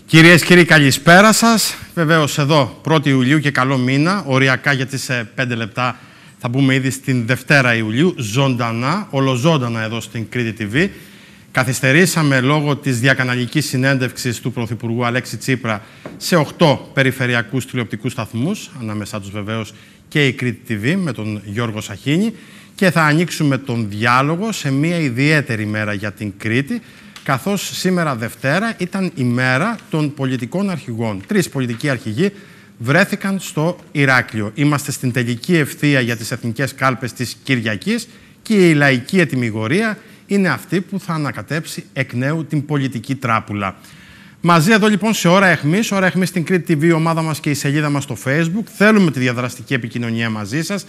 Κυρίες και κύριοι, καλησπέρα σας. Βεβαίως εδώ 1η Ιουλίου και καλό μήνα. Οριακά, γιατί σε 5 λεπτά θα μπούμε ήδη στην Δευτέρα Ιουλίου. Ζωντανά, ολοζώντανα εδώ στην Κρήτη TV. Καθυστερήσαμε λόγω της διακαναλικής συνέντευξης του Πρωθυπουργού Αλέξη Τσίπρα σε 8 περιφερειακούς τηλεοπτικούς σταθμούς, ανάμεσά τους βεβαίως και η Κρήτη TV με τον Γιώργο Σαχίνη. Και θα ανοίξουμε τον διάλογο σε μια ιδιαίτερη μέρα για την Κρήτη, καθώς σήμερα Δευτέρα ήταν η μέρα των πολιτικών αρχηγών. 3 πολιτικοί αρχηγοί βρέθηκαν στο Ηράκλειο. Είμαστε στην τελική ευθεία για τις εθνικές κάλπες της Κυριακής και η λαϊκή ετυμηγορία είναι αυτή που θα ανακατέψει εκ νέου την πολιτική τράπουλα. Μαζί εδώ λοιπόν σε Ώρα Αιχμής, Ώρα Αιχμής στην Κρήτη TV, η ομάδα μας και η σελίδα μας στο Facebook. Θέλουμε τη διαδραστική επικοινωνία μαζί σας.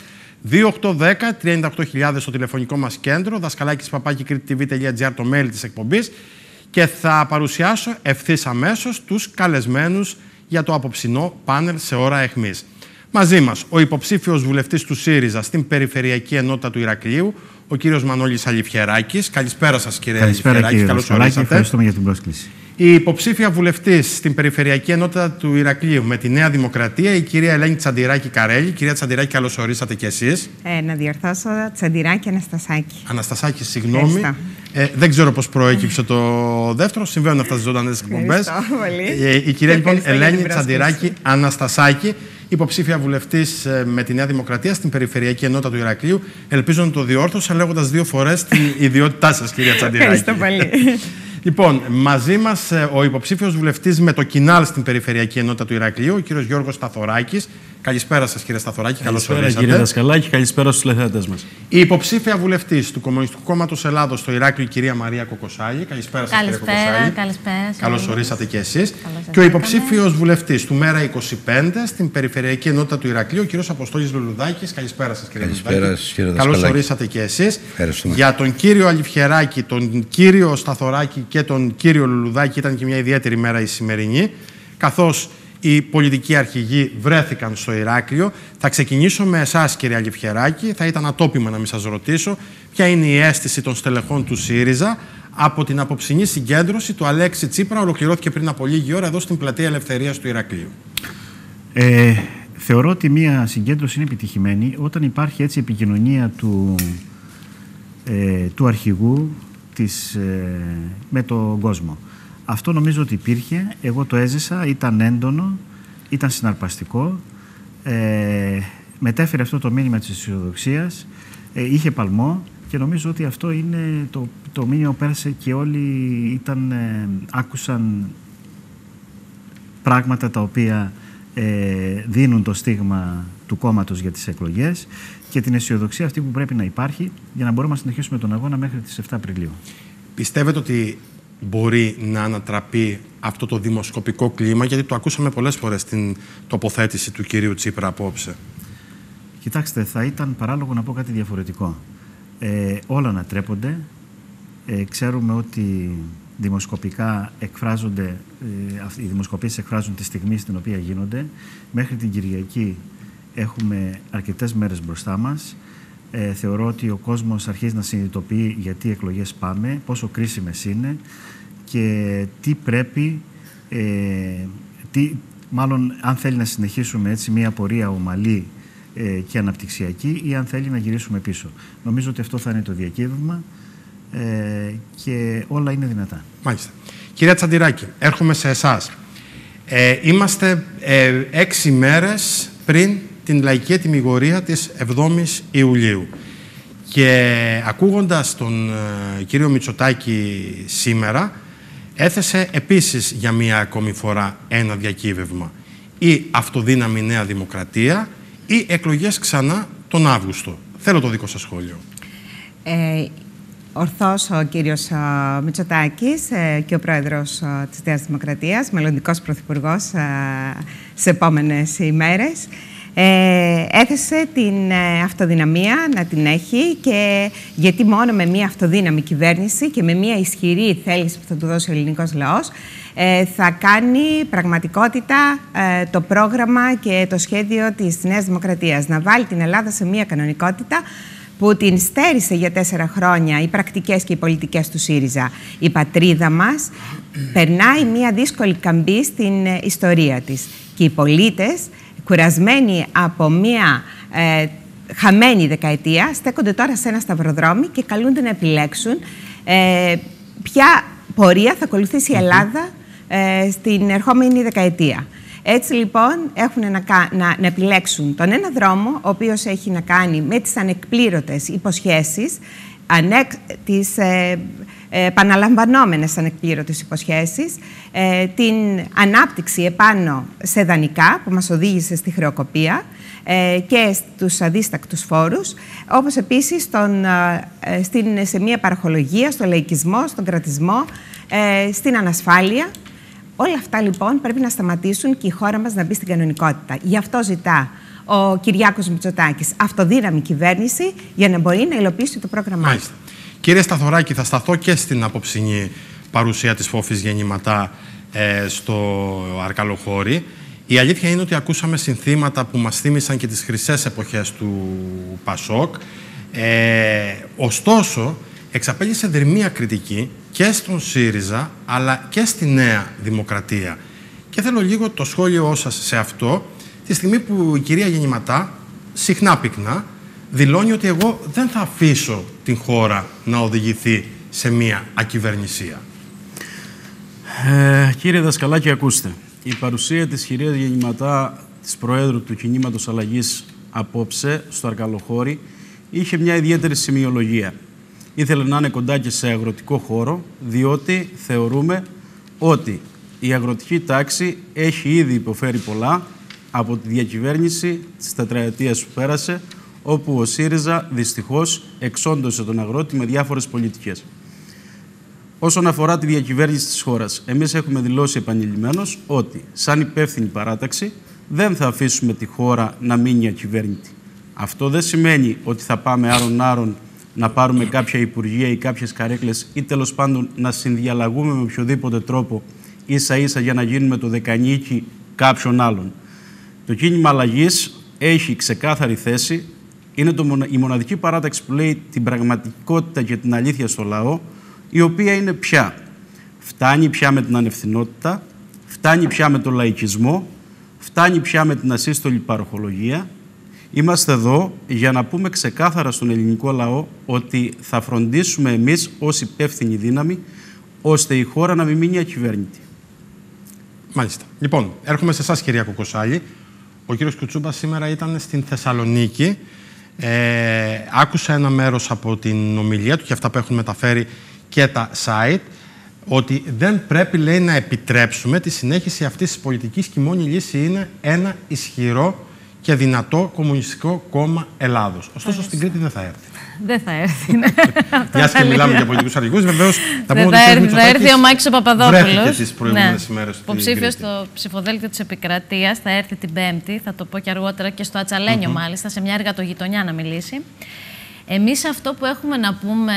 2810-38000 στο τηλεφωνικό μας κέντρο, δασκαλάκης@κρήτitv.gr το mail της εκπομπής, και θα παρουσιάσω ευθύς αμέσως τους καλεσμένους για το απόψινό πάνελ σε Ώρα Αιχμής. Μαζί μας ο υποψήφιος βουλευτής του ΣΥΡΙΖΑ στην Περιφερειακή Ενότητα του Ηρακλείου, ο κύριος Μανώλης Αλιφιεράκης. Καλησπέρα σας, κύριε Αλιφιεράκη. Καλώς ορίσατε. Ευχαριστούμε για την πρόσκληση. Η υποψήφια βουλευτής στην Περιφερειακή Ενότητα του Ηρακλείου με τη Νέα Δημοκρατία, η κυρία Ελένη Τσαντηράκη-Καρέλη. Κυρία Τσαντηράκη, καλώς ορίσατε κι εσείς. Να διορθώσω, Τσαντηράκη Αναστασάκη. Αναστασάκη, συγγνώμη. Δεν ξέρω πώς προέκυψε το δεύτερο. Συμβαίνουν αυτά στις ζωντανές εκπομπές. Η κυρία λοιπόν Ελένη Τσαντηράκη Αναστασάκη, υποψήφια βουλευτής με τη Νέα Δημοκρατία στην Περιφερειακή Ενότητα του Ηρακλείου. Ελπίζω να το διόρθωσα λέγοντας 2 φορές την ιδιότητά σας, κυρία Τσαντηράκη. Ευχαριστώ πολύ. Λοιπόν, μαζί μας ο υποψήφιος βουλευτής με το Κινάλ στην Περιφερειακή Ενότητα του Ηρακλείου, ο κύριος Γιώργος Σταθωράκης. Καλησπέρα σας, κύριε Σταθωράκη. Καλώς ορίσατε. Καλησπέρα, κύριε Δασκαλάκη. Καλησπέρα στους τηλεθεατές μας. Η υποψήφια βουλευτής του Κομμουνιστικού Κόμματος Ελλάδος στο Ηράκλειο, η κυρία Μαρία Κοκοσάλη. Καλησπέρα σας, κύριε Κοκοσάλη. Καλησπέρα. Καλώς ορίσατε και εσείς. Και ο υποψήφιος βουλευτής του Μέρα 25 στην Περιφερειακή Ενότητα του Ηρακλείου, ο κύριος Αποστόλης Λουλουδάκης. Καλησπέρα σας, κύριε Λουλουδάκη. Καλώς ορίσατε και εσείς. Για τον κύριο Αλιφιεράκη, τον κύριο Σταθωράκη και τον κύριο Λουλουδάκη ήταν και μια ιδιαίτερη μέρα η σημερινή, καθώς οι πολιτικοί αρχηγοί βρέθηκαν στο Ηράκλειο. Θα ξεκινήσω με εσάς, κύριε Αλιφιεράκη. Θα ήταν ατόπιμα να μην σας ρωτήσω ποια είναι η αίσθηση των στελεχών του ΣΥΡΙΖΑ από την απόψινή συγκέντρωση του Αλέξη Τσίπρα. Ολοκληρώθηκε πριν από λίγη ώρα εδώ στην Πλατεία Ελευθερίας του Ηρακλείου. Θεωρώ ότι μια συγκέντρωση είναι επιτυχημένη όταν υπάρχει έτσι επικοινωνία του αρχηγού με τον κόσμο. Αυτό νομίζω ότι υπήρχε, εγώ το έζησα, ήταν έντονο, ήταν συναρπαστικό, μετέφερε αυτό το μήνυμα της αισιοδοξίας, είχε παλμό και νομίζω ότι αυτό είναι το μήνυμα που πέρασε και όλοι άκουσαν πράγματα τα οποία δίνουν το στίγμα του κόμματος για τις εκλογές και την αισιοδοξία αυτή που πρέπει να υπάρχει για να μπορούμε να συνεχίσουμε τον αγώνα μέχρι τις 7 Απριλίου. Πιστεύετε ότι μπορεί να ανατραπεί αυτό το δημοσκοπικό κλίμα, γιατί το ακούσαμε πολλές φορές στην τοποθέτηση του κυρίου Τσίπρα απόψε? Κοιτάξτε, θα ήταν παράλογο να πω κάτι διαφορετικό. Όλα ανατρέπονται. Ξέρουμε ότι δημοσκοπικά εκφράζονται, οι δημοσκοπήσεις εκφράζουν τη στιγμή στην οποία γίνονται. Μέχρι την Κυριακή έχουμε αρκετές μέρες μπροστά μας. Θεωρώ ότι ο κόσμος αρχίζει να συνειδητοποιεί γιατί εκλογές πάμε, πόσο κρίσιμες είναι και τι πρέπει, μάλλον αν θέλει να συνεχίσουμε έτσι μια πορεία ομαλή και αναπτυξιακή ή αν θέλει να γυρίσουμε πίσω. Νομίζω ότι αυτό θα είναι το διακύβευμα και όλα είναι δυνατά. Μάλιστα. Κυρία Τσαντηράκη, έρχομαι σε εσάς. Είμαστε 6 μέρες πριν την λαϊκή ετυμηγορία της 7ης Ιουλίου. Και ακούγοντας τον κύριο Μητσοτάκη σήμερα, έθεσε επίσης για μία ακόμη φορά ένα διακύβευμα. Ή αυτοδύναμη Νέα Δημοκρατία ή εκλογές ξανά τον Αύγουστο. Θέλω το δικό σας σχόλιο. Ορθώς ο κύριος Μητσοτάκης και ο πρόεδρος της Νέας Δημοκρατίας, μελλοντικός πρωθυπουργός σε επόμενες ημέρες, έθεσε την αυτοδυναμία να την έχει, και γιατί μόνο με μια αυτοδύναμη κυβέρνηση και με μια ισχυρή θέληση που θα του δώσει ο ελληνικός λαός θα κάνει πραγματικότητα το πρόγραμμα και το σχέδιο της Νέας Δημοκρατίας. Να βάλει την Ελλάδα σε μια κανονικότητα που την στέρισε για 4 χρόνια οι πρακτικές και οι πολιτικές του ΣΥΡΙΖΑ. Η πατρίδα μας περνάει μια δύσκολη καμπή στην ιστορία της. Και οι πολίτες, κουρασμένοι από μια χαμένη δεκαετία, στέκονται τώρα σε ένα σταυροδρόμι και καλούνται να επιλέξουν ποια πορεία θα ακολουθήσει η Ελλάδα στην ερχόμενη δεκαετία. Έτσι λοιπόν έχουν να επιλέξουν τον ένα δρόμο, ο οποίος έχει να κάνει με τις ανεκπλήρωτες υποσχέσεις, τις επαναλαμβανόμενες ανεκπλήρωτες υποσχέσεις, την ανάπτυξη επάνω σε δανεικά που μας οδήγησε στη χρεοκοπία και στους αδίστακτους φόρους, όπως επίσης σε μια παραχολογία, στο λαϊκισμό, στον κρατισμό, στην ανασφάλεια. Όλα αυτά λοιπόν πρέπει να σταματήσουν και η χώρα μας να μπει στην κανονικότητα. Γι' αυτό ζητά ο Κυριάκος Μητσοτάκης αυτοδύναμη κυβέρνηση για να μπορεί να υλοποιήσει το πρόγραμμά του. Κύριε Σταθωράκη, θα σταθώ και στην απόψινή παρουσία της Φόφης Γεννηματά στο Αρκαλοχώρι. Η αλήθεια είναι ότι ακούσαμε συνθήματα που μας θύμισαν και τις χρυσές εποχές του Πασόκ. Ωστόσο, εξαπέλυσε δερμία κριτική και στον ΣΥΡΙΖΑ, αλλά και στη Νέα Δημοκρατία. Και θέλω λίγο το σχόλιο σας σε αυτό, τη στιγμή που η κυρία Γεννηματά, συχνά πυκνά, δηλώνει ότι εγώ δεν θα αφήσω την χώρα να οδηγηθεί σε μία ακυβερνησία. Κύριε Δασκαλάκη, ακούστε. Η παρουσία της κυρίας Γεννηματά, της Προέδρου του Κινήματος Αλλαγής απόψε, στο Αρκαλοχώρι, είχε μια ιδιαίτερη σημειολογία. Ήθελε να είναι κοντά και σε αγροτικό χώρο, διότι θεωρούμε ότι η αγροτική τάξη έχει ήδη υποφέρει πολλά από τη διακυβέρνηση της τετραετίας που πέρασε, όπου ο ΣΥΡΙΖΑ δυστυχώς εξόντωσε τον αγρότη με διάφορες πολιτικές. Όσον αφορά τη διακυβέρνηση της χώρας, εμείς έχουμε δηλώσει επανειλημμένως ότι, σαν υπεύθυνη παράταξη, δεν θα αφήσουμε τη χώρα να μείνει ακυβέρνητη. Αυτό δεν σημαίνει ότι θα πάμε άρον-άρον να πάρουμε κάποια υπουργεία ή κάποιες καρέκλες ή τέλος πάντων να συνδιαλλαγούμε με οποιοδήποτε τρόπο ίσα-ίσα για να γίνουμε το δεκανίκι κάποιον άλλον. Το κίνημα αλλαγής έχει ξεκάθαρη θέση. Είναι η μοναδική παράταξη που λέει την πραγματικότητα και την αλήθεια στο λαό, η οποία είναι πια. Φτάνει πια με την ανευθυνότητα, φτάνει πια με τον λαϊκισμό, φτάνει πια με την ασύστολη παροχολογία. Είμαστε εδώ για να πούμε ξεκάθαρα στον ελληνικό λαό ότι θα φροντίσουμε εμείς ως υπεύθυνη δύναμη, ώστε η χώρα να μην μείνει ακυβέρνητη. Μάλιστα. Λοιπόν, έρχομαι σε εσάς, κυρία Κοκοσάλη. Ο κύριος Κουτσούμπας σήμερα ήταν στην Θεσσαλονίκη. Άκουσα ένα μέρος από την ομιλία του και αυτά που έχουν μεταφέρει και τα site, ότι δεν πρέπει, λέει, να επιτρέψουμε τη συνέχιση αυτής της πολιτικής και η μόνη λύση είναι ένα ισχυρό και δυνατό κομμουνιστικό κόμμα Ελλάδος. Ωστόσο, στην Κρήτη δεν θα έρθει. Δεν θα έρθει. Μιας και μιλάμε για πολιτικούς αρχηγούς, βεβαίως θα πούμε ότι θα έρθει ο Μάκης ο Παπαδόπουλος. Τις προηγούμενες ημέρες υποψήφιος στο ψηφοδέλτιο της Επικρατείας, θα έρθει την Πέμπτη, θα το πω και αργότερα, και στο Ατσαλένιο μάλιστα, σε μια εργατογειτονιά να μιλήσει. Εμείς αυτό που έχουμε να πούμε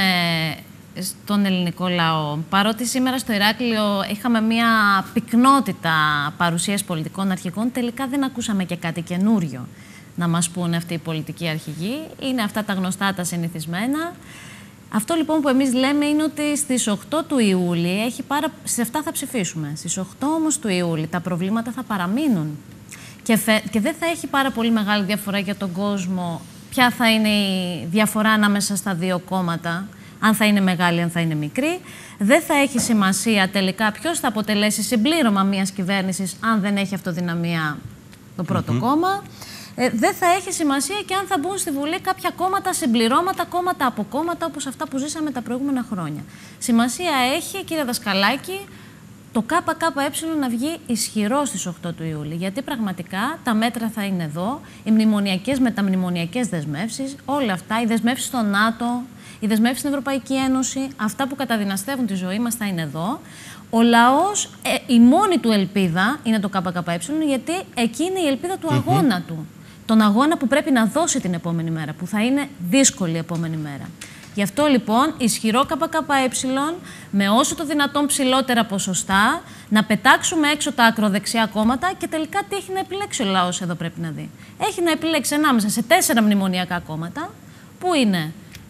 στον ελληνικό λαό, παρότι σήμερα στο Ηράκλειο είχαμε μια πυκνότητα παρουσίας πολιτικών αρχηγών, τελικά δεν ακούσαμε και κάτι καινούριο να μας πούνε αυτοί οι πολιτικοί αρχηγοί. Είναι αυτά τα γνωστά, τα συνηθισμένα. Αυτό λοιπόν που εμείς λέμε είναι ότι στις 8 του Ιούλη, στις 7 θα ψηφίσουμε, στις 8 όμως του Ιούλη τα προβλήματα θα παραμείνουν και δεν θα έχει πάρα πολύ μεγάλη διαφορά για τον κόσμο ποια θα είναι η διαφορά ανάμεσα στα δύο κόμματα, αν θα είναι μεγάλη, αν θα είναι μικρή. Δεν θα έχει σημασία τελικά ποιος θα αποτελέσει συμπλήρωμα μιας κυβέρνησης, αν δεν έχει αυτοδυναμία το πρώτο κόμμα. Δεν θα έχει σημασία και αν θα μπουν στη Βουλή κάποια κόμματα συμπληρώματα, κόμματα από κόμματα, όπως αυτά που ζήσαμε τα προηγούμενα χρόνια. Σημασία έχει, κύριε Δασκαλάκη, το ΚΚΕ να βγει ισχυρό στις 8 του Ιούλη. Γιατί πραγματικά τα μέτρα θα είναι εδώ, οι μνημονιακές, μεταμνημονιακές δεσμεύσεις, όλα αυτά, οι δεσμεύσεις στο ΝΑΤΟ, οι δεσμεύσεις στην Ευρωπαϊκή Ένωση, αυτά που καταδυναστεύουν τη ζωή μας θα είναι εδώ. Ο λαός, η μόνη του ελπίδα είναι το ΚΚΕ, γιατί εκεί είναι η ελπίδα του αγώνα του. Τον αγώνα που πρέπει να δώσει την επόμενη μέρα, που θα είναι δύσκολη η επόμενη μέρα. Γι' αυτό λοιπόν ισχυρό ΚΚΕ, με όσο το δυνατόν ψηλότερα ποσοστά, να πετάξουμε έξω τα ακροδεξιά κόμματα και τελικά τι έχει να επιλέξει ο λαός εδώ πρέπει να δει. Έχει να επιλέξει ανάμεσα σε 4 μνημονιακά κόμματα, που είναι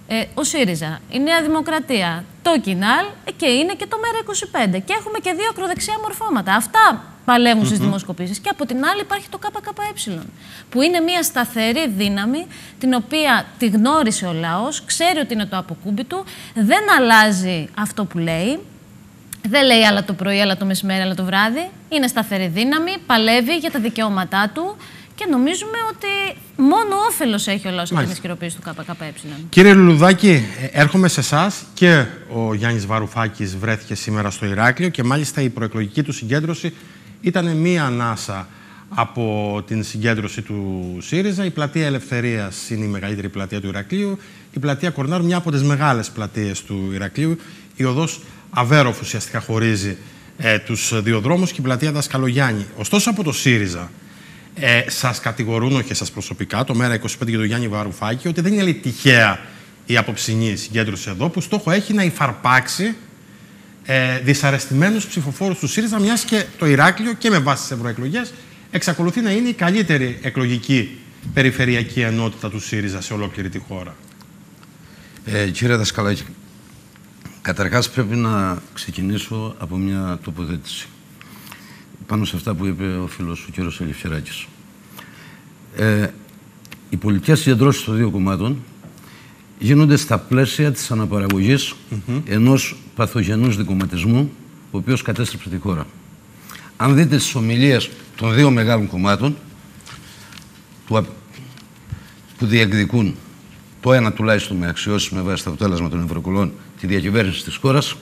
ο ΣΥΡΙΖΑ, η Νέα Δημοκρατία, το Κινάλ και είναι και το ΜΕΡΑ25. Και έχουμε και δύο ακροδεξιά μορφώματα. Αυτά παλεύουν στις δημοσκοπήσεις. Και από την άλλη υπάρχει το ΚΚΕ, που είναι μια σταθερή δύναμη, την οποία τη γνώρισε ο λαός, ξέρει ότι είναι το αποκούμπι του, δεν αλλάζει αυτό που λέει. Δεν λέει άλλα το πρωί, άλλα το μεσημέρι, άλλα το βράδυ. Είναι σταθερή δύναμη, παλεύει για τα δικαιώματά του και νομίζουμε ότι μόνο όφελος έχει ο λαός από την ισχυροποίηση του ΚΚΕ. Κύριε Λουλουδάκη, έρχομαι σε εσάς. Και ο Γιάννης Βαρουφάκης βρέθηκε σήμερα στο Ηράκλειο και μάλιστα η προεκλογική του συγκέντρωση ήταν μία ανάσα από την συγκέντρωση του ΣΥΡΙΖΑ. Η πλατεία Ελευθερίας είναι η μεγαλύτερη πλατεία του Ηρακλείου. Η πλατεία Κορνάρου, μια από τις μεγάλες πλατείες του Ηρακλείου. Η οδός Αβέροφ ουσιαστικά χωρίζει τους δύο δρόμους και η πλατεία Δασκαλογιάννη. Ωστόσο, από το ΣΥΡΙΖΑ σας κατηγορούν, όχι εσάς προσωπικά, το ΜΕΡΑ25 και το Γιάννη Βαρουφάκη, ότι δεν είναι τυχαία η απόψινή συγκέντρωση εδώ, που στόχο έχει να υφαρπάξει δυσαρεστημένους ψηφοφόρους του ΣΥΡΙΖΑ, μιας και το Ηράκλειο και με βάση τις ευρωεκλογές εξακολουθεί να είναι η καλύτερη εκλογική περιφερειακή ενότητα του ΣΥΡΙΖΑ σε ολόκληρη τη χώρα. Κύριε Δασκαλάκη, καταρχάς πρέπει να ξεκινήσω από μια τοποθέτηση πάνω σε αυτά που είπε ο φίλος ο κύριος Ελευθεράκης. Οι πολιτικές συγκεντρώσεις των δύο κομμάτων γίνονται στα πλαίσια της αναπαραγωγής ενός παθογενούς δικομματισμού, ο οποίος κατέστρεψε τη χώρα. Αν δείτε τις ομιλίες των δύο μεγάλων κομμάτων που διεκδικούν, το ένα τουλάχιστον με αξιώσεις με βάση το αποτέλεσμα των ευρωεκλογών, τη διακυβέρνηση της χώρας,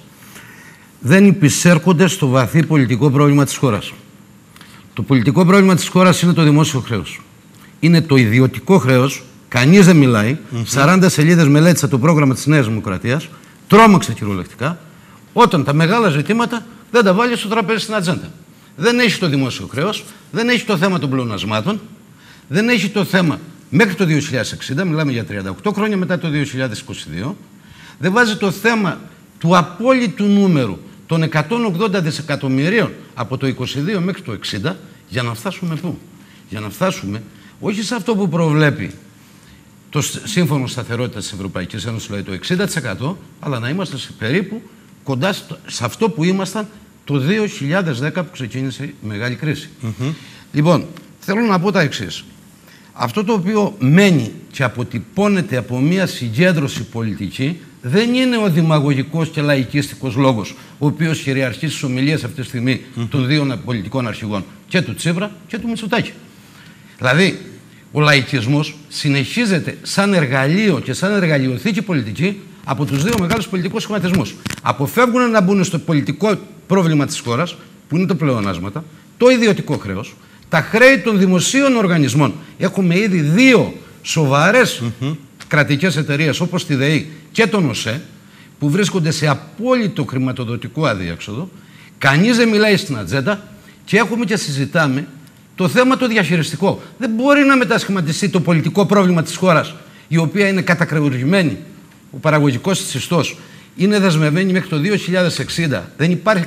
δεν υπησέρχονται στο βαθύ πολιτικό πρόβλημα της χώρας. Το πολιτικό πρόβλημα της χώρας είναι το δημόσιο χρέος. Είναι το ιδιωτικό χρέος, κανείς δεν μιλάει. 40 σελίδες μελέτησα το πρόγραμμα της Νέας Δημοκρατίας, τρόμαξε κυριολεκτικά, όταν τα μεγάλα ζητήματα δεν τα βάλει στο τραπέζι στην ατζέντα. Δεν έχει το δημόσιο χρέος, δεν έχει το θέμα των πλεονασμάτων, δεν έχει το θέμα μέχρι το 2060, μιλάμε για 38 χρόνια μετά το 2022, δεν βάζει το θέμα του απόλυτου νούμερου των 180 δισεκατομμυρίων από το 22 μέχρι το 60, για να φτάσουμε πού? Για να φτάσουμε όχι σε αυτό που προβλέπει το Σύμφωνο Σταθερότητας της Ευρωπαϊκής Ένωσης, δηλαδή το 60%, αλλά να είμαστε σε περίπου κοντά σε αυτό που ήμασταν το 2010 που ξεκίνησε η μεγάλη κρίση. Λοιπόν, θέλω να πω τα εξής. Αυτό το οποίο μένει και αποτυπώνεται από μια συγκέντρωση πολιτική δεν είναι ο δημαγωγικός και λαϊκίστικος λόγος, ο οποίος κυριαρχεί στις ομιλίες αυτή τη στιγμή των δύο πολιτικών αρχηγών, και του Τσίπρα και του Μητσοτάκη. Δηλαδή, ο λαϊκισμός συνεχίζεται σαν εργαλείο και σαν εργαλειοθήκη πολιτική από τους δύο μεγάλους πολιτικούς σχηματισμούς. Αποφεύγουν να μπουν στο πολιτικό πρόβλημα της χώρας, που είναι το πλεονάσματα, το ιδιωτικό χρέος, τα χρέη των δημοσίων οργανισμών. Έχουμε ήδη δύο σοβαρές κρατικές εταιρείες, όπως τη ΔΕΗ και τον ΟΣΕ, που βρίσκονται σε απόλυτο χρηματοδοτικό αδιέξοδο. Κανείς δεν μιλάει στην ατζέντα και έχουμε και συζητάμε το θέμα το διαχειριστικό. Δεν μπορεί να μετασχηματιστεί το πολιτικό πρόβλημα της χώρας, η οποία είναι κατακρεουργημένη. Ο παραγωγικός της ιστός είναι δεσμευμένη μέχρι το 2060. Δεν υπάρχει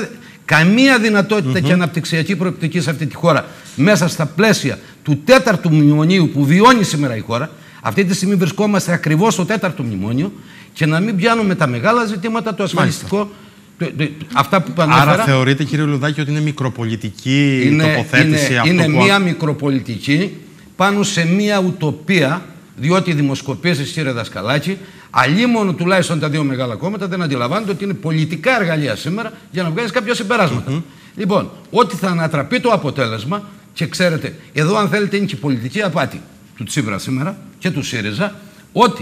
καμία δυνατότητα και αναπτυξιακή προοπτική σε αυτή τη χώρα μέσα στα πλαίσια του 4ου μνημονίου που βιώνει σήμερα η χώρα. Αυτή τη στιγμή βρισκόμαστε ακριβώς στο 4ο μνημόνιο και να μην πιάνουμε τα μεγάλα ζητήματα, το ασφαλιστικό, αυτά που ανέφερα. Άρα θεωρείτε, κύριε Λουδάκη, ότι είναι μικροπολιτική τοποθέτηση αυτό? Είναι μια μικροπολιτική πάνω σε μια ουτοπία, διότι οι δημοσκοπήσεις, κύριε Δασκαλάκη, αλίμονο τουλάχιστον τα δύο μεγάλα κόμματα δεν αντιλαμβάνονται ότι είναι πολιτικά εργαλεία σήμερα για να βγάλεις κάποια συμπεράσματα. Λοιπόν, ότι θα ανατραπεί το αποτέλεσμα, και ξέρετε, εδώ αν θέλετε είναι και η πολιτική απάτη του Τσίπρα σήμερα και του ΣΥΡΙΖΑ, ότι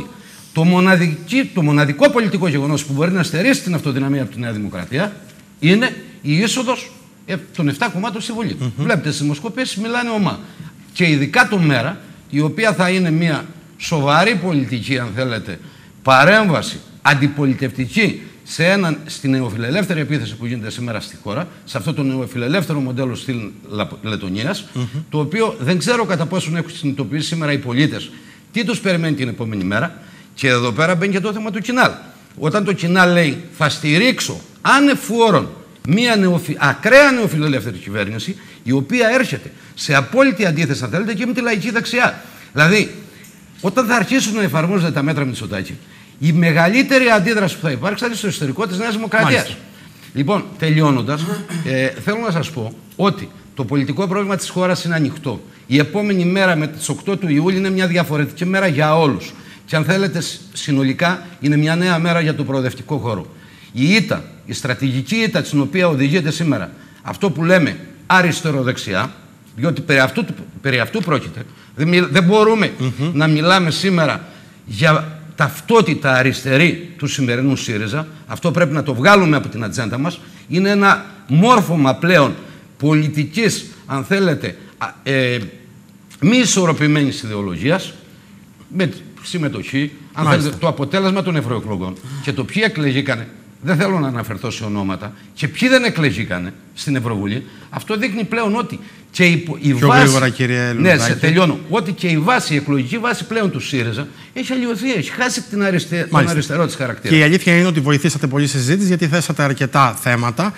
το μοναδικό πολιτικό γεγονός που μπορεί να στερήσει την αυτοδυναμία από τη Νέα Δημοκρατία είναι η είσοδος των 7 κομμάτων στη Βουλή. Βλέπετε, στις δημοσκοπήσεις μιλάνε ομά. Και ειδικά το ΜΕΡΑ, η οποία θα είναι μια σοβαρή πολιτική, αν θέλετε, παρέμβαση αντιπολιτευτική στην νεοφιλελεύθερη επίθεση που γίνεται σήμερα στη χώρα, σε αυτό το νεοφιλελεύθερο μοντέλο στυλ Λετωνίας, το οποίο δεν ξέρω κατά πόσο έχουν συνειδητοποιήσει σήμερα οι πολίτες τι τους περιμένει την επόμενη μέρα. Και εδώ πέρα μπαίνει και το θέμα του Κινάλ. Όταν το Κινάλ λέει θα στηρίξω ανεφόρον μια ακραία νεοφιλελεύθερη κυβέρνηση, η οποία έρχεται σε απόλυτη αντίθεση, αν θέλετε, και με τη λαϊκή δεξιά. Δηλαδή, όταν θα αρχίσουν να εφαρμόζονται τα μέτρα Μητσοτάκη, Η μεγαλύτερη αντίδραση που θα υπάρξει θα είναι στο εσωτερικό της Νέας Δημοκρατίας. Λοιπόν, τελειώνοντας, θέλω να σας πω ότι το πολιτικό πρόβλημα της χώρας είναι ανοιχτό. Η επόμενη μέρα με τις 8 του Ιούλη είναι μια διαφορετική μέρα για όλους. Και αν θέλετε, συνολικά είναι μια νέα μέρα για το προοδευτικό χώρο. Η ήττα, η στρατηγική ήττα στην οποία οδηγείται σήμερα, αυτό που λέμε αριστεροδεξιά, διότι περί αυτού πρόκειται, δεν μπορούμε να μιλάμε σήμερα για ταυτότητα αριστερή του σημερινού ΣΥΡΙΖΑ. Αυτό πρέπει να το βγάλουμε από την ατζέντα μας. Είναι ένα μόρφωμα πλέον πολιτικής, αν θέλετε, μη ισορροπημένης ιδεολογίας, με συμμετοχή, αν θέλετε, το αποτέλεσμα των ευρωεκλογών και το ποιοι εκλεγήκανε. Δεν θέλω να αναφερθώ σε ονόματα και ποιοι δεν εκλεγήκανε στην Ευρωβουλή. Αυτό δείχνει πλέον ότι και η βάση. Γρήγορα, κύριε Λουδάκη. Ναι, τελειώνω. Ότι και η βάση, η εκλογική βάση πλέον του ΣΥΡΙΖΑ έχει αλλοιωθεί, έχει χάσει τον αριστερό της χαρακτήρα. Και η αλήθεια είναι ότι βοηθήσατε πολύ στη συζήτηση, γιατί θέσατε αρκετά θέματα.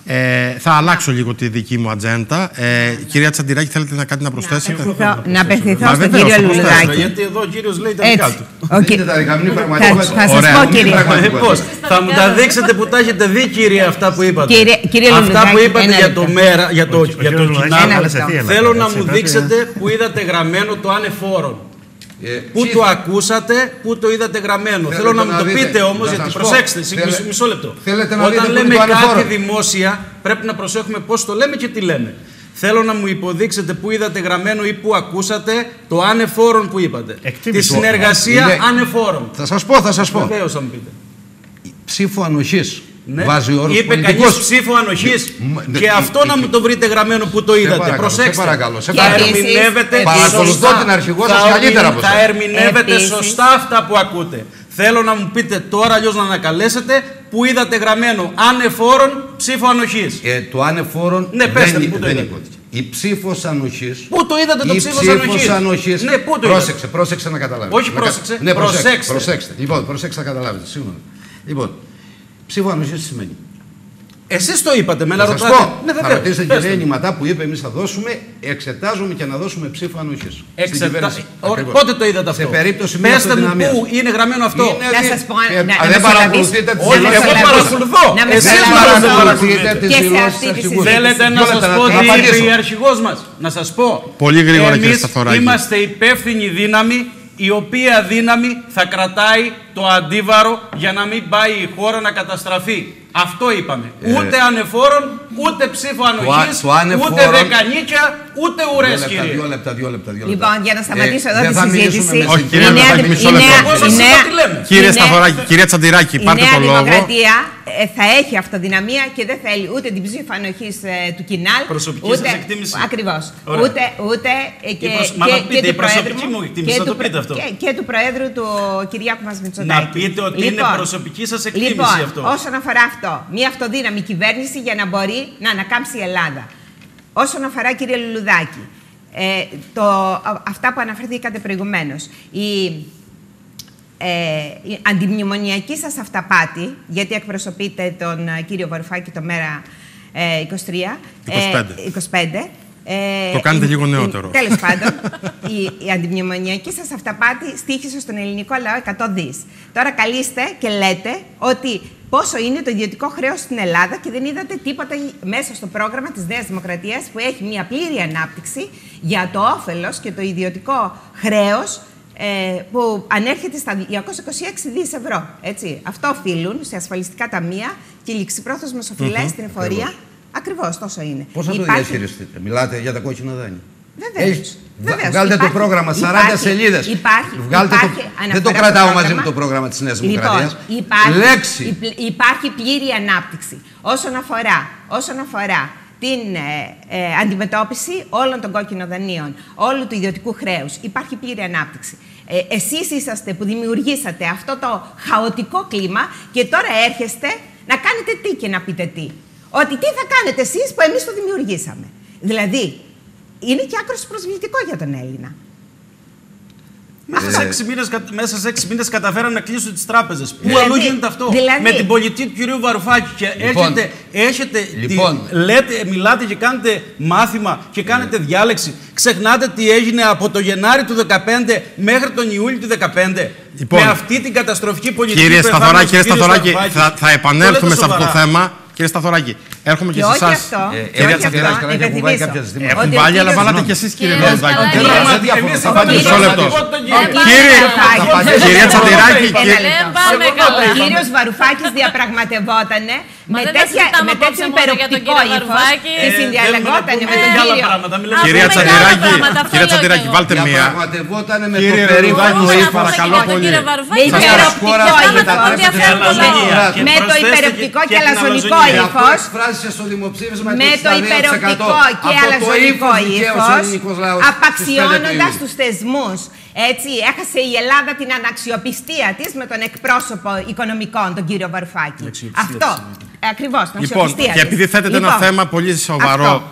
Θα αλλάξω λίγο τη δική μου ατζέντα. Κυρία Τσαντηράκη, θέλετε κάτι να προσθέσετε? Να απευθυνθώ στον κύριο Λουλουδάκη. Γιατί εδώ ο κύριος λέει τα δικά του. Δείτε τα δικά μου, θα σας πω, κύριε. Πώς, θα μου τα δείξετε που τα έχετε δει, κύριε, αυτά που είπατε? Κύριε Αυτά που είπατε για το κοινάλ, θέλω να μου δείξετε που είδατε γραμμένο το ανεφόρον. Πού το ακούσατε, πού το είδατε γραμμένο. Θέλω να μου το πείτε όμως, γιατί προσέξτε, μισό λεπτό. Όταν λέμε κάτι δημόσια, πρέπει να προσέχουμε πώς το λέμε και τι λέμε. Θέλω να μου υποδείξετε πού είδατε γραμμένο ή πού ακούσατε το ανεφόρον που είπατε. Τη συνεργασία ανεφόρον. Θα σας πω. Βεβαίως θα μου πείτε. Ψήφο ανοχής. Ναι. Βάζει όρους είπε κανείς ψήφο ανοχής. Και αυτό να μου το βρείτε γραμμένο που το είδατε. Προσέξτε. Θα ερμηνεύετε. Παρακολουθώ την αρχηγό σας καλύτερα από εσάς. Θα ερμηνεύετε σωστά αυτά που ακούτε. Θέλω να μου πείτε τώρα, αλλιώς να ανακαλέσετε, που είδατε γραμμένο ανεφόρον ψήφο ανοχής. Το ανεφόρον δεν υπόθηκε. Η ψήφος ανοχής. Πού το είδατε το ψήφος ανοχής? Ναι, πού το είδατε? Πρόσεξε να καταλάβετε. Όχι πρόσεξε. Ναι, προσέξτε. Λοιπόν, προσέξτε να καταλάβετε. Συγγνώμη. Λοιπόν, ψήφο ανοχής τι σημαίνει? Εσείς το είπατε, με να ρωτάτε. Θα ρωτήσετε την κυρία Νηματά που είπε εμείς θα δώσουμε, εξετάζουμε και να δώσουμε ψήφο ανοχής. Πότε το είδατε αυτό? Σε περίπτωση μιας αυτοδυναμίας. Πού είναι γραμμένο αυτό? Να σας πω, δεν παρακολουθείτε τις δηλώσεις. Εγώ παρακολουθώ. Εσείς παρακολουθείτε τις δηλώσεις της αρχηγού. Θέλετε να σας πω τι είπε η αρχηγός μας? Να σας πω. Πολύ γρήγορα, κύριε Σταθωράκη. Εμείς είμαστε υπεύθυνη δύναμη, η οποία δύναμη θα κρατάει το αντίβαρο για να μην πάει η χώρα να καταστραφεί. Αυτό είπαμε. Ούτε ανεφόρον, ούτε ψήφο ανοχής, ούτε δεκανίκια, ούτε ουρές, κύριε. Δύο λεπτά. Λοιπόν, για να σταματήσω εδώ τη συζήτηση. Όχι, κύριε Λουδάκη, μισό λεπτό. Κύριε Σταθωράκη, κυρία Τσαντηράκη, πάρτε το λόγο. Η Νέα Δημοκρατία θα έχει αυτοδυναμία και δεν θέλει ούτε την ψήφο ανοχής του Κινάλ. Προσωπική σας εκτίμηση. Ακριβώς. Ούτε και του Προέδρου του Κυριάκου μας Μητσοτάκη. Να πείτε ότι είναι προσωπική σας εκτίμηση αυτό. Όσον αφορά αυτό, μια αυτοδύναμη κυβέρνηση για να μπορεί να ανακάμψει η Ελλάδα. Όσον αφορά, κύριε Λουλουδάκη, αυτά που αναφερθήκατε προηγουμένως, η αντιμνημονιακή σας αυταπάτη, γιατί εκπροσωπείτε τον κύριο Βαρουφάκη το ΜΕΡΑ 25, το κάνετε λίγο νεότερο. Τέλος πάντων, η αντιμνημονιακή σας αυταπάτη στοίχησε στον ελληνικό λαό 100 δις. Τώρα καλείστε και λέτε ότι πόσο είναι το ιδιωτικό χρέος στην Ελλάδα και δεν είδατε τίποτα μέσα στο πρόγραμμα της Νέας Δημοκρατίας που έχει μια πλήρη ανάπτυξη για το όφελος και το ιδιωτικό χρέος που ανέρχεται στα 226 δις ευρώ. Έτσι. Αυτό οφείλουν σε ασφαλιστικά ταμεία και ληξιπρόθεσμες οφειλές στην εφορία. Ακριβώς τόσο είναι. Πώς θα το διαχειριστείτε? Μιλάτε για τα κόκκινα δάνεια. Βεβαίως. Βγάλτε το πρόγραμμα, 40 σελίδες. Δεν το κρατάω μαζί με το πρόγραμμα της Νέας Δημοκρατίας. Υπάρχει πλήρη ανάπτυξη. Όσον αφορά την αντιμετώπιση όλων των κόκκινων δανείων, όλου του ιδιωτικού χρέους, υπάρχει πλήρη ανάπτυξη. Εσείς είσαστε που δημιουργήσατε αυτό το χαοτικό κλίμα και τώρα έρχεστε να κάνετε τι και να πείτε τι. Ότι τι θα κάνετε εσείς που εμείς το δημιουργήσαμε. Δηλαδή, είναι και άκρως προσβλητικό για τον Έλληνα. Μέσα σε 6 μήνες καταφέραν να κλείσουν τις τράπεζες. Πού αλλού γίνεται αυτό? Με την πολιτική του κυρίου Βαρουφάκη. Και μιλάτε και κάνετε μάθημα και κάνετε διάλεξη. Ξεχνάτε τι έγινε από το Γενάρη του 2015 μέχρι τον Ιούλιο του 2015. Με αυτή την καταστροφική πολιτική. Κύριε Σταθωράκη, θα επανέλθουμε σε αυτό το θέμα. Κύριε Σταθωράκη, έρχομαι και σε εσάς. Κυρία Τσαντηράκη, έχουν βάλει, αλλά βάλατε και εσείς, κύριε Λουλουδάκη. Μισό λεπτό. Κυρία Τσαντηράκη. Ο κύριος Βαρουφάκης διαπραγματευότανε με τέτοιο υπεροπτικό ύφος και συνδιαλεγότανε με τον κύριο. Κυρία Τσαντηράκη, βάλτε μία. Διαπραγματευότανε με το περίφημο ύφος. Παρακαλώ πολύ. Με υπεροπτικό ύφος. Με το υπεροπτικό και αλαζονικό ύφος. Με το υπεροπτικό και αλαζονικό ύφος. Απαξιώνοντας τους θεσμούς. Έτσι, έχασε η Ελλάδα την αναξιοπιστία της με τον εκπρόσωπο οικονομικών, τον κύριο Βαρουφάκη. Αυτό, ακριβώς, την αξιοπιστία της. Και επειδή θέτεται ένα θέμα πολύ σοβαρό,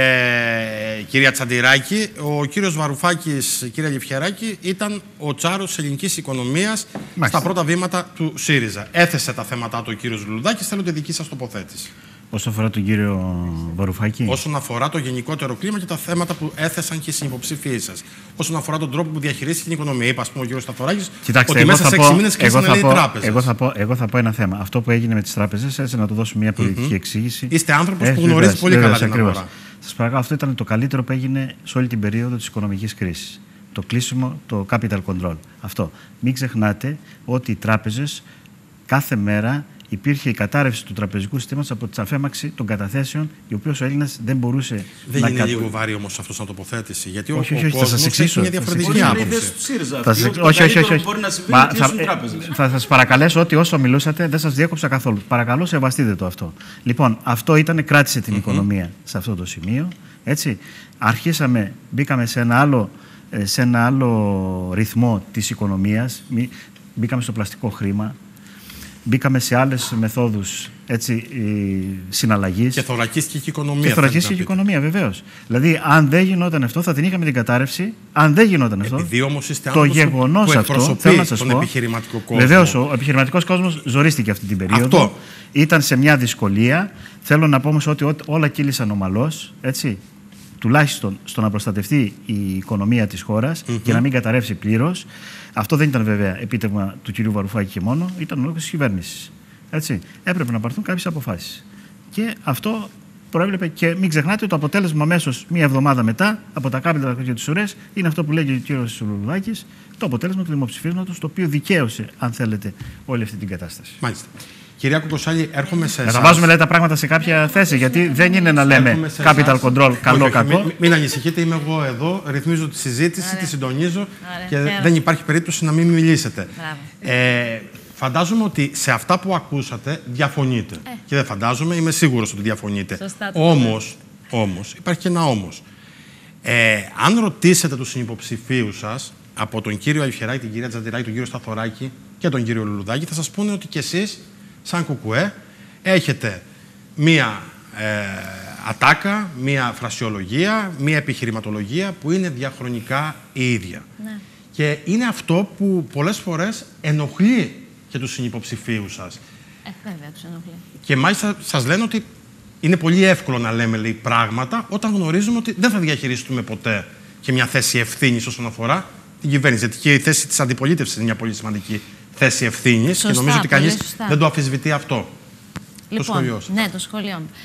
κυρία Τσαντηράκη, ο κύριος Βαρουφάκης, κύριε Λιφιεράκη, ήταν ο τσάρος της ελληνικής οικονομίας στα πρώτα βήματα του ΣΥΡΙΖΑ. Έθεσε τα θέματα του ο κύριος Λουλουδάκης. Θέλω τη δική σας τοποθέτηση. Όσον αφορά τον κύριο Βαρουφάκη. Όσον αφορά το γενικότερο κλίμα και τα θέματα που έθεσαν και οι συνυποψήφιοι σας. Όσον αφορά τον τρόπο που διαχειρίστηκε την οικονομία. Είπα, ας πούμε, ο κύριος Σταθωράκης ότι μέσα σε 6 μήνες κλείσανε οι τράπεζες. Εγώ θα πω ένα θέμα. Αυτό που έγινε με τις τράπεζες, έτσι να το δώσω μια πολιτική εξήγηση. Είστε άνθρωπος που γνωρίζει πολύ καλά την αγορά. Σας παρακαλώ, αυτό ήταν το καλύτερο που έγινε σε όλη την περίοδο της οικονομικής κρίσης. Το κλείσιμο, το capital control. Αυτό. Μην ξεχνάτε ότι οι τράπεζες κάθε μέρα υπήρχε η κατάρρευση του τραπεζικού συστήματος από τη αφέμαξη των καταθέσεων, η οποία ο Έλληνας δεν μπορούσε δεν να είναι λίγο βαρύ όμως αυτό σαν τοποθέτηση. Γιατί όχι, ο κόσμος έχει μια διαφορετική άποψη. Όχι. Θα σας παρακαλέσω ότι όσο μιλούσατε δεν σας διέκοψα καθόλου. Παρακαλώ, σεβαστείτε το αυτό. Λοιπόν, αυτό κράτησε την οικονομία σε αυτό το σημείο. Έτσι. Μπήκαμε σε ένα άλλο ρυθμό της οικονομίας. Μπήκαμε στο πλαστικό χρήμα. Μπήκαμε σε άλλες μεθόδους συναλλαγής. Και θωρακίστηκε η οικονομία. Και θωρακίστηκε η οικονομία, βεβαίως. Δηλαδή, αν δεν γινόταν αυτό, θα την είχαμε την κατάρρευση. Αν δεν γινόταν αυτό. Επειδή όμως είστε το γεγονός αυτό, θέλω να σας τον πω. Επιχειρηματικό κόσμο. Βεβαίως, ο επιχειρηματικός κόσμος ζορίστηκε αυτή την περίοδο. Αυτό. Ήταν σε μια δυσκολία. Θέλω να πω όμως ότι όλα κύλησαν ομαλώς. Έτσι. Τουλάχιστον στο να προστατευτεί η οικονομία της χώρας και να μην καταρρεύσει πλήρως. Αυτό δεν ήταν βέβαια επίτευγμα του κυρίου Βαρουφάκη και μόνο, ήταν λόγω της κυβέρνησης. Έτσι. Έπρεπε να πάρθουν κάποιες αποφάσεις. Και αυτό προέβλεπε και μην ξεχνάτε ότι το αποτέλεσμα αμέσως μία εβδομάδα μετά από τα κάπιτρα και τις ουρές είναι αυτό που λέγει ο κύριος Λουλουδάκης, το αποτέλεσμα του δημοψηφίσματος, το οποίο δικαίωσε, αν θέλετε, όλη αυτή την κατάσταση. Μάλιστα. Κυρία Κουκοσάλη, έρχομαι σε εσάς. Να βάζουμε τα πράγματα σε κάποια θέση, γιατί δεν είναι να λέμε capital control, καλό-κακό. Μην ανησυχείτε, είμαι εγώ εδώ, ρυθμίζω τη συζήτηση, τη συντονίζω και δεν υπάρχει περίπτωση να μην μιλήσετε. Φαντάζομαι ότι σε αυτά που ακούσατε διαφωνείτε. Και δεν φαντάζομαι, είμαι σίγουρος ότι διαφωνείτε. Όμως, υπάρχει και ένα όμως. Αν ρωτήσετε τους συνυποψηφίους σας, από τον κύριο Αλιφιεράκη, την κυρία Τσαντηράκη, τον κύριο Σταθωράκη και τον κύριο Λουλουδάκη, θα σας πούνε ότι κι εσείς, σαν κουκουέ, έχετε μία ατάκα, μία φρασιολογία, μία επιχειρηματολογία που είναι διαχρονικά η ίδια. Ναι. Και είναι αυτό που πολλές φορές ενοχλεί και τους συνυποψηφίους σας. Βέβαια, τους ενοχλεί. Και μάλιστα σας λένε ότι είναι πολύ εύκολο να λέμε πράγματα όταν γνωρίζουμε ότι δεν θα διαχειριστούμε ποτέ και μια θέση ευθύνης όσον αφορά την κυβέρνηση. Γιατί και η θέση της αντιπολίτευσης είναι μια πολύ σημαντική θέση ευθύνης και νομίζω ότι κανείς δεν το αμφισβητεί αυτό. Λοιπόν, το σχολείο σας. Ναι, το σχολείο μου.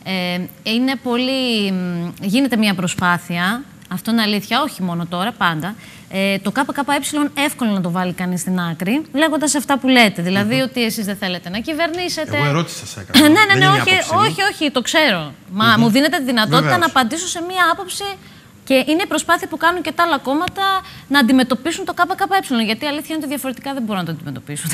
Γίνεται μια προσπάθεια, αυτό είναι αλήθεια, όχι μόνο τώρα, πάντα. Το ΚΚΕ εύκολο να το βάλει κανείς στην άκρη, λέγοντας αυτά που λέτε. Δηλαδή ότι εσείς δεν θέλετε να κυβερνήσετε. Εγώ ερώτηση σας έκανα. Ναι, όχι, το ξέρω. Μα μου δίνετε τη δυνατότητα να απαντήσω σε μία άποψη. Και είναι η προσπάθεια που κάνουν και τα άλλα κόμματα να αντιμετωπίσουν το ΚΚΕ. Γιατί η αλήθεια είναι ότι διαφορετικά δεν μπορούν να το αντιμετωπίσουν.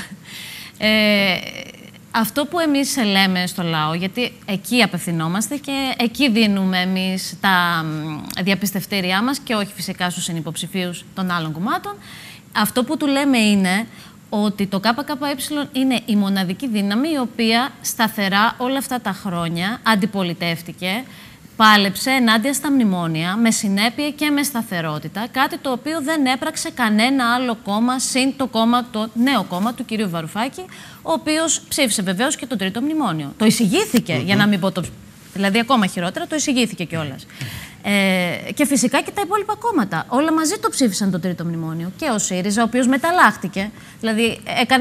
Αυτό που εμείς λέμε στο λαό, γιατί εκεί απευθυνόμαστε και εκεί δίνουμε εμείς τα διαπιστευτήριά μας και όχι φυσικά στους συνυποψηφίους των άλλων κομμάτων, αυτό που του λέμε είναι ότι το ΚΚΕ είναι η μοναδική δύναμη η οποία σταθερά όλα αυτά τα χρόνια αντιπολιτεύτηκε, πάλεψε ενάντια στα μνημόνια με συνέπεια και με σταθερότητα, κάτι το οποίο δεν έπραξε κανένα άλλο κόμμα συν το νέο κόμμα του κυρίου Βαρουφάκη, ο οποίος ψήφισε βεβαίως και το τρίτο μνημόνιο. Το εισηγήθηκε, για να μην πω το... Δηλαδή, ακόμα χειρότερα, το εισηγήθηκε κιόλας. Και φυσικά και τα υπόλοιπα κόμματα. Όλα μαζί το ψήφισαν το τρίτο μνημόνιο. Και ο ΣΥΡΙΖΑ, ο οποίος μεταλλάχτηκε. Δηλαδή,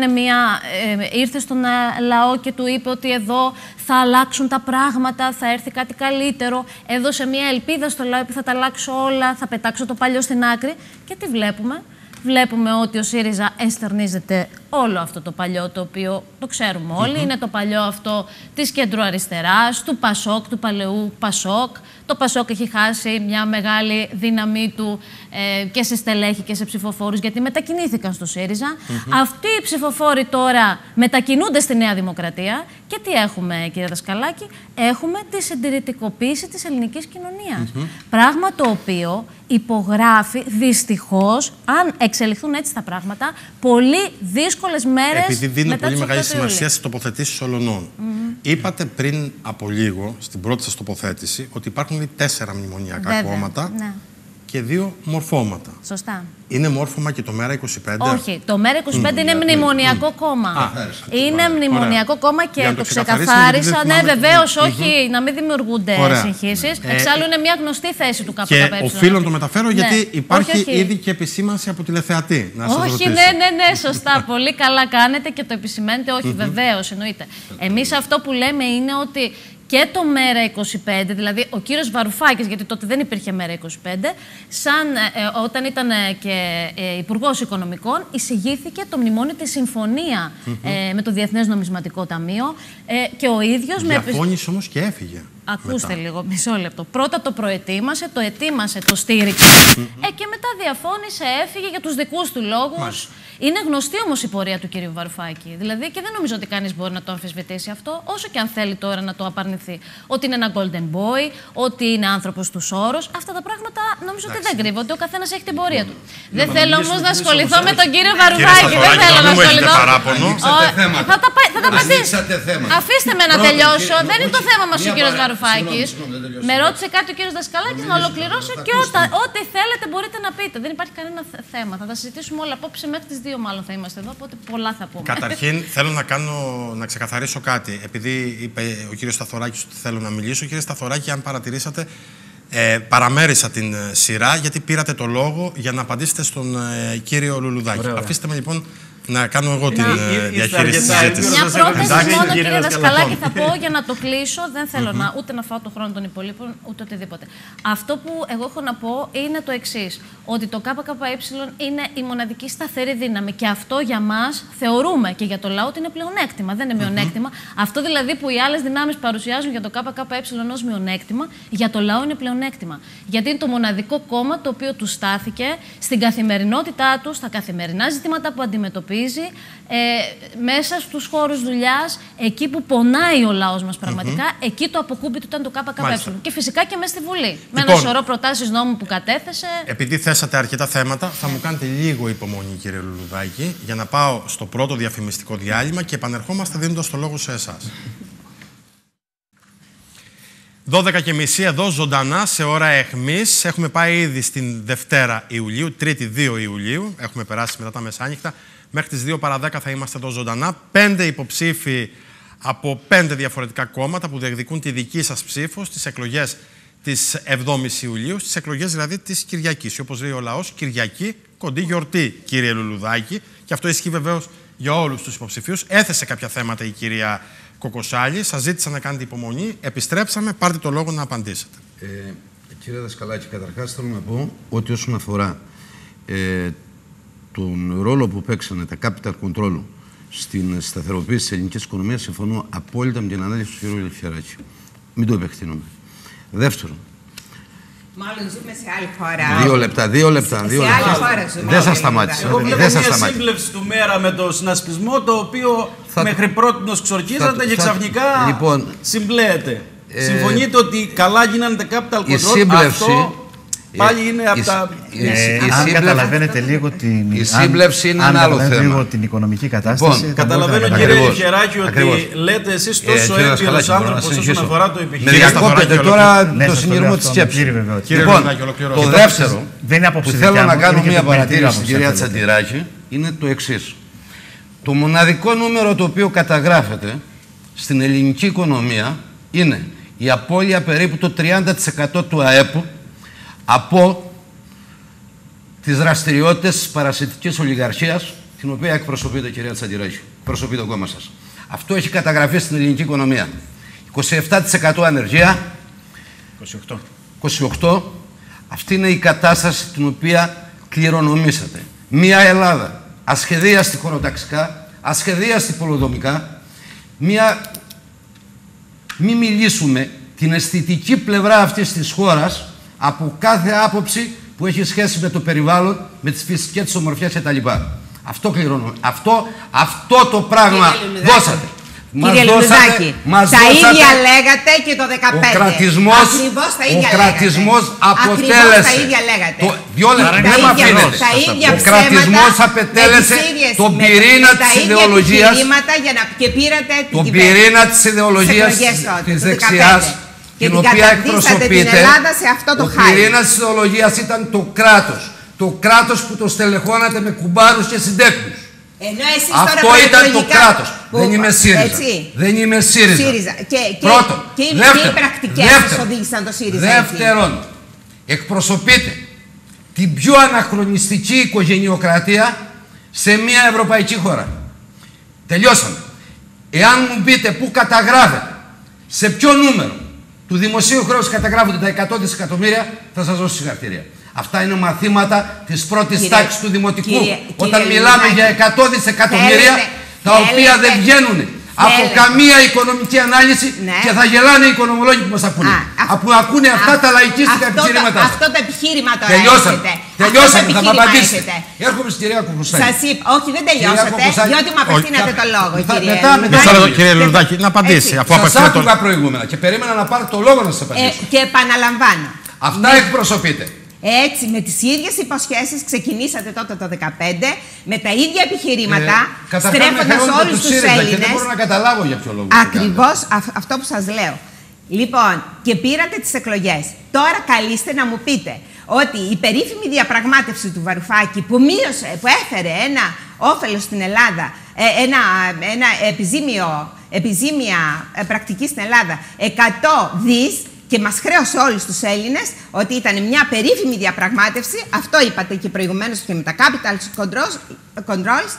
ήρθε στον λαό και του είπε ότι εδώ θα αλλάξουν τα πράγματα, θα έρθει κάτι καλύτερο. Έδωσε μια ελπίδα στο λαό που θα τα αλλάξω όλα, θα πετάξω το παλιό στην άκρη. Και τι βλέπουμε? Βλέπουμε ότι ο ΣΥΡΙΖΑ εστερνίζεται όλο αυτό το παλιό, το οποίο το ξέρουμε όλοι. Είναι το παλιό αυτό της κεντροαριστεράς, του ΠΑΣΟΚ, του παλαιού ΠΑΣΟΚ. Το ΠΑΣΟΚ έχει χάσει μια μεγάλη δύναμή του και σε στελέχη και σε ψηφοφόρους, γιατί μετακινήθηκαν στο ΣΥΡΙΖΑ. Αυτοί οι ψηφοφόροι τώρα μετακινούνται στη Νέα Δημοκρατία. Και τι έχουμε, κύριε Δασκαλάκη? Έχουμε τη συντηρητικοποίηση της ελληνικής κοινωνίας. Πράγμα το οποίο υπογράφει, δυστυχώς, αν εξελιχθούν έτσι τα πράγματα, πολύ δύσκολες μέρες. Επειδή δίνω πολύ μεγάλη σημασία στις τοποθετήσεις ολονών. Είπατε πριν από λίγο, στην πρώτη σας τοποθέτηση, ότι υπάρχουν 4 μνημονιακά κόμματα και 2 μορφώματα. Σωστά. Είναι μόρφωμα και το ΜΕΡΑ25? Όχι, το ΜΕΡΑ25 είναι μνημονιακό κόμμα. Είναι μνημονιακό κόμμα και το ξεκαθάρισα. Ναι, βεβαίως, όχι, να μην δημιουργούνται συγχύσεις. Εξάλλου είναι μια γνωστή θέση του ΚΚΕ. Και οφείλω να το μεταφέρω γιατί υπάρχει ήδη και επισήμανση από τηλεθεατή. Όχι, ναι, σωστά. Πολύ καλά κάνετε και το επισημαίνετε. Όχι, βεβαίως, εννοείται. Εμείς αυτό που λέμε είναι ότι και το ΜΕΡΑ25, δηλαδή ο κύριος Βαρουφάκης, γιατί τότε δεν υπήρχε ΜΕΡΑ25, όταν ήταν και Υπουργός Οικονομικών, εισηγήθηκε το μνημόνιο της συμφωνία με το Διεθνές Νομισματικό Ταμείο και ο ίδιος... Διαφώνησε όμως και έφυγε. Ακούστε λίγο, μισό λεπτό. Πρώτα το προετοίμασε, το ετοίμασε, το στήριξε και μετά διαφώνησε, έφυγε για τους δικούς του λόγους. Είναι γνωστή όμως η πορεία του κυρίου Βαρουφάκη. Δηλαδή, και δεν νομίζω ότι κανείς μπορεί να το αμφισβητήσει αυτό, όσο και αν θέλει τώρα να το απαρνηθεί. Ότι είναι ένα golden boy, ότι είναι άνθρωπος του Σόρος. Αυτά τα πράγματα νομίζω ότι δεν κρύβονται. Ο καθένας έχει την πορεία του. Δεν θέλω όμως να ασχοληθώ με τον κύριο Βαρουφάκη. Δεν θέλω να ασχοληθώ. Θα τα πατήσω. Αφήστε με να τελειώσω. Δεν είναι το θέμα μας ο κύριος Βαρουφάκης. Με ρώτησε κάτι ο κύριος Δασκαλάκης να ολοκληρώσω και ό,τι θέλετε μπορείτε να πείτε. Δεν υπάρχει κανένα θέμα. Θα τα συζητήσουμε όλα απόψε μέχρι τις 2 μάλλον θα είμαστε εδώ, οπότε πολλά θα πούμε. Καταρχήν, θέλω να ξεκαθαρίσω κάτι. Επειδή είπε ο κύριος Σταθωράκης ότι θέλω να μιλήσω, κύριε Σταθωράκη, αν παρατηρήσατε, παραμέρισα την σειρά γιατί πήρατε το λόγο για να απαντήσετε στον κύριο Λουλουδάκη. Αφήστε με λοιπόν να κάνω εγώ την διαχείριση της συζήτησης. Μια πρόταση μόνο, κύριε Δασκαλάκη, θα πω για να το κλείσω. Δεν θέλω ούτε να φάω το χρόνο των υπολείπων, ούτε οτιδήποτε. Αυτό που εγώ έχω να πω είναι το εξής. Ότι το ΚΚΕ είναι η μοναδική σταθερή δύναμη. Και αυτό για μας θεωρούμε και για το λαό ότι είναι πλεονέκτημα. Δεν είναι μειονέκτημα. Αυτό δηλαδή που οι άλλες δυνάμεις παρουσιάζουν για το ΚΚΕ ως μειονέκτημα, για το λαό είναι πλεονέκτημα. Γιατί είναι το μοναδικό κόμμα το οποίο του στάθηκε στην καθημερινότητά του, στα καθημερινά ζητήματα που αντιμετωπίζει. Μέσα στους χώρους δουλειάς, εκεί που πονάει ο λαός μας πραγματικά, εκεί το αποκούμπι του ήταν το ΚΚΕ. Και φυσικά και μέσα στη Βουλή. Με ένα σωρό προτάσεις νόμου που κατέθεσε. Επειδή θέσατε αρκετά θέματα, θα μου κάνετε λίγο υπομονή, κύριε Λουλουδάκη, για να πάω στο πρώτο διαφημιστικό διάλειμμα και επανερχόμαστε δίνοντας το λόγο σε εσάς. 12:30 εδώ ζωντανά σε ώρα αιχμής. Έχουμε πάει ήδη στην Δευτέρα Ιουλίου, Τρίτη 2 Ιουλίου. Έχουμε περάσει μετά τα μεσάνυχτα. Μέχρι τις 2 παρά 10 θα είμαστε εδώ ζωντανά. 5 υποψήφοι από 5 διαφορετικά κόμματα που διεκδικούν τη δική σας ψήφο στις εκλογές της 7ης Ιουλίου, στις εκλογές δηλαδή της Κυριακής. Όπως λέει ο λαός, Κυριακή, κοντή γιορτή, κύριε Λουλουδάκη. Και αυτό ισχύει βεβαίως για όλους τους υποψηφίους. Έθεσε κάποια θέματα η κυρία Κοκοσάλη. Σας ζήτησα να κάνετε υπομονή. Επιστρέψαμε. Πάρτε το λόγο να απαντήσετε. Κύριε Δασκαλάκη, καταρχάς θέλω να πω ότι όσον αφορά τον ρόλο που παίξανε τα capital control στην σταθεροποίηση της ελληνικής οικονομίας, συμφωνώ απόλυτα με την ανάλυση του κ. Ελευθεράκη. Μην το επεκτείνουμε. Δεύτερον. Μάλλον ζούμε σε άλλη χώρα. 2 λεπτά. Δεν σας σταμάτησα. Εγώ βλέπω μια σύμπλευση του ΜΕΡΑ με το συνασπισμό, το οποίο μέχρι πρώτη ξορκίζατε και ξαφνικά συμπλέεται. Συμφωνείτε ότι καλά γίνανε τα capital control? Αυτό πάλι είναι από τα... Αν καταλαβαίνετε λίγο η σύμπλευση είναι ένα άλλο θέμα. Λίγο την οικονομική κατάσταση. Λοιπόν, καταλαβαίνω κύριε Λιχεράκη ότι λέτε εσείς τόσο έμπειρος άνθρωπος όσον αφορά το επιχείρημα. Με διακόπτετε τώρα το συνειρμό της σκέψης. Λοιπόν, το δεύτερο που θέλω να κάνω μια παρατήρηση στην κυρία Τσαντιράκη είναι το εξής. Το μοναδικό νούμερο το οποίο καταγράφεται στην ελληνική οικονομία είναι η απώλεια περίπου το 30% του ΑΕΠ από τις δραστηριότητες της παρασιτικής ολιγαρχίας, την οποία εκπροσωπείται η κυρία Τσαντιράκη, εκπροσωπεί το κόμμα σας. Αυτό έχει καταγραφεί στην ελληνική οικονομία. 27% ανεργία, 28%. Αυτή είναι η κατάσταση την οποία κληρονομήσατε. Μία Ελλάδα ασχεδίαστη χωροταξικά, ασχεδίαστη πολεοδομικά, μη μιλήσουμε την αισθητική πλευρά αυτής της χώρας από κάθε άποψη που έχει σχέση με το περιβάλλον, με τις φυσικές της ομορφιές κτλ. Αυτό κληρώνω. Αυτό το πράγμα δώσατε. Κύριε Λουλουδάκη, τα ίδια λέγατε και το 2015. Ο κρατισμός αποτέλεσε. Τα ίδια λέγατε. Ο κρατισμός απετέλεσε τον πυρήνα της ιδεολογίας. Τον πυρήνα της ιδεολογίας της δεξιάς, την οποία εκπροσωπείται. Ο πυρήνας της ιδεολογίας ήταν το κράτος. Το κράτος που το στελεχώνατε με κουμπάρους και συντέκνους. Αυτό ήταν το κράτος. Δεν είμαι ΣΥΡΙΖΑ. Δεν είμαι ΣΥΡΙΖΑ. Πρώτον. Και οι πρακτικές σας οδήγησαν το ΣΥΡΙΖΑ. Δεύτερον, εκπροσωπείτε την πιο αναχρονιστική οικογενειοκρατία σε μια ευρωπαϊκή χώρα. Τελειώσαμε. Εάν μου πείτε πού καταγράφεται, σε ποιο νούμερο του δημοσίου χρέους καταγράφονται τα 100 δισεκατομμύρια, θα σας δώσω συγχαρητήρια. Αυτά είναι μαθήματα της πρώτης τάξης του δημοτικού. Όταν μιλάμε για 100 δισεκατομμύρια, τα οποία δεν βγαίνουν από καμία οικονομική ανάλυση και θα γελάνε οι οικονομολόγοι που μας ακούνε. Που ακούνε αυτά τα λαϊκίστικα επιχειρήματά. Αυτό το επιχείρημα τώρα Τελειώσαμε, θα μου απαντήσετε. Έρχομαι στην κυρία Κουκουσάκη. Σας είπα, όχι δεν τελειώσατε, διότι μου απευθύνατε το λόγο, κύριε Λουλουδάκη, να απαντήσει. Σας άκουγα προηγούμενα και περίμενα να πάρω το λόγο να σας απαντήσω. Και επαναλαμβάνω. Αυτά εκπροσωπείτε. Έτσι, με τις ίδιες υποσχέσεις ξεκινήσατε τότε το 2015, με τα ίδια επιχειρήματα, στρέφοντας όλους τους Έλληνες. Και δεν μπορώ να καταλάβω για ποιο λόγο. Ακριβώς αυτό που σας λέω. Λοιπόν, και πήρατε τις εκλογές. Τώρα καλείστε να μου πείτε ότι η περίφημη διαπραγμάτευση του Βαρουφάκη που έφερε ένα όφελος στην Ελλάδα, ένα επιζήμια πρακτική στην Ελλάδα, 100 δις, και μας χρέωσε όλους τους Έλληνες ότι ήταν μια περίφημη διαπραγμάτευση. Αυτό είπατε και προηγουμένως και με τα capital controls.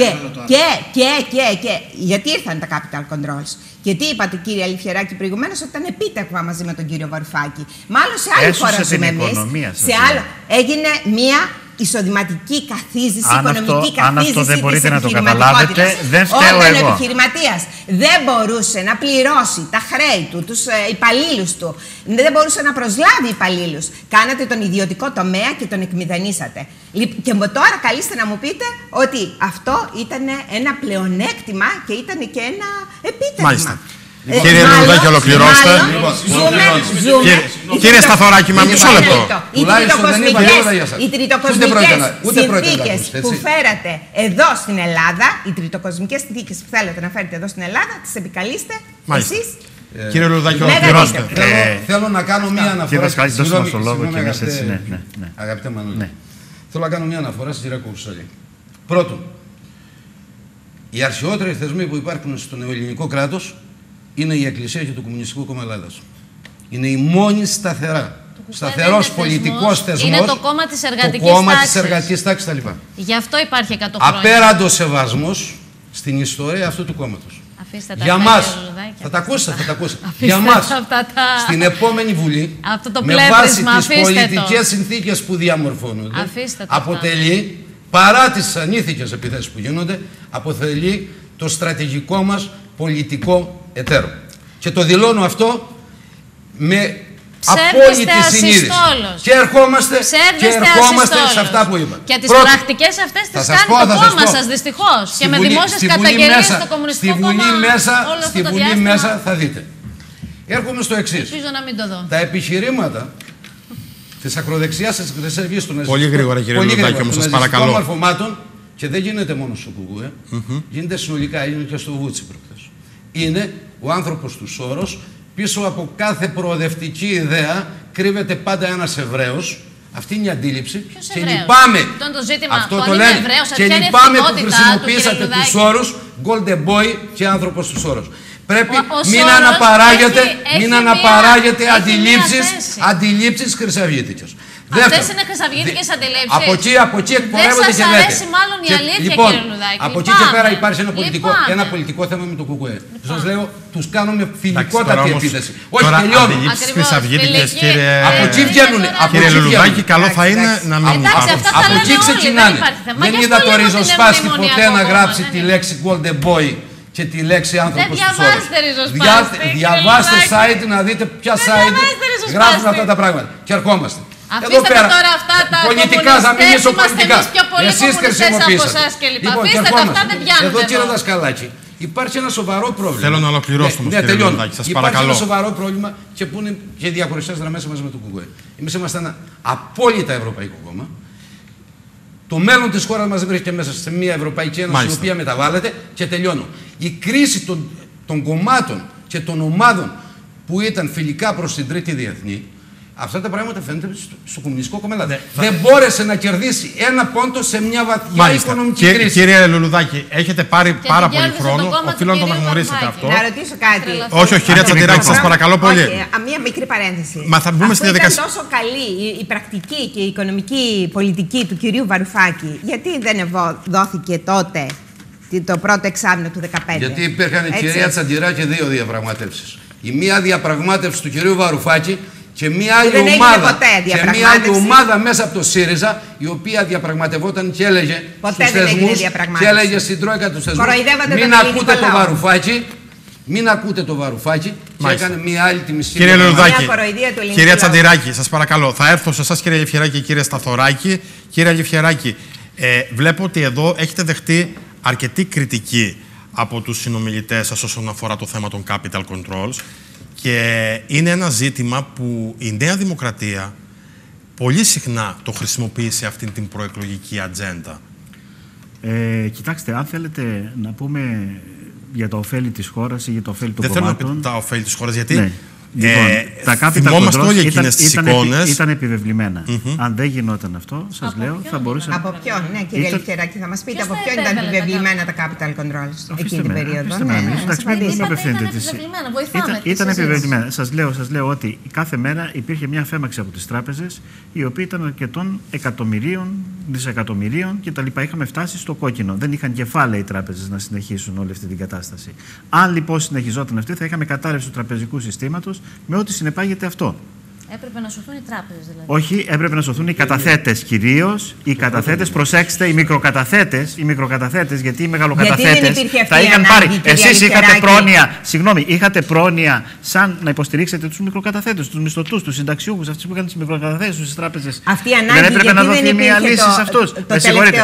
Και γιατί ήρθαν τα capital controls. Και τι είπατε, κύριε Λιχεράκη, προηγουμένως, ότι ήταν επίτευγμα μαζί με τον κύριο Βαρουφάκη. Μάλλον σε άλλη χώρα ζούμε εμείς. Έγινε μια εισοδηματική καθίζηση, οικονομική καθίζηση. Αν αυτό δεν μπορείτε να το καταλάβετε, δεν φταίω εγώ. Όταν ο επιχειρηματίας δεν μπορούσε να πληρώσει τα χρέη του, τους υπαλλήλους του, δεν μπορούσε να προσλάβει υπαλλήλους, κάνατε τον ιδιωτικό τομέα και τον εκμηδενήσατε. Και τώρα καλείστε να μου πείτε ότι αυτό ήταν ένα πλεονέκτημα και ήταν και ένα επίτευγμα. Μάλιστα. Κύριε Λουλουδάκη, ολοκληρώστε. Κύριε Σταθωράκη, μα μισό λεπτό. Οι τριτοκοσμικές συνθήκες που φέρατε εδώ στην Ελλάδα, οι τριτοκοσμικές συνθήκες που θέλετε να φέρετε εδώ στην Ελλάδα, τις επικαλείστε εσείς. Κύριε Λουλουδάκη, ολοκληρώστε. Θέλω να κάνω μία αναφορά. Κύριε Δασκάλη, δώστε μας το λόγο και εμείς έτσι. Αγαπητέ Μανώλη, θέλω να κάνω μία αναφορά στην κυρία Κουκουσάκη. Πρώτον, οι αρχαιότεροι θεσμοί που υπάρχουν στο νεοελληνικό κράτος είναι η Εκκλησία και το Κομμουνιστικό Κόμμα Ελλάδας. Είναι η μόνη σταθερός πολιτικός θεσμός. Είναι το κόμμα της εργατικής τάξης. κτλ. Γι' αυτό υπάρχει 100 χρόνια. Απέραντος σεβασμός στην ιστορία αυτού του κόμματος. Για μας, θα τα ακούσετε. Για μας, στην επόμενη Βουλή, με βάση τις πολιτικές συνθήκες που διαμορφώνονται, αποτελεί, παρά τις ανήθικες επιθέσεις που γίνονται, αποτελεί το στρατηγικό μας πολιτικό εταίρο. Και το δηλώνω αυτό με απόλυτη συνείδηση. Και ερχόμαστε σε αυτά που είπα. Και τις πρακτικές αυτές τις κάνει το κόμμα σας, δυστυχώς. Και με δημόσιες καταγγελίες στο Κομμουνιστικό Κόμμα. Στη Βουλή μέσα θα δείτε. Έρχομαι στο εξής. Ελπίζω να μην το δω. Τα επιχειρήματα της ακροδεξιάς της Χρυσής Αυγής, των Πολύ γρήγορα, κύριε Λουλουδάκη, όμως σας παρακαλώ. Μορφωμάτων, και δεν γίνεται μόνο στο Κουκουέ, γίνεται συνολικά, είναι και στο Βούτσι προχθές. Είναι ο άνθρωπος του Σόρος. Πίσω από κάθε προοδευτική ιδέα κρύβεται πάντα ένας Εβραίος. Αυτή είναι η αντίληψη. Ποιος και Εβραίος? λυπάμαι. Το ζήτημα, αυτό το το είναι λένε. Εβραίος, Και λυπάμαι που χρησιμοποίησατε τους όρους Golden Boy και άνθρωπος του Σόρος. Πρέπει μην αναπαράγετε αντιλήψεις χρυσαυγήτικες. Αυτές είναι χρυσαυγήτικες αντιλήψεις. Από εκεί εκπορεύονται και λέτε. Δεν σας αρέσει μάλλον η αλήθεια, λοιπόν, κύριε Λουδάκη. Από εκεί και πέρα υπάρχει ένα πολιτικό θέμα με το ΚΚΕ. Σας λέω, τους κάνουμε φιλικότατη επίθεση. Όχι, τελειώνω. Αντιλήψεις χρυσαυγήτικες, κύριε... Από εκεί βγαίνουν. Κύριε Λουλουδάκη, καλό θα είναι να μην υπάρχουν. Από εκεί ξεκινάνε. Δεν είδα το ριζοσπάστη ποτέ να γράψει τη λέξη Golden Boy και τη λέξη άνθρωπος του Σόρος. Διαβάστε site να δείτε ποια site γράφουν αυτά τα πράγματα. Και ερχόμαστε. Αφήστε τα τώρα αυτά τα πολιτικά, θα μιλήσω πολιτικά. Πιο πολύ εσείς χρησιμοποιήσατε. Αφήστε τα αυτά, δεν πιάνετε. Εδώ, κύριε Δασκαλάκη, υπάρχει ένα σοβαρό πρόβλημα. Θέλω να ολοκληρώσω όμως, κύριε Λουλουδάκη, σας παρακαλώ. Υπάρχει ένα σοβαρό πρόβλημα και που είναι και διαχωριστές γραμμές μαζί με το ΚΚΕ. Εμείς είμαστε ένα απόλυτα ευρωπαϊκό κόμμα. Το μέλλον της χώρας μας δεν βρίσκεται μέσα σε μια Ευρωπαϊκή Ένωση η οποία μεταβάλλεται. Και τελειώνω. Η κρίση των κομμάτων και των ομάδων που ήταν φιλικά προς την Τρίτη Διεθνή, αυτά τα πράγματα φαίνονται στο Κομμουνιστικό Κόμμα. Δεν μπόρεσε να κερδίσει ένα πόντο σε μια βαθιά οικονομική κρίση. Κύριε Λουλουδάκη, έχετε πάρει πάρα πολύ χρόνο. Οφείλω να το αναγνωρίσετε αυτό. Να ρωτήσω κάτι. Όχι, κυρία Τσαντηράκη, σας παρακαλώ πολύ. Μία μικρή παρένθεση. Μα θα μπούμε στη διαδικασία. Ήταν τόσο καλή η πρακτική και η οικονομική πολιτική του κυρίου Βαρουφάκη, γιατί δεν δόθηκε τότε το πρώτο εξάμηνο του 2015. Γιατί υπήρχαν, κυρία Τσαντηράκη, δύο διαπραγματεύσεις. Η μία διαπραγμάτευση του κυρίου Βαρουφάκη και μια άλλη ομάδα μέσα από το ΣΥΡΙΖΑ, η οποία διαπραγματευόταν και έλεγε στους θεσμούς και έλεγε στην Τρόικα τους θεσμούς, μην ακούτε το Βαρουφάκη, και έκανε μια άλλη τη μισή. Κύριε Λουλουδάκη, κυρία Τσαντηράκη, σας παρακαλώ, θα έρθω σε εσάς, κύριε Λιφιεράκη και κύριε Σταθωράκη. Κύριε Λιφιεράκη, βλέπω ότι εδώ έχετε δεχτεί αρκετή κριτική από τους συνομιλητές σας όσον αφορά το θέμα των capital controls. Και είναι ένα ζήτημα που η Νέα Δημοκρατία πολύ συχνά το χρησιμοποιεί σε αυτήν την προεκλογική ατζέντα. Κοιτάξτε, αν θέλετε να πούμε για τα ωφέλη της χώρας ή για τα ωφέλη των κομμάτων... Δεν θέλω να πείτε τα ωφέλη της χώρας, γιατί... Ναι. Λοιπόν, τα θυμόμαστε όλοι εκείνες τις εικόνες. Ήταν επιβεβλημένα. Αν δεν γινόταν αυτό, σας λέω, θα μπορούσαμε... Από ποιον, ναι, κύριε Λιφιεράκη, θα μας πείτε από ποιον ήταν επιβεβλημένα τα capital controls εκείνη την περίοδο. Ήταν επιβεβλημένα. Σας λέω ότι κάθε μέρα υπήρχε μια φέμαξη από τις τράπεζες, η οποία ήταν αρκετών εκατομμυρίων, δισεκατομμυρίων κτλ. Είχαμε φτάσει στο κόκκινο. Δεν είχαν κεφάλαια οι τράπεζες να συνεχίσουν όλη αυτή την κατάσταση. Αν λοιπόν συνεχιζόταν αυτή, θα είχαμε κατάρρευση του τραπεζικού συστήματος με ό,τι συνεπάγεται αυτό. Έπρεπε να σωθούν οι τράπεζες, δηλαδή. Όχι, έπρεπε να σωθούν οι καταθέτες κυρίως. Οι καταθέτες, προσέξτε, οι μικροκαταθέτες, γιατί οι μεγαλοκαταθέτες θα είχαν πάρει. Εσείς είχατε πρόνοια, συγγνώμη, είχατε πρόνοια σαν να υποστηρίξετε τους μικροκαταθέτες, τους μισθωτούς, τους συνταξιούχους, αυτούς που είχαν τις μικροκαταθέσεις στις τράπεζες. Αυτή η ανάγκη, δεν έπρεπε να δοθεί μια λύση σε αυτούς. Με συγχωρείτε,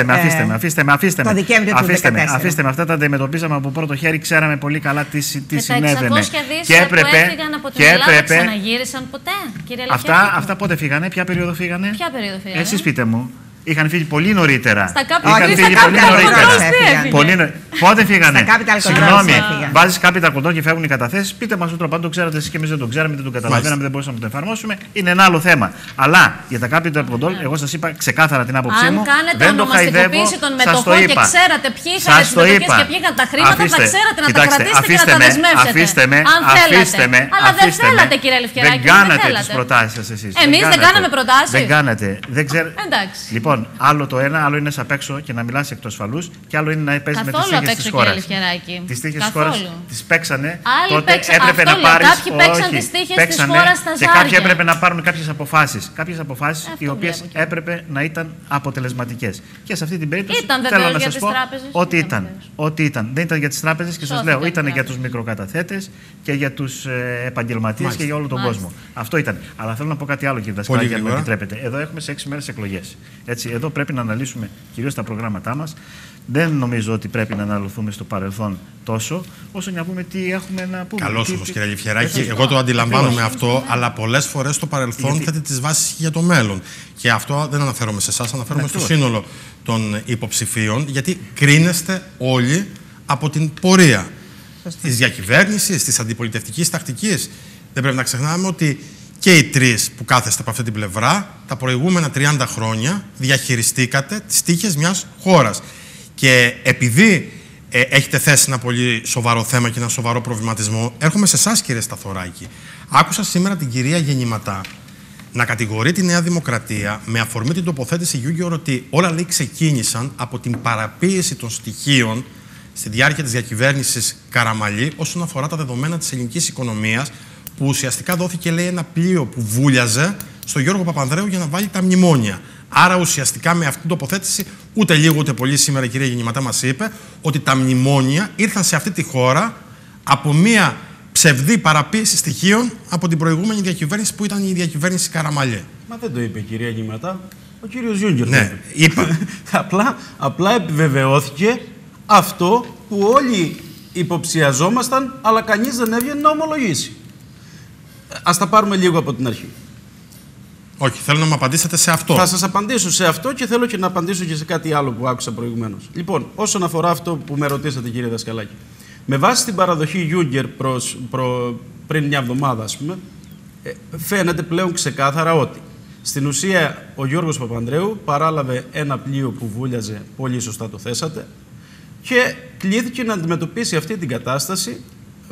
αφήστε με. Αυτά τα αντιμετωπίζαμε από πρώτο χέρι, ξέραμε πολύ καλά τι συνέβαινε. Και έπρεπε. Ξαναγύρισαν ποτέ. Αυτά πότε φύγανε, ποια περίοδο φύγανε. Εσείς πείτε μου. Είχαν φύγει πολύ νωρίτερα. Στα capital control. Πότε φύγανε? Συγγνώμη, βάζεις capital control και φεύγουν οι καταθέσεις. Πείτε μας το πάντο, ξέρατε εσείς και εμείς δεν το ξέραμε, δεν το καταλαβαίναμε, δεν μπορούσαμε να το εφαρμόσουμε. Είναι ένα άλλο θέμα. Αλλά για τα capital control, εγώ σας είπα ξεκάθαρα την άποψή μου. Δεν το χαϊδεύω. Των μετοχών και ξέρατε ποιοι είχαν τις μετοχές και ποιοι είχαν τα χρήματα, θα ξέρατε να τα κρατήσετε και να τα δεσμεύσετε. Αλλά δεν θέλατε, κύριε Λευκεράκη. Δεν κάνατε τις προτάσεις σας εσείς. Εμείς δεν κάναμε προτάσεις. Δεν κάνατε. Εντάξει. Λοιπόν, άλλο το ένα, άλλο είναι απ' έξω και να μιλάς εκ του ασφαλούς, και άλλο είναι να παίζεις με τις τύχες της χώρας. Τις τύχες της χώρας τις παίξανε. Τότε έπρεπε να πάρεις. Κάποιοι παίξαν τις τύχες της χώρας στα ζάρια. Και κάποιοι έπρεπε να πάρουν κάποιες αποφάσεις. Κάποιες αποφάσεις οι οποίες έπρεπε να ήταν αποτελεσματικές. Και σε αυτή την περίπτωση θέλω να σας πω ότι ήταν. Δεν ήταν για τις τράπεζες και σας λέω, ήταν για τους μικροκαταθέτες και για τους επαγγελματίες και για όλο τον κόσμο. Αυτό ήταν. Αλλά θέλω να πω κάτι άλλο, κύριε Δασκαλάκη, αν μου επιτρέπετε. Εδώ έχουμε σε 6 μέρες εκλογές. Έτσι, εδώ πρέπει να αναλύσουμε κυρίως τα προγράμματά μας. Δεν νομίζω ότι πρέπει να αναλωθούμε στο παρελθόν τόσο, όσο να πούμε τι έχουμε να πούμε. Καλώς όμως, κύριε Λιφιεράκη. Εγώ το αντιλαμβάνομαι αυτό, αλλά πολλές φορές το παρελθόν θέτει τις βάσεις για το μέλλον. Και αυτό δεν αναφέρομαι σε εσάς, αναφέρομαι στο σύνολο των υποψηφίων, γιατί κρίνεστε όλοι από την πορεία της διακυβέρνησης, της αντιπολιτευτικής τακτικής. Δεν πρέπει να ξεχνάμε ότι και οι τρεις που κάθεστε από αυτή την πλευρά, τα προηγούμενα 30 χρόνια διαχειριστήκατε τις τύχες μιας χώρας. Και επειδή έχετε θέσει ένα πολύ σοβαρό θέμα και ένα σοβαρό προβληματισμό, έρχομαι σε εσάς, κύριε Σταθωράκη. Άκουσα σήμερα την κυρία Γεννηματά να κατηγορεί τη Νέα Δημοκρατία με αφορμή την τοποθέτηση Γιούγκερ ότι όλα, λέει, ξεκίνησαν από την παραποίηση των στοιχείων στη διάρκεια της διακυβέρνησης Καραμαλή όσον αφορά τα δεδομένα της ελληνικής οικονομίας, που ουσιαστικά δόθηκε, λέει, ένα πλοίο που βούλιαζε στον Γιώργο Παπανδρέου για να βάλει τα μνημόνια. Άρα ουσιαστικά με αυτή την τοποθέτηση, ούτε λίγο ούτε πολύ σήμερα η κυρία Γεννηματά μας είπε ότι τα μνημόνια ήρθαν σε αυτή τη χώρα από μία ψευδή παραποίηση στοιχείων από την προηγούμενη διακυβέρνηση που ήταν η διακυβέρνηση Καραμαλή. Μα δεν το είπε η κυρία Γεννηματά. Ο κύριος Γιούγκερ. Ναι, είπα. απλά επιβεβαιώθηκε αυτό που όλοι υποψιαζόμασταν, αλλά κανείς δεν έβγαινε να ομολογήσει. Ας τα πάρουμε λίγο από την αρχή. Όχι, θέλω να μου απαντήσετε σε αυτό. Θα σας απαντήσω σε αυτό και θέλω και να απαντήσω και σε κάτι άλλο που άκουσα προηγουμένως. Λοιπόν, όσον αφορά αυτό που με ρωτήσατε, κύριε Δασκαλάκη, με βάση την παραδοχή Γιούγκερ πριν μια εβδομάδα, ας πούμε, φαίνεται πλέον ξεκάθαρα ότι στην ουσία ο Γιώργος Παπανδρέου παράλαβε ένα πλοίο που βούλιαζε, πολύ σωστά το θέσατε, και κλήθηκε να αντιμετωπίσει αυτή την κατάσταση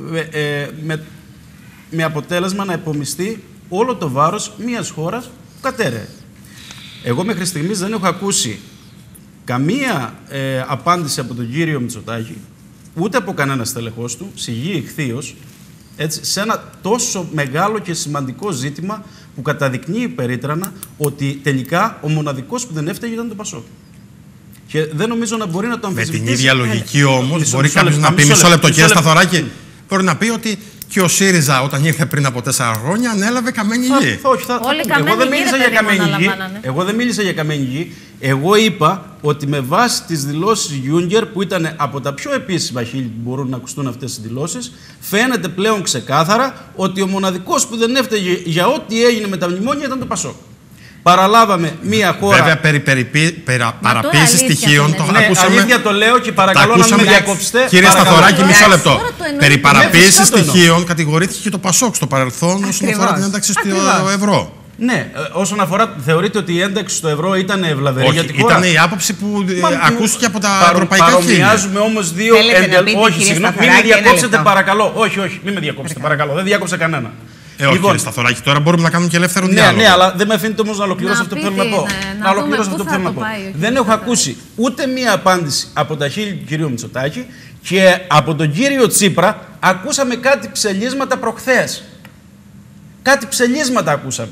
με αποτέλεσμα να επομιστεί όλο το βάρος μιας χώρας που κατέρεε. Εγώ μέχρι στιγμής δεν έχω ακούσει καμία απάντηση από τον κύριο Μητσοτάκη, ούτε από κανένα στελεχός του, σιγή ηχθείως, έτσι, σε ένα τόσο μεγάλο και σημαντικό ζήτημα που καταδεικνύει περίτρανα ότι τελικά ο μοναδικός που δεν έφταιγε ήταν το Πασόκ. Και δεν νομίζω να μπορεί να το αμφισβητήσει. Με την ίδια λογική όμως, μπορεί κάποιος να πει, μισό λεπτό, κύριε Σταθωράκη, μπορεί να πει ότι και ο ΣΥΡΙΖΑ, όταν ήρθε πριν από 4 χρόνια, ανέλαβε καμένη γη. Εγώ δεν μίλησα για καμένη γη. Εγώ δεν μίλησα για καμένη γη. Εγώ είπα ότι με βάση τις δηλώσεις Γιούγκερ, που ήταν από τα πιο επίσημα χείλη που μπορούν να ακουστούν αυτές τις δηλώσεις, φαίνεται πλέον ξεκάθαρα ότι ο μοναδικός που δεν έφταιγε για ό,τι έγινε με τα μνημόνια ήταν το Πασόκ. Παραλάβαμε μία χώρα. Βέβαια, παραποίηση στοιχείων. Το ακούσαμε. Αλήθεια το λέω και παρακαλώ να μην με διακόψετε. Κύριε Σταθωράκη, μισό λεπτό. Περί παραποίηση στοιχείων κατηγορήθηκε και το Πασόκ στο παρελθόν όσον αφορά την ένταξη στο ευρώ. Ναι, όσον αφορά, θεωρείτε ότι η ένταξη στο ευρώ ήταν ευλαβερή για τη χώρα? Ήταν η άποψη που ακούστηκε από τα ευρωπαϊκά χείλη. Παρομοιάζουμε όμως δύο όχι, συγγνώμη, μην με διακόψετε παρακαλώ. Όχι, μην με διακόψετε παρακαλώ. Δεν διάκοψε κανένα. Όχι, κύριε Σταθωράκη, τώρα μπορούμε να κάνουμε και ελεύθερο διάλογο. Ναι, αλλά δεν με αφήνετε όμως να ολοκληρώσω αυτό που θέλω να πω. Να ολοκληρώσω αυτό που θέλω να πω. Δεν έχω ακούσει ούτε μία απάντηση από τα χείλη του κυρίου Μητσοτάκη, και από τον κύριο Τσίπρα ακούσαμε κάτι ψελίσματα προχθές. Κάτι ψελίσματα ακούσαμε.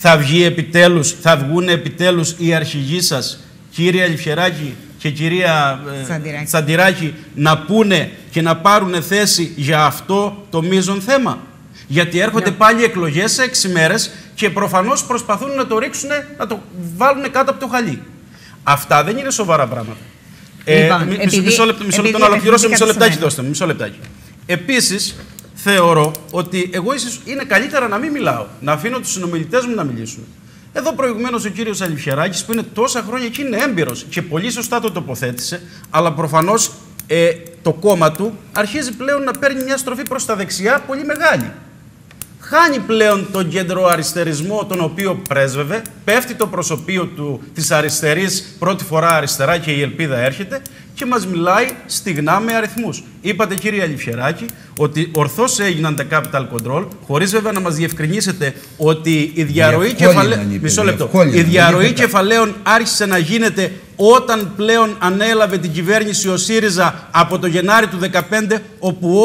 Θα βγουν επιτέλους οι αρχηγοί σας, κύριε Λιφιεράκη και κυρία Τσαντηράκη, να πούνε και να πάρουν θέση για αυτό το μείζον θέμα? Γιατί έρχονται πάλι εκλογές σε 6 μέρες και προφανώς προσπαθούν να το ρίξουν, να το βάλουν κάτω από το χαλί. Αυτά δεν είναι σοβαρά πράγματα. Μισό λεπτό να ολοκληρώσω, μισό λεπτάκι. Επίσης, θεωρώ ότι εγώ ίσως είναι καλύτερα να μην μιλάω, να αφήνω τους συνομιλητές μου να μιλήσουν. Εδώ προηγουμένως ο κύριος Αλιφιεράκης, που είναι τόσα χρόνια και είναι έμπειρος και πολύ σωστά το τοποθέτησε, αλλά προφανώς το κόμμα του αρχίζει πλέον να παίρνει μια στροφή προς τα δεξιά πολύ μεγάλη. Χάνει πλέον τον κεντροαριστερισμό τον οποίο πρέσβευε, πέφτει το προσωπείο του της αριστερής, πρώτη φορά αριστερά και η ελπίδα έρχεται και μας μιλάει στιγνά με αριθμούς. Είπατε, κύριε Αλιφιεράκη, ότι ορθώς έγιναν τα capital control, χωρίς βέβαια να μας διευκρινίσετε ότι η διαρροή κεφαλαίων άρχισε να γίνεται όταν πλέον ανέλαβε την κυβέρνηση ο ΣΥΡΙΖΑ από το Γενάρη του 2015, όπου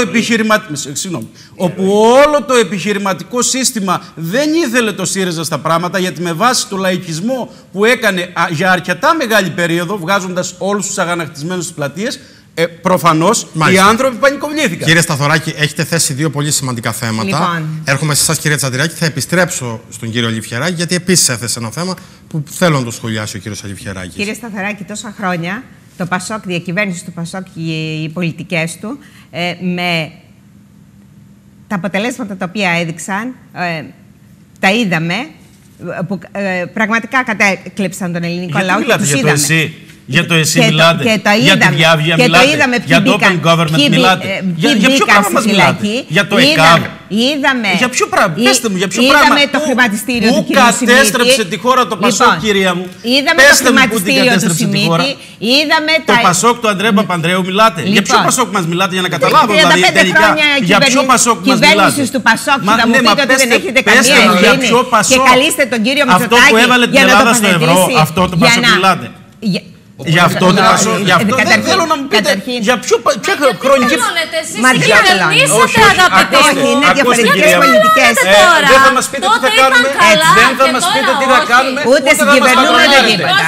όλο το επιχειρηματικό σύστημα δεν ήθελε το ΣΥΡΙΖΑ στα πράγματα, γιατί με βάση το λαϊκισμό που έκανε για αρκετά μεγάλη περίοδο, βγάζοντας όλους τους αγανακτισμένους στις πλατείες, Προφανώς οι άνθρωποι πανικοβλήθηκαν. Κύριε Σταθωράκη, έχετε θέσει δύο πολύ σημαντικά θέματα. Λοιπόν. Έρχομαι σε εσάς, κυρία Τσαντηράκη. Θα επιστρέψω στον κύριο Αλιφιεράκη, γιατί επίσης έθεσε ένα θέμα που θέλω να το σχολιάσει ο κύριος Αλιφιεράκης. Κύριε Σταθωράκη, τόσα χρόνια το ΠΑΣΟΚ, η διακυβέρνηση του ΠΑΣΟΚ και οι πολιτικές του, με τα αποτελέσματα τα οποία έδειξαν, τα είδαμε, που πραγματικά κατέκλεψαν τον ελληνικό λαό και τους είδαμε. Για το εσύ μιλάτε, για τη διάβγεια μιλάτε, για το open government μιλάτε. Για ποιο πράγμα μας μιλάτε, για το ΕΚΑΒ. Για ποιο πράγμα, πέστε μου, για ποιο πράγμα, το χρηματιστήριο του κ. Σιμίτη. Πού κατέστρεψε τη χώρα το ΠΑΣΟΚ, κυρία μου. Πέστε μου πού την κατέστρεψε τη χώρα. Το ΠΑΣΟΚ του Αντρέα Παπανδρέου μιλάτε. Για ποιο ΠΑΣΟΚ μας μιλάτε, για να καταλάβω δηλαδή τελικά. Για ποιο ΠΑΣΟΚ μας μιλάτε. Κυβέρνησης του ΠΑΣΟΚ θα μου πείτε ότι δεν έχετε καμία ευθύνη και καλείστε τον κύριο Μητσοτάκη για να το αποδεδρίσει. Αυτό το ΠΑΣΟΚ μιλάτε. Για αυτό το ΠΑΣΟΚ, για αυτό δεν θέλω να μου πείτε για ποια χρονική... Μα δεν κυβερνήσατε, αγαπητέ μου. Είναι διαφορετικές πολιτικές. Δεν θα μας πείτε τι θα κάνουμε. Δεν θα μας πείτε τι θα κάνουμε. Ούτε συγκυβερνούμε ούτε τίποτα.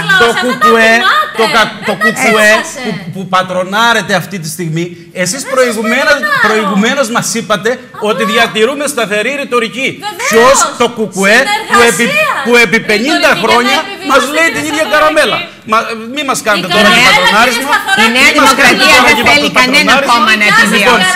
Το κουκουέ που πατρονάρετε αυτή τη στιγμή, εσείς προηγουμένως μας είπατε ότι διατηρούμε σταθερή ρητορική. Ποιος? Το κουκουέ που επί 50 χρόνια μας λέει την ίδια καραμέλα. Μη μας κάνετε τώρα και πατρονάρισμα. Η Νέα Δημοκρατία δεν θέλει κανένα κόμμα να επιβιώσει.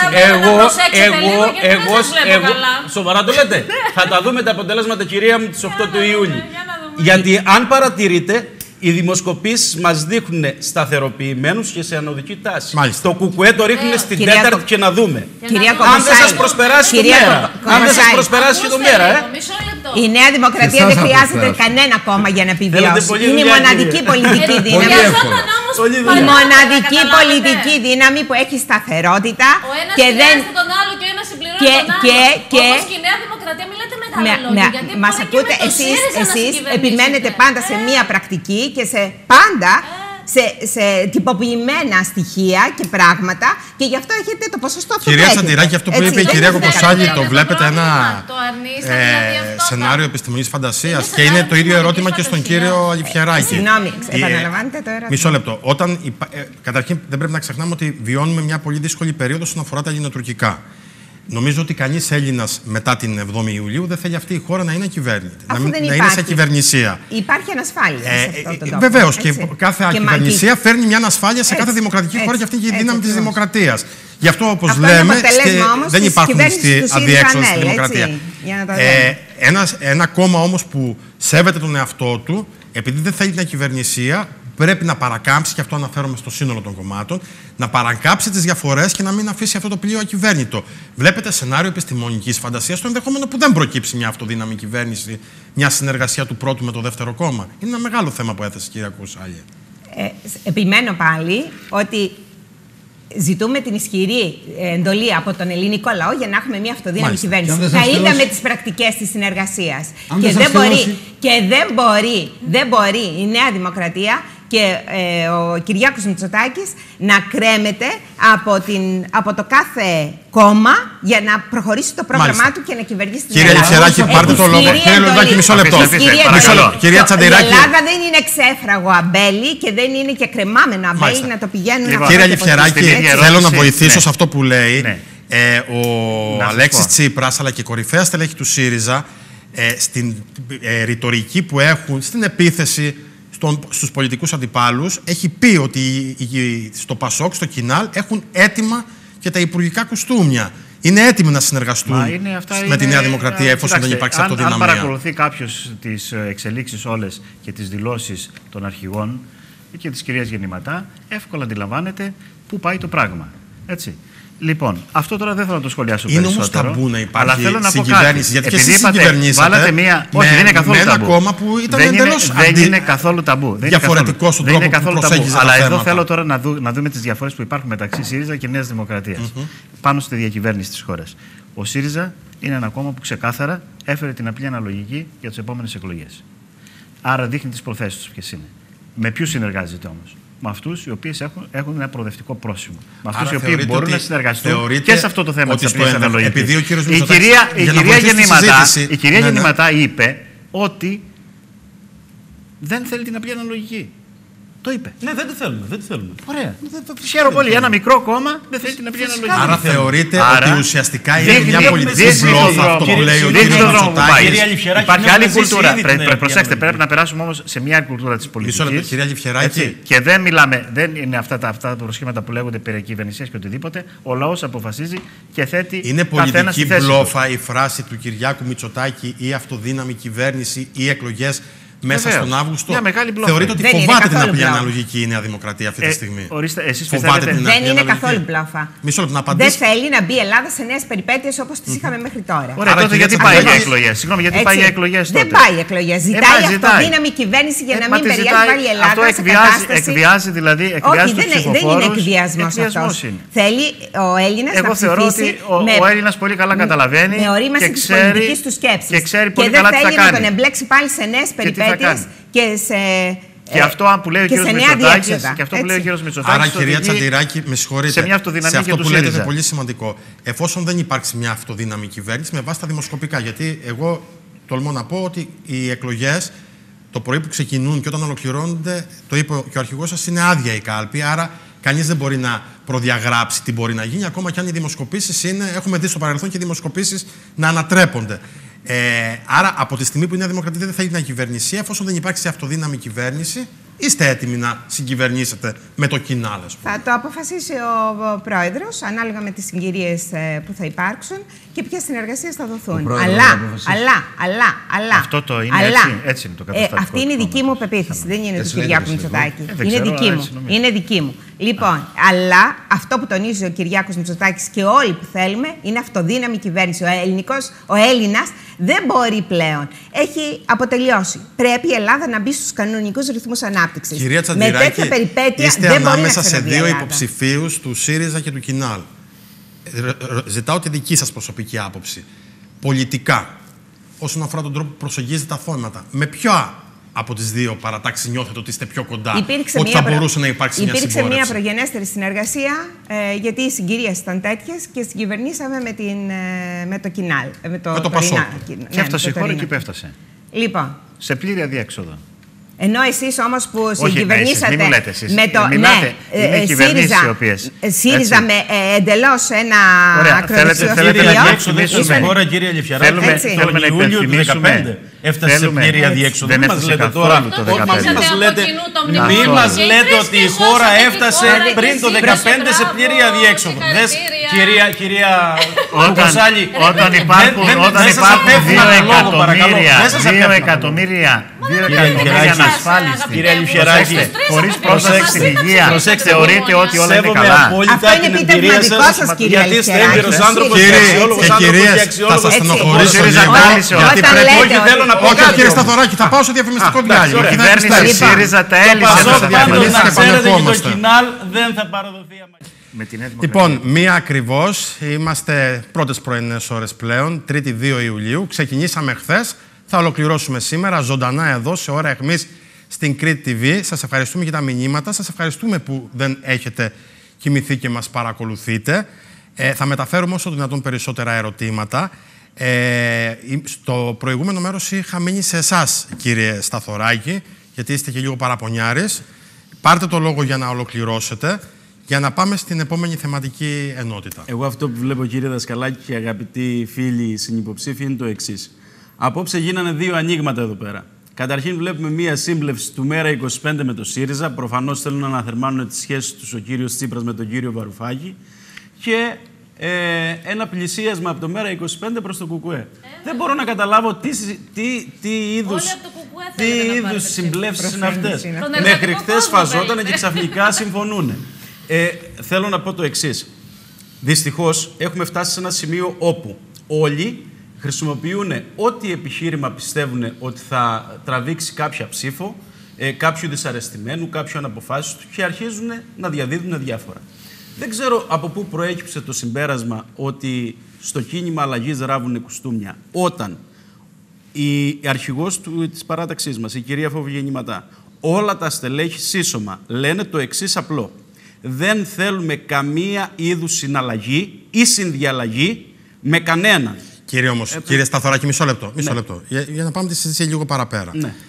Εγώ, σοβαρά το λέτε. Θα τα δούμε τα αποτελέσματα, κυρία μου, τις 8 του Ιούνιου. Γιατί αν παρατηρείτε, οι δημοσκοπήσεις μας δείχνουν σταθεροποιημένους και σε ανωδική τάση. Μάλιστα. Το κουκουέ το ρίχνουν στην τέταρτη και να δούμε. Αν δεν σας προσπεράσει το μέρα. Αν δεν σας προσπεράσει το μέρα, Η Νέα Δημοκρατία δεν χρειάζεται κανένα κόμμα για να επιβιώσει. Είναι η μοναδική πολιτική δύναμη. Η μοναδική πολιτική δύναμη που έχει σταθερότητα και δεν. Τον άλλο και ο ένας συμπληρώνει τον άλλο. Όπως και η Νέα Δημοκρατία μιλάτε μεγάλα λόγια. Μας ακούτε, εσείς επιμένετε πάντα σε μία πρακτική και πάντα σε τυποποιημένα στοιχεία και πράγματα και γι' αυτό έχετε το ποσοστό αυτό. Κυρία Τσαντηράκη, αυτό που είπε η κυρία Κοκοσάλη, το βλέπετε ένα σενάριο επιστημονικής φαντασίας και είναι το ίδιο ερώτημα και στον κύριο Αλιφιεράκη. Συγγνώμη, επαναλαμβάνετε το ερώτημα. Μισό λεπτό. Καταρχήν δεν πρέπει να ξεχνάμε ότι βιώνουμε μια πολύ δύσκολη περίοδο όσον αφορά τα ελληνοτουρκικά. Νομίζω ότι κανείς Έλληνας μετά την 7η Ιουλίου δεν θέλει αυτή η χώρα να είναι κυβέρνητη. Να είναι σε κυβερνησία. Υπάρχει ανασφάλεια σε αυτό το τόπο. Βεβαίως. Και κάθε κυβερνησία φέρνει μια ανασφάλεια σε κάθε δημοκρατική χώρα και αυτή είναι η δύναμη της δημοκρατίας. Γι' αυτό, όπως λέμε, δεν υπάρχουν αδιέξοδο στη δημοκρατία. Ένα κόμμα όμως που σέβεται τον εαυτό του, επειδή δεν θέλει μια κυβερνησία, πρέπει να παρακάμψει, και αυτό αναφέρομαι στο σύνολο των κομμάτων, να παρακάμψει τις διαφορές και να μην αφήσει αυτό το πλοίο ακυβέρνητο. Βλέπετε σενάριο επιστημονικής φαντασίας στο ενδεχόμενο που δεν προκύψει μια αυτοδύναμη κυβέρνηση, μια συνεργασία του πρώτου με το δεύτερο κόμμα. Είναι ένα μεγάλο θέμα που έθεσε η κυρία Κοκοσάλη. Επιμένω πάλι ότι ζητούμε την ισχυρή εντολή από τον ελληνικό λαό για να έχουμε μια αυτοδύναμη κυβέρνηση. Θα είδαμε τις πρακτικές της συνεργασίας. Και δεν μπορεί η Νέα Δημοκρατία και ο Κυριάκος Μητσοτάκης να κρέμεται από το κάθε κόμμα για να προχωρήσει το πρόγραμμά του και να κυβερνήσει την Ελλάδα. Κύριε Αλιφιεράκη, πάρτε το λόγο. Κύριε Λοντάκη, μισό λεπτό. Κυρία Τσαντηράκη. Η Ελλάδα δεν είναι ξέφραγο αμπέλι και δεν είναι και κρεμάμενο αμπέλι να το πηγαίνουν. Κύριε Αλιφιεράκη, θέλω να βοηθήσω σε αυτό που λέει ο Αλέξης Τσίπρας, αλλά και κορυφαία στελέχη του ΣΥΡΙΖΑ, στην ρητορική που έχουν, στην επίθεση στους πολιτικούς αντιπάλους, έχει πει ότι στο ΠΑΣΟΚ, στο Κινάλ, έχουν έτοιμα και τα υπουργικά κουστούμια. Είναι έτοιμοι να συνεργαστούν με τη Νέα Δημοκρατία, εφόσον δεν υπάρξει αυτοδυναμία. Αν παρακολουθεί κάποιος τις εξελίξεις όλες και τις δηλώσεις των αρχηγών και της κυρίας Γεννηματά, εύκολα αντιλαμβάνεται πού πάει το πράγμα. Έτσι. Λοιπόν, αυτό τώρα δεν θέλω να το σχολιάσω περισσότερο. Είναι όμως ταμπού να υπάρχει αλλά θέλω να πω συγκυβέρνηση. Γιατί και εσείς συγκυβερνήσατε όχι, δεν είναι καθόλου με ένα ταμπού. Κόμμα που ήταν εντελώς δεν είναι καθόλου ταμπού. Διαφορετικό στον τρόπο που προσέγγιζε. Αλλά εδώ θέλω τώρα να δούμε τις διαφορές που υπάρχουν μεταξύ ΣΥΡΙΖΑ και Νέας Δημοκρατίας πάνω στη διακυβέρνηση της χώρας. Ο ΣΥΡΙΖΑ είναι ένα κόμμα που ξεκάθαρα έφερε την απλή αναλογική για τις επόμενες εκλογές. Άρα δείχνει τις προθέσεις τους ποιες είναι. Με ποιους συνεργάζεται όμως? Με αυτούς οι οποίοι έχουν ένα προοδευτικό πρόσημο. Με αυτούς οι οποίοι μπορούν να συνεργαστούν και σε αυτό το θέμα της απλής αναλογικής. Η κυρία Γεννηματά είπε ότι δεν θέλει την απλή αναλογική. Το είπε. Ναι, δεν τη θέλουμε. Ωραία. Χαίρομαι πολύ. Ένα μικρό κόμμα δεν θέλει την ευρεία αναλογία. Άρα θεωρείτε ότι ουσιαστικά είναι μια πολιτική μπλόφα αυτό που λέει ο κ. Μητσοτάκης. Υπάρχει άλλη κουλτούρα. Προσέξτε, πρέπει να περάσουμε όμως σε μια άλλη κουλτούρα της πολιτικής. Κυρία Λιφιεράκη. Και δεν είναι αυτά τα προσχήματα που λέγονται περί κυβερνησίας και οτιδήποτε. Ο λαός αποφασίζει και θέτει. Είναι πολιτική μπλόφα η φράση του Κυριάκου Μητσοτάκη ή αυτοδύναμη κυβέρνηση ή εκλογές μέσα στον Αύγουστο? Θεωρείτε ότι φοβάται την απλή αναλογική η Νέα Δημοκρατία αυτή τη στιγμή? Δεν είναι καθόλου μπλόφα. Μισό λεπτό να απαντήσω. Δεν θέλει να μπει η Ελλάδα σε νέες περιπέτειες όπως τις είχαμε μέχρι τώρα. Ωραία, τότε γιατί πάει για εκλογές? Συγγνώμη, γιατί πάει για εκλογές τότε? Δεν πάει εκλογές. Ζητάει αυτοδύναμη κυβέρνηση για να μην περιβάλλει η Ελλάδα σε κατάσταση. Εκβιάζει δηλαδή. Όχι, δεν είναι εκβιασμός αυτός. Θέλει ο Έλληνας να ψηφίσει. Εγώ θεωρώ ότι ο Έλληνας πολύ καλά καταλαβαίνει με ορίμαση της πολιτικής του σκέψης. Και ξέρει πολύ καλά τι θα κάνει. Και δεν θέλει να τον εμπλέξει πάλι σε νέες περιπέτειες. Και αυτό που λέει ο κύριος Μητσοτάκης. Άρα, κυρία Τσαντηράκη, με συγχωρείτε. Σε αυτό που λέτε είναι πολύ σημαντικό. Εφόσον δεν υπάρξει μια αυτοδύναμη κυβέρνηση με βάση τα δημοσκοπικά. Γιατί εγώ τολμώ να πω ότι οι εκλογές το πρωί που ξεκινούν και όταν ολοκληρώνονται, το είπε και ο αρχηγός σας, είναι άδεια η κάλπη. Άρα, κανείς δεν μπορεί να προδιαγράψει τι μπορεί να γίνει, ακόμα και αν οι δημοσκοπήσεις είναι. Έχουμε δει στο παρελθόν και οι δημοσκοπήσεις να ανατρέπονται. Άρα, από τη στιγμή που η Νέα Δημοκρατία δεν θέλει να κυβερνήσει, εφόσον δεν υπάρξει αυτοδύναμη κυβέρνηση, είστε έτοιμοι να συγκυβερνήσετε με το κοινάλ? Θα το αποφασίσει ο Πρόεδρος, ανάλογα με τις συγκυρίες που θα υπάρξουν και ποιες συνεργασίες θα δοθούν. Αλλά. Αυτό το είναι έτσι είναι το καταστατικό. Αυτή είναι η δική μου πεποίθηση. Δεν είναι του Κυριάκου Μητσοτάκη. Είναι δική μου. Λοιπόν, αλλά αυτό που τονίζει ο Κυριάκος Μητσοτάκης και όλοι που θέλουμε είναι αυτοδύναμη κυβέρνηση. Ο Έλληνας δεν μπορεί πλέον. Έχει αποτελειώσει. Πρέπει η Ελλάδα να μπει στους κανονικούς ρυθμούς ανάπτυξης. Κυρία Τσαντηράκη, με τέτοια περιπέτεια είστε δεν μπορεί ανάμεσα να σε δύο Ελλάδα. υποψηφίους του ΣΥΡΙΖΑ και του ΚΙΝΑΛ. Ζητάω τη δική σας προσωπική άποψη. Πολιτικά, όσον αφορά τον τρόπο που προσεγγίζετε τα θέματα, με ποια από τις δύο παρατάξεις νιώθετε ότι είστε πιο κοντά, ότι θα μπορούσε να υπάρξει μια συμπόρευση? Υπήρξε μια προγενέστερη συνεργασία, γιατί οι συγκυρίες ήταν τέτοιες και συγκυβερνήσαμε με το ΚΙΝΑΛ. Με το Πασόκ. Και έφτασε η χώρα εκεί που έφτασε. Λοιπόν. Σε πλήρη αδιέξοδο. Ενώ εσείς όμως που συγκυβερνήσατε με το ΣΥΡΙΖΑ με εντελώς ένα ακροδεξιό θέλετε να διεξοδεύσουμε χώρα, κύριε Λιφιεράκη, θέλουμε να υπενθυμίσουμε. Έφτασε σε πλήρη αδιέξοδο. Δεν έφτασε καθόλου το 2015. Μην μας λέτε ότι η χώρα έφτασε πριν το 2015 σε πλήρη αδιέξοδο. Κυρία Κοκοσάλη, όταν υπάρχουν 2 εκατομμύρια ανασφάλιστοι, κύριε Λιφιεράκη, χωρίς πρόσβαση στην υγεία, θεωρείτε ότι όλα είναι καλά? Αυτό είναι επίτευγμα δικό σας, κύριε γιατί είστε έμπειρος άνθρωπος και αξιόλογος άνθρωπος και αξιόλογος. Θα σας στενοχωρήσω λίγο. Γιατί πρέπει, όχι, θέλω να πω κάτι. Κύριε Σταθωράκη, θα πάω στο διαφημιστικό διάλειμμα. Η κυβέρνηση ΣΥΡΙΖΑ τα έλυσε. Να ξέρετε και το ΚΙΝΑΛ δεν θα παραδοθεί. Λοιπόν, μία ακριβώς. Είμαστε πρώτες πρωινές ώρες πλέον, Τρίτη 2 Ιουλίου. Ξεκινήσαμε χθες. Θα ολοκληρώσουμε σήμερα ζωντανά εδώ σε ώρα αιχμής στην Κρήτη TV. Σας ευχαριστούμε για τα μηνύματα. Σας ευχαριστούμε που δεν έχετε κοιμηθεί και μας παρακολουθείτε. Θα μεταφέρουμε όσο δυνατόν περισσότερα ερωτήματα. Στο προηγούμενο μέρος είχα μείνει σε εσάς, κύριε Σταθωράκη, γιατί είστε και λίγο παραπονιάρης. Πάρτε το λόγο για να ολοκληρώσετε, για να πάμε στην επόμενη θεματική ενότητα. Εγώ αυτό που βλέπω, κύριε Δασκαλάκη και αγαπητοί φίλοι συνυποψήφοι, είναι το εξής. Απόψε γίνανε δύο ανοίγματα εδώ πέρα. Καταρχήν βλέπουμε μία σύμπλευση του Μέρα 25 με το ΣΥΡΙΖΑ. Προφανώς θέλουν να αναθερμάνουν τις σχέσεις τους ο κύριος Τσίπρας με τον κύριο Βαρουφάκη. Και ένα πλησίασμα από το Μέρα 25 προς το ΚΚΕ. Δεν μπορώ να καταλάβω τι είδους συμπλεύσεις είναι αυτές. Μέχρι χθες φαζότανε και ξαφνικά συμφωνούν. Θέλω να πω το εξής. Δυστυχώς έχουμε φτάσει σε ένα σημείο όπου όλοι χρησιμοποιούν ό,τι επιχείρημα πιστεύουν ότι θα τραβήξει κάποια ψήφο, κάποιου δυσαρεστημένου, κάποιου αναποφάσιστου και αρχίζουν να διαδίδουν διάφορα. Δεν ξέρω από πού προέκυψε το συμπέρασμα ότι στο κίνημα αλλαγής ράβουνε κουστούμια. Όταν η αρχηγός της παράταξής μας, η κυρία Φοβγεννηματά, όλα τα στελέχη σύσσωμα λένε το εξής απλό. Δεν θέλουμε καμία είδους συναλλαγή ή συνδιαλλαγή με κανέναν. Κύριε Σταθωράκη, μισό λεπτό. Για να πάμε τη συζήτηση λίγο παραπέρα. Ναι.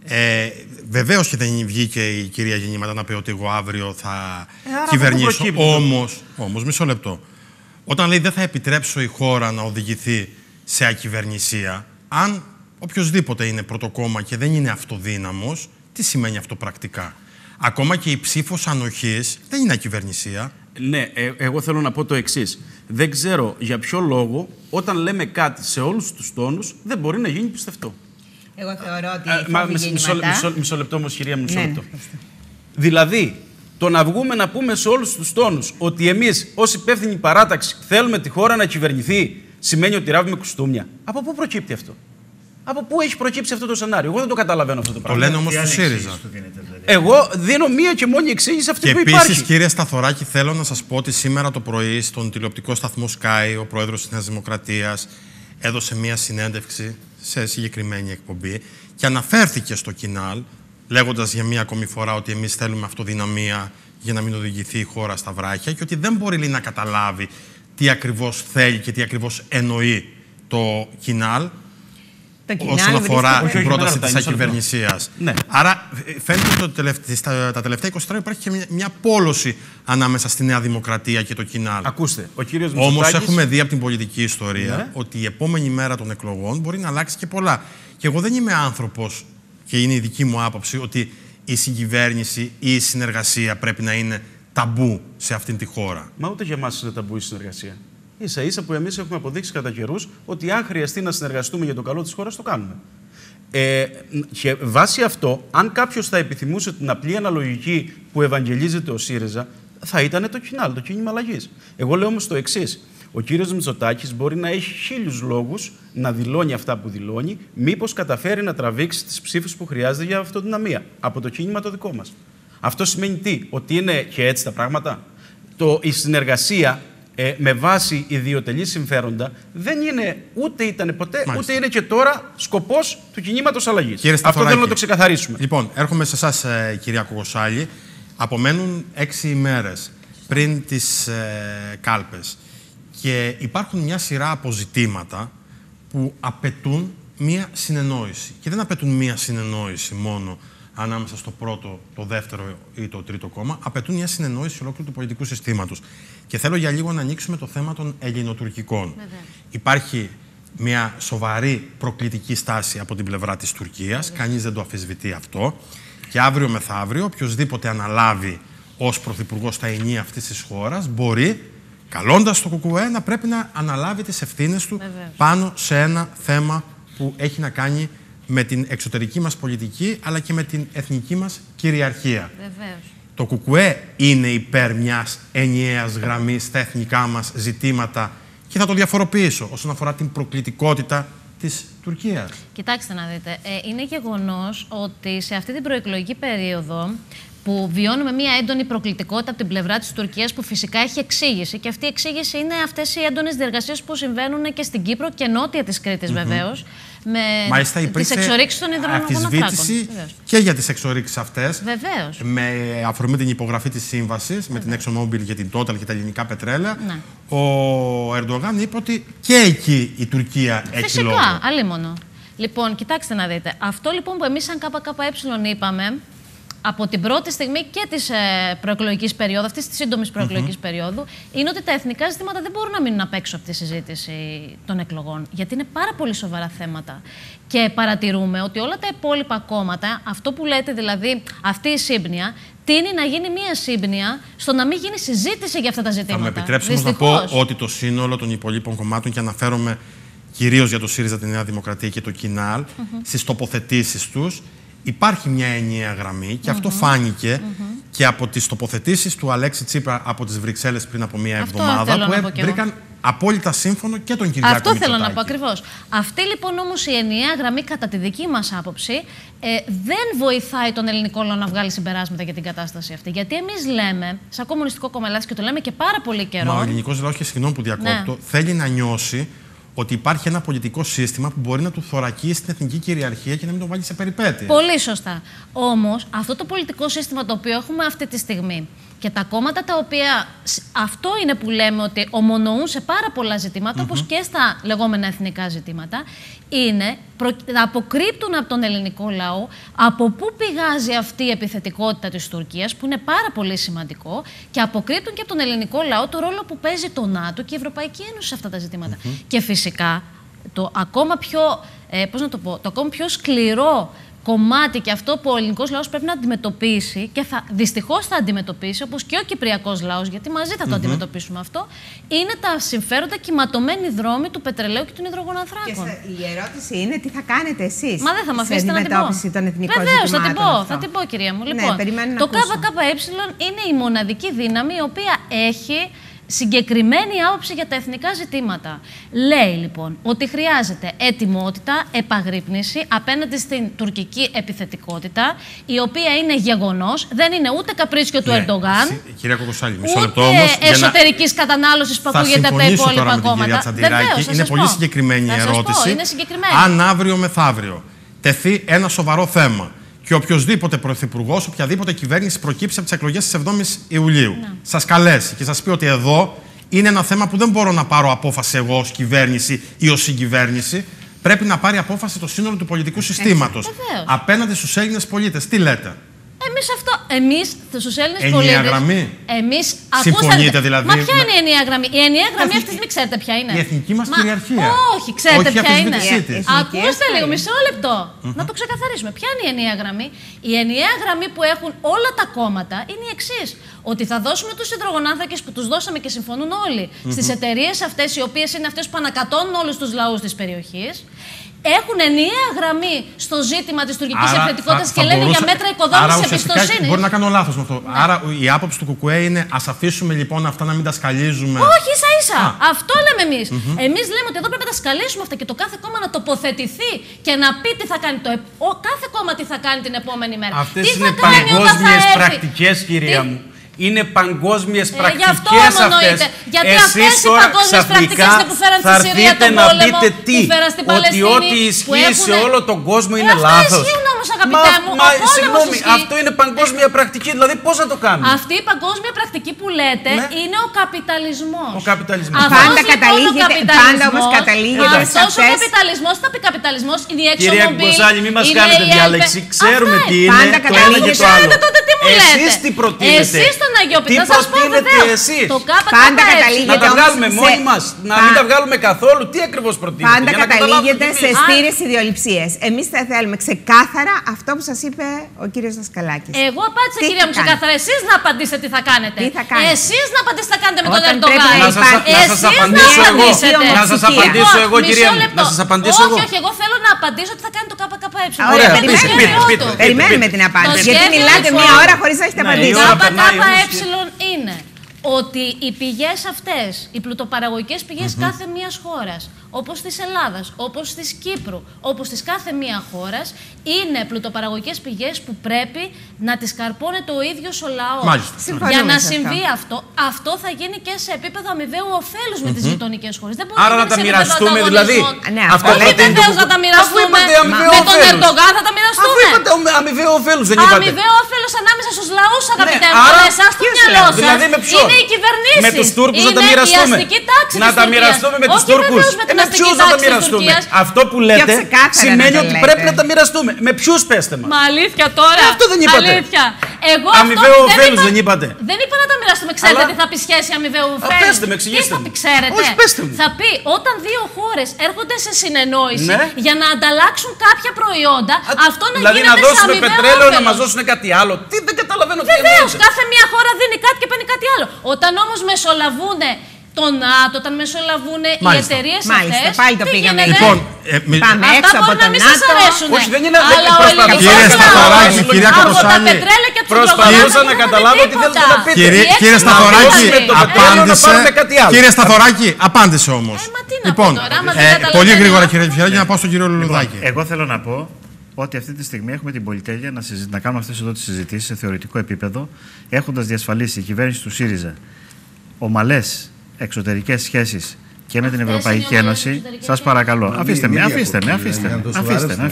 Βεβαίως και δεν βγήκε η κυρία Γεννήματα να πει ότι εγώ αύριο θα κυβερνήσω. Όμως, μισό λεπτό. Όταν λέει δεν θα επιτρέψω η χώρα να οδηγηθεί σε ακυβερνησία, αν οποιοσδήποτε είναι πρωτοκόμμα και δεν είναι αυτοδύναμος, τι σημαίνει αυτό πρακτικά? Ακόμα και η ψήφος ανοχής δεν είναι ακυβερνησία. Ναι, εγώ θέλω να πω το εξής. Δεν ξέρω για ποιο λόγο όταν λέμε κάτι σε όλους τους τόνους δεν μπορεί να γίνει πιστευτό. Εγώ θεωρώ ότι μισό λεπτό όμως, κυρία μου, μισό λεπτό. Δηλαδή, το να βγούμε να πούμε σε όλους τους τόνους ότι εμείς ως υπεύθυνη παράταξη θέλουμε τη χώρα να κυβερνηθεί, σημαίνει ότι ράβουμε κουστούμια. Από πού προκύπτει αυτό? Από πού έχει προκύψει αυτό το σενάριο? Εγώ δεν το καταλαβαίνω αυτό το πράγμα. Το λένε όμως του ΣΥΡΙΖΑ. Εγώ δίνω μία και μόνη εξήγηση αυτή που υπάρχει. Και επίσης, κύριε Σταθωράκη, θέλω να σας πω ότι σήμερα το πρωί στον τηλεοπτικό σταθμό Sky, ο πρόεδρος της Νέας Δημοκρατίας έδωσε μία συνέντευξη σε συγκεκριμένη εκπομπή και αναφέρθηκε στο Κινάλ, λέγοντας για μία ακόμη φορά ότι εμείς θέλουμε αυτοδυναμία για να μην οδηγηθεί η χώρα στα βράχια και ότι δεν μπορεί να καταλάβει τι ακριβώς θέλει και τι ακριβώς εννοεί το Κινάλ όσον αφορά την πρόταση της ακυβερνησίας. Ναι. Άρα φαίνεται ότι τα τελευταία 20 χρόνια υπάρχει και μια πόλωση ανάμεσα στη Νέα Δημοκρατία και το Κινάλ. Ακούστε, ο κύριος Μητσοτάκης... Όμως έχουμε δει από την πολιτική ιστορία ότι η επόμενη μέρα των εκλογών μπορεί να αλλάξει και πολλά. Και εγώ δεν είμαι άνθρωπος, και είναι η δική μου άποψη, ότι η συγκυβέρνηση ή η συνεργασία πρέπει να είναι ταμπού σε αυτήν τη χώρα. Μα ούτε για εμάς είναι ταμπού η συνεργασία. Ίσα-ίσα που εμείς έχουμε αποδείξει κατά καιρούς ότι αν χρειαστεί να συνεργαστούμε για το καλό της χώρας, το κάνουμε. Και βάσει αυτό, αν κάποιος θα επιθυμούσε την απλή αναλογική που ευαγγελίζεται ο ΣΥΡΙΖΑ, θα ήταν το Κινάλ, το κίνημα αλλαγής. Εγώ λέω όμως το εξής. Ο κύριος Μητσοτάκης μπορεί να έχει 1000 λόγους να δηλώνει αυτά που δηλώνει, μήπως καταφέρει να τραβήξει τις ψήφους που χρειάζεται για αυτοδυναμία από το κίνημα το δικό μας. Αυτό σημαίνει τι? Ότι είναι και έτσι τα πράγματα? Η συνεργασία με βάση ιδιωτελή συμφέροντα δεν είναι, ούτε ήταν ποτέ, ούτε είναι και τώρα σκοπός του κινήματος αλλαγής. Αυτό θέλω να το ξεκαθαρίσουμε. Λοιπόν, έρχομαι σε εσάς, κυρία Κοκοσάλη. Απομένουν 6 ημέρες πριν τις κάλπες και υπάρχουν μια σειρά αποζητήματα που απαιτούν μια συνεννόηση. Και δεν απαιτούν μια συνεννόηση μόνο ανάμεσα στο πρώτο, το δεύτερο ή το τρίτο κόμμα, απαιτούν μια συνεννόηση ολόκληρου του πολιτικού συστήματος. Και θέλω για λίγο να ανοίξουμε το θέμα των ελληνοτουρκικών. Υπάρχει μια σοβαρή προκλητική στάση από την πλευρά της Τουρκίας, κανείς δεν το αμφισβητεί αυτό. Και αύριο μεθαύριο, οποιοδήποτε αναλάβει ως πρωθυπουργός στα ενία αυτής της χώρας, μπορεί, καλώντας το ΚΚΕ, να πρέπει να αναλάβει τις ευθύνες του πάνω σε ένα θέμα που έχει να κάνει με την εξωτερική μας πολιτική, αλλά και με την εθνική μας κυριαρχία. Βεβαίως. Το ΚΚΕ είναι υπέρ μιας ενιαίας γραμμής στα εθνικά μας ζητήματα και θα το διαφοροποιήσω όσον αφορά την προκλητικότητα της Τουρκίας. Κοιτάξτε να δείτε, είναι γεγονός ότι σε αυτή την προεκλογική περίοδο που βιώνουμε μια έντονη προκλητικότητα από την πλευρά της Τουρκίας, που φυσικά έχει εξήγηση, και αυτή η εξήγηση είναι αυτές οι έντονες διεργασίες που συμβαίνουν και στην Κύπρο και νότια της Κρήτης, βεβαίως, με τις εξορίξεις των υδρογοναθράκων. Αφισβήτηση και για τις εξορίξεις αυτές. Βεβαίως. Με αφορμή την υπογραφή της σύμβασης με την ExxonMobil για την Total και τα ελληνικά πετρέλαια. Ναι. Ο Ερντογάν είπε ότι και εκεί η Τουρκία έχει λόγο. Φυσικά, αλίμονο. Λοιπόν, κοιτάξτε να δείτε. Αυτό λοιπόν που εμείς σαν ΚΚΕ είπαμε από την πρώτη στιγμή και της προεκλογικής περίοδου, αυτής της σύντομης προεκλογικής περίοδου, είναι ότι τα εθνικά ζητήματα δεν μπορούν να μείνουν απ' έξω από τη συζήτηση των εκλογών. Γιατί είναι πάρα πολύ σοβαρά θέματα. Και παρατηρούμε ότι όλα τα υπόλοιπα κόμματα, αυτό που λέτε δηλαδή, αυτή η σύμπνοια, τείνει να γίνει μία σύμπνοια στο να μην γίνει συζήτηση για αυτά τα ζητήματα. Θα με επιτρέψουμε να πω ότι το σύνολο των υπολείπων κομμάτων, και αναφέρομαι κυρίως για το ΣΥΡΙΖΑ, τη Νέα Δημοκρατία και το Κινάλ, στις τοποθετήσεις τους, υπάρχει μια ενιαία γραμμή και αυτό φάνηκε και από τις τοποθετήσεις του Αλέξη Τσίπρα από τις Βρυξέλλες πριν από μία εβδομάδα, που βρήκαν απόλυτα σύμφωνο και τον Κυριάκο Μητσοτάκη. Αυτό θέλω να πω ακριβώς. Αυτή λοιπόν όμως η ενιαία γραμμή, κατά τη δική μας άποψη, δεν βοηθάει τον ελληνικό λαό να βγάλει συμπεράσματα για την κατάσταση αυτή. Γιατί εμείς λέμε, σαν Κομμουνιστικό Κόμμα Ελλάδας, και το λέμε και πάρα πολύ καιρό. Μα ο ελληνικός λαός, και συγγνώμη που διακόπτω, θέλει να νιώσει ότι υπάρχει ένα πολιτικό σύστημα που μπορεί να του θωρακίσει την εθνική κυριαρχία και να μην το βάλει σε περιπέτειες. Πολύ σωστά. Όμως, αυτό το πολιτικό σύστημα το οποίο έχουμε αυτή τη στιγμή Και τα κόμματα τα οποία, αυτό είναι που λέμε ότι ομονοούν σε πάρα πολλά ζητήματα, όπως και στα λεγόμενα εθνικά ζητήματα, είναι να αποκρύπτουν από τον ελληνικό λαό από πού πηγάζει αυτή η επιθετικότητα της Τουρκίας, που είναι πάρα πολύ σημαντικό, και αποκρύπτουν και από τον ελληνικό λαό το ρόλο που παίζει το ΝΑΤΟ και η Ευρωπαϊκή Ένωση σε αυτά τα ζητήματα. Και φυσικά το ακόμα πιο, το ακόμα πιο σκληρό κομμάτι και αυτό που ο ελληνικός λαός πρέπει να αντιμετωπίσει και δυστυχώς θα αντιμετωπίσει, όπως και ο κυπριακός λαός, γιατί μαζί θα το αντιμετωπίσουμε αυτό, είναι τα συμφέροντα κυματωμένοι δρόμοι του πετρελαίου και των υδρογονανθράκων. Και η ερώτηση είναι τι θα κάνετε εσείς. Μα δεν θα με αφήσετε να την πω. Βεβαίως, θα την πω, κυρία μου. Λοιπόν, το ΚΚΕ είναι η μοναδική δύναμη η οποία έχει συγκεκριμένη άποψη για τα εθνικά ζητήματα. Λέει λοιπόν ότι χρειάζεται ετοιμότητα, επαγρύπνηση απέναντι στην τουρκική επιθετικότητα, η οποία είναι γεγονός, δεν είναι ούτε καπρίσιο του Ερντογάν, κυρία Κοκοσάλη, ούτε εσωτερικής κατανάλωσης που ακούγεται από τα υπόλοιπα κόμματα. Είναι πολύ συγκεκριμένη η ερώτηση. Είναι συγκεκριμένη. Αν αύριο μεθαύριο τεθεί ένα σοβαρό θέμα και οποιοδήποτε πρωθυπουργός, οποιαδήποτε κυβέρνηση προκύψει από τις εκλογές της 7ης Ιουλίου, σας καλέσει και σας πει ότι εδώ είναι ένα θέμα που δεν μπορώ να πάρω απόφαση εγώ ως κυβέρνηση ή ως συγκυβέρνηση, πρέπει να πάρει απόφαση το σύνολο του πολιτικού συστήματος απέναντι στους Έλληνες πολίτες. Τι λέτε? Εμείς στους Έλληνες πολίτες. Ενιαία γραμμή. Συμφωνείτε δηλαδή? Μα ποια είναι η ενιαία γραμμή? Η ενιαία γραμμή αυτή δεν ξέρετε ποια είναι. Η εθνική μας κυριαρχία. Όχι, ξέρετε ποια είναι. Ακούστε λίγο, μισό λεπτό. Να το ξεκαθαρίσουμε. Ποια είναι η ενιαία γραμμή? Η ενιαία γραμμή που έχουν όλα τα κόμματα είναι η εξής. Ότι θα δώσουμε τους υδρογονάνθρακες που τους δώσαμε και συμφωνούν όλοι στις εταιρείες αυτές, οι οποίες είναι αυτές που ανακατώνουν όλους τους λαούς της περιοχής. Έχουν ενιαία γραμμή στο ζήτημα της τουρκικής επιθετικότητας και λένε για μέτρα οικοδόμησης εμπιστοσύνης. Μπορεί να κάνω λάθος με αυτό. Άρα η άποψη του ΚΚΕ είναι ας αφήσουμε λοιπόν αυτά να μην τα σκαλίζουμε. Όχι, ίσα-ίσα. Αυτό λέμε εμείς. Εμείς λέμε ότι εδώ πρέπει να τα σκαλίσουμε αυτά και το κάθε κόμμα να τοποθετηθεί και να πει τι θα κάνει. Κάθε κόμμα τι θα κάνει την επόμενη μέρα. Αυτές είναι παγκόσμιες πρακτικές, κυρία μου. Είναι παγκόσμιες πρακτικές αυτές. Γιατί αυτές οι παγκόσμιες πρακτικές είναι που φέραν στη Συρία τον πόλεμο, που φέραν στην Παλαιστίνη. Ότι ό,τι ισχύει σε όλο τον κόσμο είναι λάθος. Αυτό ισχύουν όμως, αγαπητέ μου. Συγγνώμη, αυτό είναι παγκόσμια πρακτική. Δηλαδή πώς να το κάνουμε? Αυτή η παγκόσμια πρακτική που λέτε είναι ο καπιταλισμός. Ο καπιταλισμός. Πάντα όμως καταλήγεται σε αυτές. Αυτός ο καπιταλισμός, θα πει καπιταλισμός, είναι η εξομομπή. Κυρία Κοκοσάλη, μην μας κάνετε διάλεξη. Ξέρουμε τι είναι το ένα και το άλλο. Εσείς τι προτείνετε? Τι προτείνετε εσείς? Πάντα καταλήγεται. Να τα βγάλουμε μόνοι μας, να μην τα βγάλουμε καθόλου? Τι ακριβώς προτείνετε? Πάντα καταλήγεται σε στήρες ιδεολειψίες. Εμείς θα θέλουμε ξεκάθαρα αυτό που σας είπε ο κύριος Δασκαλάκης. Εγώ απάντησα, κυρία μου, ξεκάθαρα. Εσείς να απαντήσετε τι θα κάνετε. Εσείς να απαντήσετε τι θα κάνετε με τον Ερντογάν. Να σας απαντήσω εγώ, κυρία μου. Να σας απαντήσω εγώ. Όχι, εγώ θέλω να απαντήσω τι θα κάνει το ΚΚΕ. Ωραία, περιμένουμε την απάντηση. Γιατί μιλάτε μία ώρα χωρίς να έχετε απαντήσει. ΚΚΕ είναι ότι οι πηγές αυτές, οι πλουτοπαραγωγικές πηγές κάθε μίας χώρας, όπως της Ελλάδας, όπως της Κύπρου, όπως της κάθε μία χώρας, είναι πλουτοπαραγωγικές πηγές που πρέπει να τις καρπώνεται ο ίδιος ο λαός. Για να συμβεί αυτό θα γίνει και σε επίπεδο αμοιβαίου ωφέλους με τις γειτονικές χώρες. Άρα να τα μοιραστούμε δηλαδή? Όχι βεβαίως να τα μοιραστούμε. Με τον Ερντογάν θα τα μοιραστούμε. Αφού είπατε αμοιβαίο ωφέλους, δεν είπατε? Αμοιβαίο όφελος ανάμεσα στους λαούς, αγαπητέ μου. Εσάς στο μυαλό σας. Δηλαδή με ποιον? Είναι οι κυβερνήσεις. Με τους Τούρκους να τα μοιραστούμε? Να τα μοιραστούμε με τους Τούρκους? Με ποιους να τα μοιραστούμε? Αυτό που λέτε σημαίνει ότι πρέπει να τα μοιραστούμε. Με ποιους, πέστε μας? Μα αλήθεια τώρα? Αυτό δεν είπατε. Αλήθεια. Εγώ αμοιβαίο ωφέλους δεν είπατε? Δεν είπα να τα μοιραστούμε. Ξέρετε τι θα πει σχέση αμοιβαίου ωφέλους? Πέστε με, εξηγήστε μου. Ξέρετε. Όχι, πέστε μου. Θα πει όταν δύο χώρες έρχονται σε συνεννόηση για να ανταλλάξουν κάποια προϊόντα, αυτό να δηλαδή γίνεται να δώσουμε σε αμοιβαίο πετρέλαιο, όφελος. να μας δώσουν κάτι άλλο? Τι, δεν καταλαβαίνω τι εννοείτε. Βεβαίως, κάθε μία χώρα δίνει κάτι και παίρνει κάτι άλλο. Όταν όμως μεσολαβούν το ΝΑΤΟ, όταν μεσολαβούν οι εταιρείες αυτές. Πάλι το πήγαμε. Λοιπόν, πάμε έξω από το ΝΑΤΟ. Όχι, δεν είναι. Κύριε Σταθωράκη, κυρία Κοκοσάλη, προσπαθούσα να καταλάβω τι θέλετε να πείτε. Κύριε Σταθωράκη, απάντησε. Κύριε Σταθωράκη, απάντησε όμως. Λοιπόν, πολύ γρήγορα, κύριε Φιάλη, για να πάω στον κύριο Λουλουδάκη. Εγώ θέλω να πω ότι αυτή τη στιγμή έχουμε την πολυτέλεια να κάνουμε αυτές εδώ τις συζητήσεις σε θεωρητικό επίπεδο, έχοντας διασφαλίσει η κυβέρνηση του ΣΥΡΙΖΑ ομαλές εξωτερικές σχέσεις και με την Ευρωπαϊκή Ένωση. Σας παρακαλώ, αφήστε με.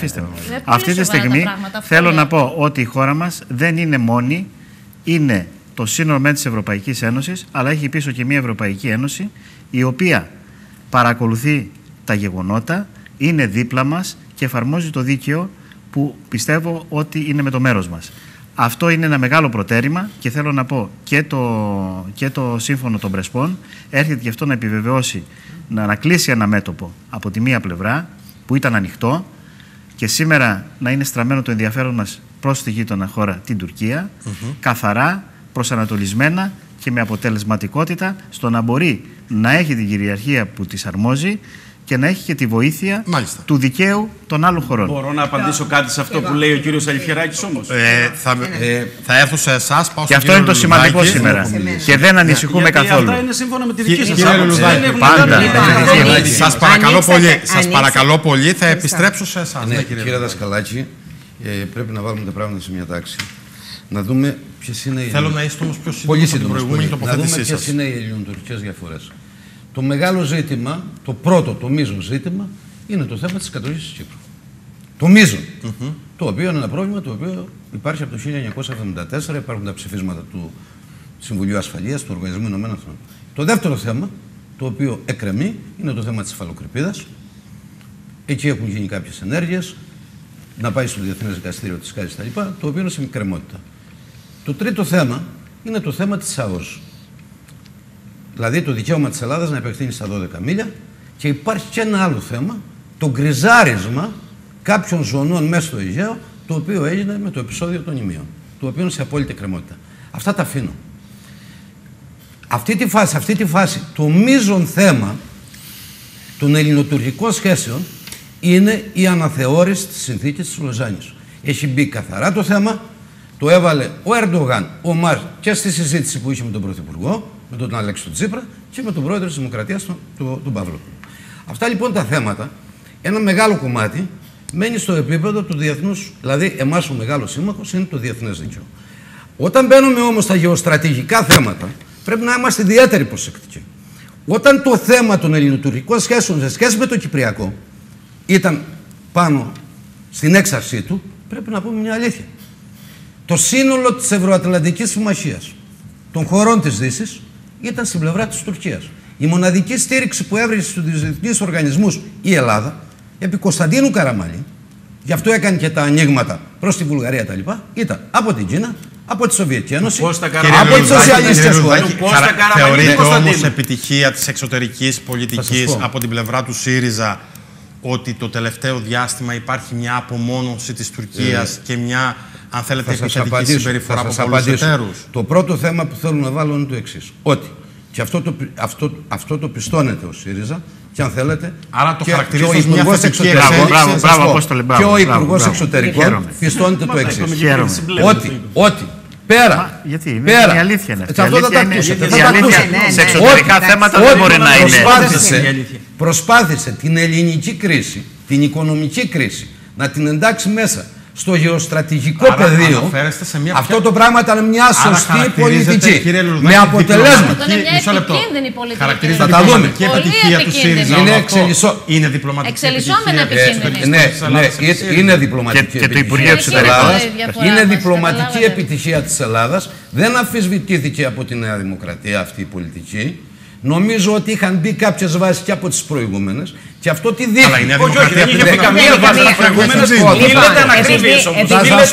Αυτή τη στιγμή θέλω να πω ότι η χώρα μας δεν είναι μόνη, είναι το σύνολο της Ευρωπαϊκής Ένωσης, αλλά έχει πίσω και μια Ευρωπαϊκή Ένωση η οποία παρακολουθεί τα γεγονότα, είναι δίπλα μας και εφαρμόζει το δίκαιο που πιστεύω ότι είναι με το μέρος μας. Αυτό είναι ένα μεγάλο προτέρημα και θέλω να πω και το σύμφωνο των Πρεσπών έρχεται και αυτό να επιβεβαιώσει, να ανακλείσει ένα μέτωπο από τη μία πλευρά που ήταν ανοιχτό και σήμερα να είναι στραμμένο το ενδιαφέρον μας προς τη γείτονα χώρα, την Τουρκία, καθαρά, προσανατολισμένα και με αποτελεσματικότητα στο να μπορεί να έχει την κυριαρχία που της αρμόζει και να έχει και τη βοήθεια του δικαίου των άλλων χωρών. Μπορώ να απαντήσω κάτι σε αυτό που λέει ο κύριος Αλιφιεράκης όμως? Θα έρθω σε εσάς, πάω και αυτό είναι το σημαντικό σήμερα. Και δεν ανησυχούμε καθόλου. Αυτά είναι σύμφωνα με τη δική σας άποψη. Σας παρακαλώ πολύ, θα επιστρέψω σε εσάς. Κύριε Δασκαλάκη, πρέπει να βάλουμε τα πράγματα σε μια τάξη. Να δούμε ποιες είναι οι... Θέλω να είστε όμως πιο σύντομος από την προηγούμενη τοποθέτησή σας. Να δούμε ποιες είναι οι ελληνοτουρκικές διαφορές. Το μεγάλο ζήτημα, το πρώτο, το μείζον ζήτημα, είναι το θέμα της κατοχής της Κύπρου. Το μείζον. Το οποίο είναι ένα πρόβλημα το οποίο υπάρχει από το 1974, υπάρχουν τα ψηφίσματα του Συμβουλίου Ασφαλείας, του Οργανισμού Ηνωμένων Εθνών. Το δεύτερο θέμα, το οποίο εκκρεμεί, είναι το θέμα της υφαλοκρηπίδας. Εκεί έχουν γίνει κάποιες ενέργειες, να πάει στο Διεθνές Δικαστήριο της ΚΑΙ κτλ., το οποίο είναι σε μικρεμότητα. Το τρίτο θέμα είναι το θέμα της ΑΟΣ. Δηλαδή το δικαίωμα της Ελλάδας να επεκτείνει στα 12 μίλια και υπάρχει και ένα άλλο θέμα, το γκριζάρισμα κάποιων ζωνών μέσα στο Αιγαίο, το οποίο έγινε με το επεισόδιο των Ιμίων, το οποίο είναι σε απόλυτη εκκρεμότητα. Αυτά τα αφήνω. Αυτή τη φάση, το μείζον θέμα των ελληνοτουρκικών σχέσεων είναι η αναθεώρηση της συνθήκης της Λοζάνης. Έχει μπει καθαρά το θέμα, το έβαλε ο Ερντογάν, ο Μαρ και στη συζήτηση που είχε με τον Πρωθυπουργό, με τον Αλέξη Τσίπρα και με τον Πρόεδρο της Δημοκρατίας, τον Παύλο. Αυτά λοιπόν τα θέματα, ένα μεγάλο κομμάτι μένει στο επίπεδο του διεθνούς, δηλαδή εμάς ο μεγάλος σύμμαχος είναι το διεθνές δίκαιο. Όταν μπαίνουμε όμως στα γεωστρατηγικά θέματα, πρέπει να είμαστε ιδιαίτεροι προσεκτικοί. Όταν το θέμα των ελληνοτουρκικών σχέσεων σε σχέση με το κυπριακό ήταν πάνω στην έξαρσή του, πρέπει να πούμε μια αλήθεια. Το σύνολο της Ευρωατλαντικής Συμμαχίας, των χωρών της Δύσης, ήταν στην πλευρά της Τουρκίας. Η μοναδική στήριξη που έβρισε στους διεθνείς οργανισμούς η Ελλάδα, επί Κωνσταντίνου Καραμανλή, γι' αυτό έκανε και τα ανοίγματα προς τη Βουλγαρία κτλ., ήταν από την Κίνα, από τη Σοβιετική Ένωση, από τις σοσιαλιστικές χώρες. Θεωρείται όμως επιτυχία της εξωτερικής πολιτικής από την πλευρά του ΣΥΡΙΖΑ ότι το τελευταίο διάστημα υπάρχει μια απομόνωση της Τουρκίας και μια, αν θέλετε, επιθετική συμπεριφορά από πολλούς εταίρους? Το πρώτο θέμα που θέλω να βάλω είναι το εξής. Ότι και αυτό το πιστώνεται ο ΣΥΡΙΖΑ και αν θέλετε. Άρα το χαρακτηρίζει ως μια θετική εξέλιξη. Και ο Υπουργός Εξωτερικών πιστώνεται το εξής. Ότι πέρα. Γιατί είναι η αλήθεια είναι αυτή. Αυτό θα τα ακούσετε. Σε εξωτερικά θέματα δεν μπορεί να είναι. Προσπάθησε την ελληνική κρίση, την οικονομική κρίση, να την εντάξει μέσα στο γεωστρατηγικό πεδίο. Αυτό το πράγμα ήταν μια σωστή πολιτική. Με αποτελέσματα. Μισό λεπτό. Θα τα δούμε. Και η επιτυχία του ΣΥΡΙΖΑ είναι διπλωματική. Εξελισσόμενα επικίνδυνη. Ναι, είναι διπλωματική. Και το Υπουργείο Εξωτερικών. Είναι διπλωματική επιτυχία της Ελλάδας. Δεν αμφισβητήθηκε από τη Νέα Δημοκρατία αυτή η πολιτική. Νομίζω ότι είχαν μπει κάποιες βάσεις και από τις προηγούμενες και αυτό τι δείχνει. Αλλά η Νέα Δημοκρατία δεν είχε μπει καμία βάση από τις προηγούμενες. Μιλάτε ανακρίβειες όμως.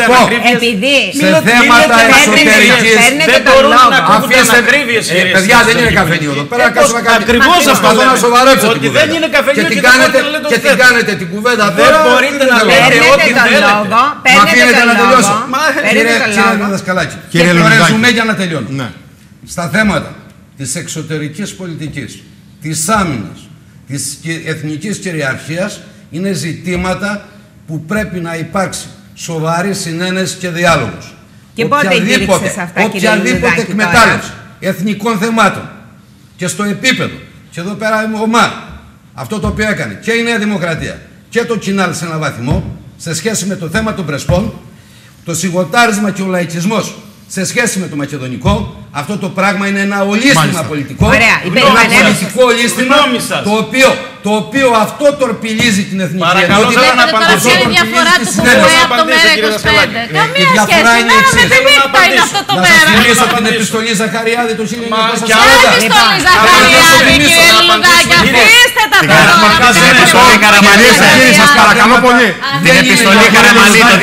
Σε θέματα εξωτερικής. Δεν μπορούν να ακούγονται ανακρίβειες. Παιδιά, δεν είναι καφενείο εδώ πέρα. Ακριβώς αυτό να σοβαρέψω ότι δεν είναι καφενείο και την κάνετε την κουβέντα δεν μπορείτε να λέτε ό,τι θέλετε. Μα αφήνετε να τελειώσω. Κύριε Δασκαλάκη, το ρεζουμέ για να τελειώνω. Στα θέματα της εξωτερικής πολιτικής, της άμυνας, της εθνικής κυριαρχίας είναι ζητήματα που πρέπει να υπάρξει σοβαρή συνένεση και διάλογος. Και πότε γύριξες αυτά, κύριε Λουδάκη, οποιαδήποτε εκμετάλλευση εθνικών θεμάτων και στο επίπεδο, και εδώ πέρα είμαι ο ΜΑΡ, αυτό το οποίο έκανε και η Νέα Δημοκρατία και το Κινάλ σε έναν βαθμό σε σχέση με το θέμα των Πρεσπών, το σιγοτάρισμα και ο λαϊκισμός σε σχέση με το μακεδονικό, Αυτό το πράγμα είναι ένα ολίσθημα πολιτικό. Ωραία, ένα πολιτικό ολίσθημα το οποίο αυτό τορπιλίζει την εθνική ενότητα. Παρακαλώ, θέλω να απαντήσω. Ποια είναι η διαφορά του ΠΟΕ από το ΜΕΡΑ25? Καμία σχέση. Με τη νύχτα είναι αυτό το ΜΕΡΑ. Να σας θυμίσω την επιστολή Ζαχαριάδη του 1940. Ποια επιστολή Ζαχαριάδη, κύριε Λουλουδάκη? Αφήστε τα τώρα. Την επιστολή Καραμαλή, σας παρακαλώ πολύ. Την επιστολή Καραμαλή το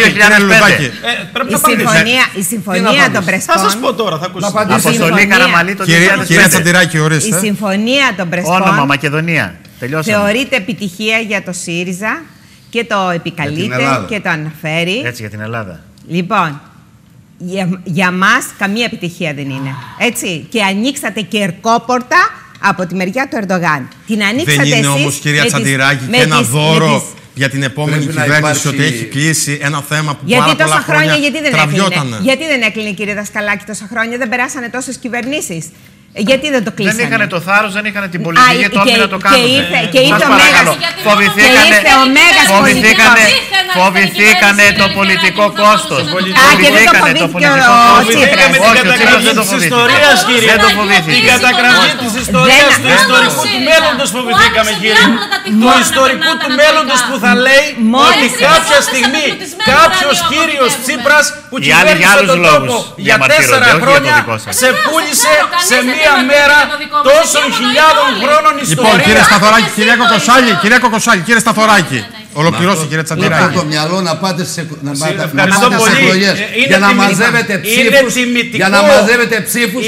2005. Η συμφωνία των Πρεσπών. Θα σας πω τώρα, θα ακούσετε. Αποστολή Καραμαλή το 2005. Κυρία Τσαντηράκη, ορίστε. Η συμφωνία των Πρεσπών. Όνομα Μακεδονία. Θεωρείται επιτυχία για το ΣΥΡΙΖΑ και το επικαλείται και το αναφέρει. Έτσι, για την Ελλάδα. Λοιπόν, για μας καμία επιτυχία δεν είναι. Έτσι. Και ανοίξατε κερκόπορτα από τη μεριά του Ερντογάν. Την ανοίξατε δεν είναι εσείς όμως, κυρία Τσαντηράκη, και ένα δώρο για την επόμενη κυβέρνηση ότι έχει κλείσει ένα θέμα που πάρα πολλά χρόνια τραβιότανε. Γιατί δεν έκλεινε, κύριε Δασκαλάκη, τόσα χρόνια? Δεν περάσανε τόσες κυβερνήσεις? Γιατί δεν το κλείσανε? Δεν είχαν το θάρρος, δεν είχαν την πολιτική τόλμη να το κάνουν. Και ήρθε ο Μέγας. Φοβηθήκανε το πολιτικό κόστος. Και δεν το φοβήθηκε ο Τσίπρας. Όχι, ο Τσίπρας δεν το φοβήθηκε. Δεν το φοβήθηκε. Την κατακραυγή της ιστορίας του ιστορικού του μέλλοντος φοβηθήκαμε, κύριε. Του ιστορικού του μέλλοντος που θα λέει ότι κάποια στιγμή κάποιος κύριος Τσίπρας που κυβέρνησε τον τόπο για 4 χρόνια σε πούλησε σε μία μέρα τόσων χιλιάδων χρόνων ιστορία. Λοιπόν, κύριε Σταθωράκη, κυρία Κοκοσάλη, κύριε Σταθωράκη. Ολοκληρώστε, κύριε Τσαντηράκη. Από το μυαλό να πάτε σε εκλογές για να μαζεύετε ψήφους, για να μαζεύετε ψήφους,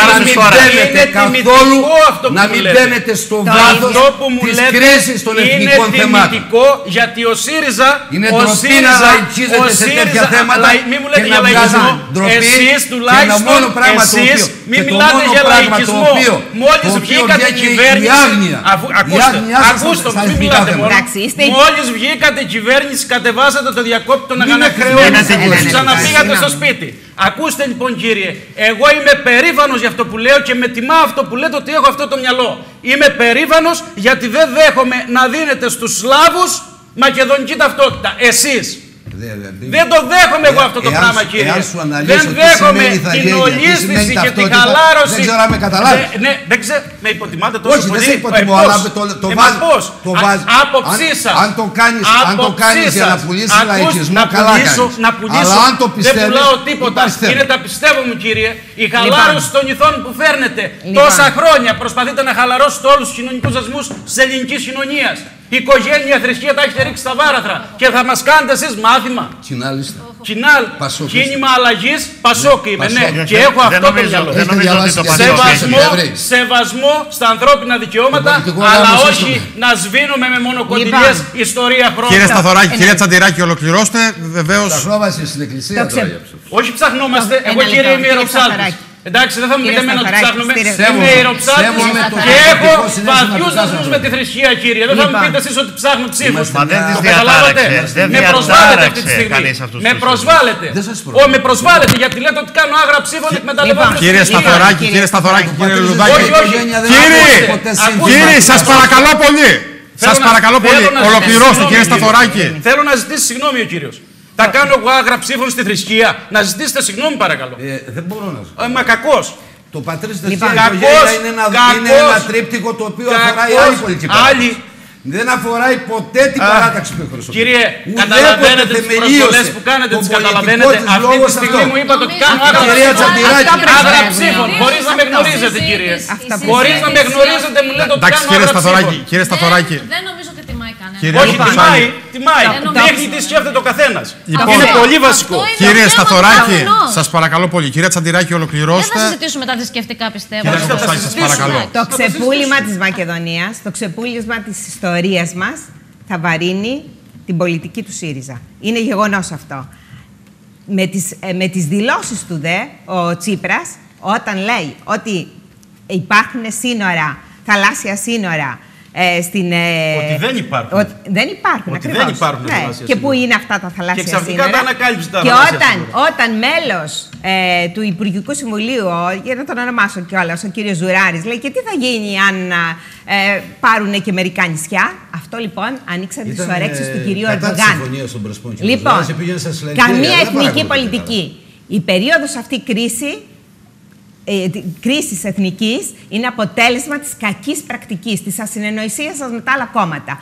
να μην μπαίνετε στο βάθος της κρίσης των εθνικών θεμάτων. Είναι τιμητικό γιατί ο ΣΥΡΙΖΑ είναι ντροπή να λαϊκίζετε σε τέτοια θέματα και να βγάζετε ντροπή. Και ένα μόνο πράγμα το οποίο, μην μιλάτε για λαϊκισμό. Μόλις βγήκατε κυβέρνηση, ακούστε, μην μιλάτε μόνο. Μόλις βγήκατε κυβέρνηση, κατεβάσατε το διακόπτη των αναχρεώσεων. Ξαναπήγατε στο σπίτι. Ακούστε λοιπόν, κύριε, εγώ είμαι περήφανος για αυτό που λέω και με τιμά αυτό που λέτε ότι έχω αυτό το μυαλό. Είμαι περήφανος γιατί δεν δέχομαι να δίνετε στους Σλάβους μακεδονική ταυτότητα. Εσείς. Δεν το δέχομαι εγώ αυτό το πράγμα, κύριε. Δεν δέχομαι την ολίσθηση και την χαλάρωση. Δεν ξέρω αν με καταλάβει. Ναι, δεν ξέρω. Με υποτιμάτε τόσο πολύ. Όχι, δεν σε υποτιμώ, αλλά το βάζω. Άποψή σας. Αν το κάνεις για να πουλήσεις λαϊκισμό, καλά κάνεις. Να πουλήσω, αλλά αν το πιστεύεις, δεν πουλάω τίποτα. Είναι τα πιστεύω μου, κύριε. Η χαλάρωση των ηθών που φέρνετε τόσα χρόνια προσπαθείτε να χαλαρώσετε όλους τους κοινωνικούς δεσμούς της ελληνικής κοινωνίας. Η οικογένεια, θρησκεία τα έχετε ρίξει στα βάραθρα και θα μας κάνετε εσείς μάθημα. Κοινάλ, κίνημα αλλαγής, Πασόκ είμαι, ναι. Και έχω αυτό το μυαλό. Σεβασμό στα ανθρώπινα δικαιώματα, αλλά όχι να σβήνουμε με μονοκοντιλιές ιστορία χρόνια. Κύριε Σταθωράκη, κύριε Τσαντηράκη, ολοκληρώστε. Βεβαίως. Ψαχνόμαστε στην εκκλησία. Όχι ψαχνόμαστε. Εγώ, κύριε, είμαι ιεροψάλτης. Εντάξει, δεν θα μου πείτε εμένα ότι ψάχνουμε. Είμαι ιεροψάλτης και έχω βαθιούς δεσμούς με τη θρησκεία, κύριε. Δεν θα μου πείτε εσείς ότι ψάχνω ψήφους. Μα δεν τις διατάραξε. Με προσβάλλετε αυτή τη στιγμή. Με προσβάλλετε. Με προσβάλλετε γιατί λέτε ότι κάνω άγρα ψήφων εκμεταλλευόμενος. Κύριε Σταθωράκη, κύριε Λουλουδάκη. Κύριε, σας παρακαλώ πολύ. Σας παρακαλώ πολύ. Ολοκληρώστε, κύριε Σταθωράκη. Θέλω να ζητήσει συγγνώμη ο κύριος. Θα κάνω εγώ άγρα ψήφων στη θρησκεία. Να ζητήσετε συγγνώμη, παρακαλώ. Δεν μπορώ να σου. Μα κακός. Το πατρίς θρησκεία είναι ένα τρίπτυχο το οποίο αφορά άλλη πολιτική παράταξη. Δεν αφοράει ποτέ την παράταξη που εκπροσωπεί. Κύριε, καταλαβαίνετε τις προσβολές που κάνετε, τις καταλαβαίνετε. Αυτή τη στιγμή μου είπατε ότι κάνω άγρα ψήφων. Χωρίς να με γνωρίζετε, κύριε. Χωρίς να με γνωρίζετε, μου λέτε ότι κάνω άγρα ψήφων. Κύριε Σταθωράκη. Δεν νομίζω ότι τιμάει κανένα. Όχι, τιμάει. Δείχνει τι σκέφτεται ο καθένας. Είναι πολύ βασικό. Κύριε Σταθωράκη, σας παρακαλώ πολύ. Κύριε Τσαντηράκη, ολοκληρώστε. Δεν θα συζητήσουμε τα θρησκευτικά, πιστεύω. Σας παρακαλώ. Το ξεπούλημα της Μακεδονίας, το ξεπούλημα της ιστορίας μας θα βαρύνει την πολιτική του ΣΥΡΙΖΑ. Είναι γεγονός αυτό. Με τις δηλώσεις του ο Τσίπρας, όταν λέει ότι υπάρχουν σύνορα, θαλάσσια σύνορα, ότι δεν υπάρχουν. Δεν υπάρχουν, ακριβώς. Δεν υπάρχουν και πού είναι αυτά τα θαλάσσια σύνορα. Και ξαφνικά τα ανακάλυψε τα και όταν μέλος του Υπουργικού Συμβουλίου, για να τον ονομάσω κιόλας, ο κύριος Ζουράρης, λέει και τι θα γίνει αν πάρουν και μερικά νησιά. Αυτό λοιπόν ανοίξατε τις ορέξεις του κυρίου Ερντογάν. Λοιπόν, καμία εθνική πολιτική. Η περίοδος αυτή κρίση κρίσης εθνικής είναι αποτέλεσμα της κακής πρακτικής, της ασυνεννοησίας σας με τα άλλα κόμματα.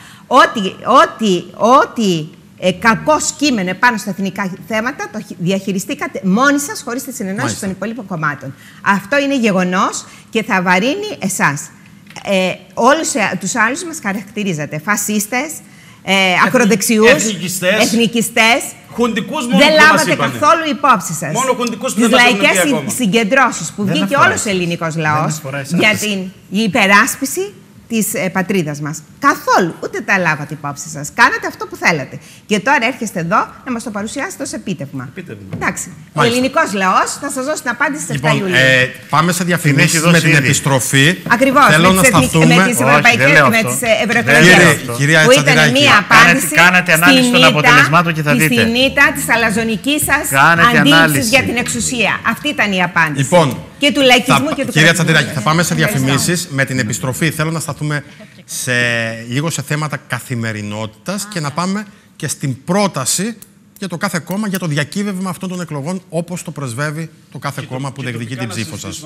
Ό,τι κακό κείμενο πάνω στα εθνικά θέματα το διαχειριστήκατε μόνοι σας, χωρίς τη συνεννόηση των υπόλοιπων κομμάτων. Αυτό είναι γεγονός και θα βαρύνει εσάς. Όλους τους άλλους μας χαρακτηρίζατε φασίστες, ακροδεξιούς, εθνικιστές. Δεν λάβατε καθόλου υπόψη σας τις λαϊκές συγκεντρώσεις που βγήκε όλος ο ελληνικός λαός για την υπεράσπιση της πατρίδας μας. Καθόλου, ούτε τα λάβατε υπόψη σας. Κάνατε αυτό που θέλατε. Και τώρα έρχεστε εδώ να μας το παρουσιάσετε ως επίτευγμα. Εντάξει. Ο ελληνικός λαός θα σας δώσει την απάντηση στις 7 Ιουλίου. Πάμε σε διαφημίσεις με την επιστροφή. Ακριβώς. Θέλω να σταθούμε. Με τις ευρωπαϊκές και με τις ευρωεκλογές. Που ήταν μία απάντηση κάνετε ανάλυση των αποτελεσμάτων και θα δείτε. Στην ήττα της αλαζονικής σας αντίληψης για την εξουσία. Αυτή ήταν η απάντηση. Λοιπόν, και του λαϊκισμού και του κυρία Τσαντηράκη, θα πάμε σε διαφημίσεις. Με την επιστροφή θέλω να σταθούμε λίγο σε θέματα καθημερινότητας και να πάμε και στην πρόταση για το κάθε κόμμα για το διακύβευμα αυτών των εκλογών, όπως το πρεσβεύει το κάθε κόμμα που διεκδικεί την ψήφο σας.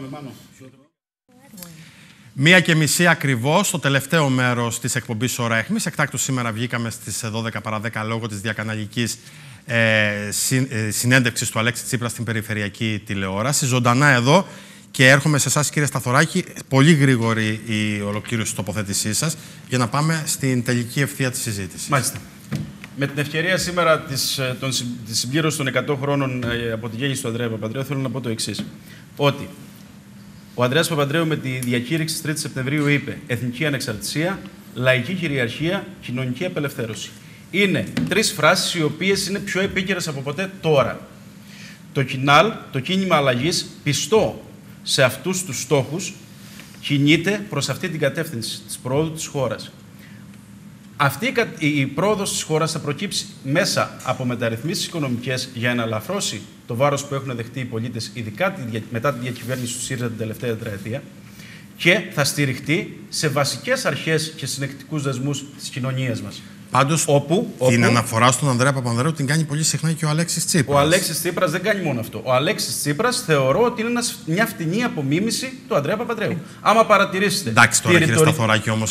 1:30 ακριβώς, στο τελευταίο μέρος της εκπομπής Ώρα Έχμης. Εκτάκτως σήμερα βγήκαμε στις 12 παρά 10 λόγω της διακαναλικής συνέντευξης του Αλέξη Τσίπρα στην περιφερειακή τηλεόραση. Ζωντανά εδώ και έρχομαι σε εσάς, κύριε Σταθωράκη, πολύ γρήγορη η ολοκλήρωση της τοποθέτησής σας για να πάμε στην τελική ευθεία της συζήτησης. Μάλιστα. Με την ευκαιρία σήμερα της συμπλήρωσης των 100 χρόνων από τη γέννηση του Ανδρέα Παπανδρέου, θέλω να πω το εξής. Ότι ο Ανδρέας Παπανδρέου με τη διακήρυξη της 3ης Σεπτεμβρίου είπε «Εθνική ανεξαρτησία, λαϊκή κυριαρχία, κοινωνική απελευθέρωση». Είναι τρεις φράσεις οι οποίες είναι πιο επίκαιρες από ποτέ τώρα. Το ΚΙΝΑΛ, το κίνημα αλλαγής, πιστό σε αυτούς τους στόχους, κινείται προς αυτή την κατεύθυνση της προόδου της χώρας. Αυτή η πρόοδος της χώρας θα προκύψει μέσα από μεταρρυθμίσεις οικονομικές για να ελαφρώσει το βάρος που έχουν δεχτεί οι πολίτες, ειδικά μετά τη διακυβέρνηση του ΣΥΡΙΖΑ την τελευταία τετραετία, και θα στηριχτεί σε βασικές αρχές και συνεκτικούς δεσμούς της κοινωνίας μας. Πάντως, την αναφορά στον Ανδρέα Παπανδρέου την κάνει πολύ συχνά και ο Αλέξης Τσίπρας. Ο Αλέξης Τσίπρας δεν κάνει μόνο αυτό. Ο Αλέξης Τσίπρας θεωρώ ότι είναι μια φτηνή απομίμηση του Ανδρέα Παπανδρέου. Άμα παρατηρήσετε. Εντάξει, τώρα κύριε Σταθωράκη, όμως.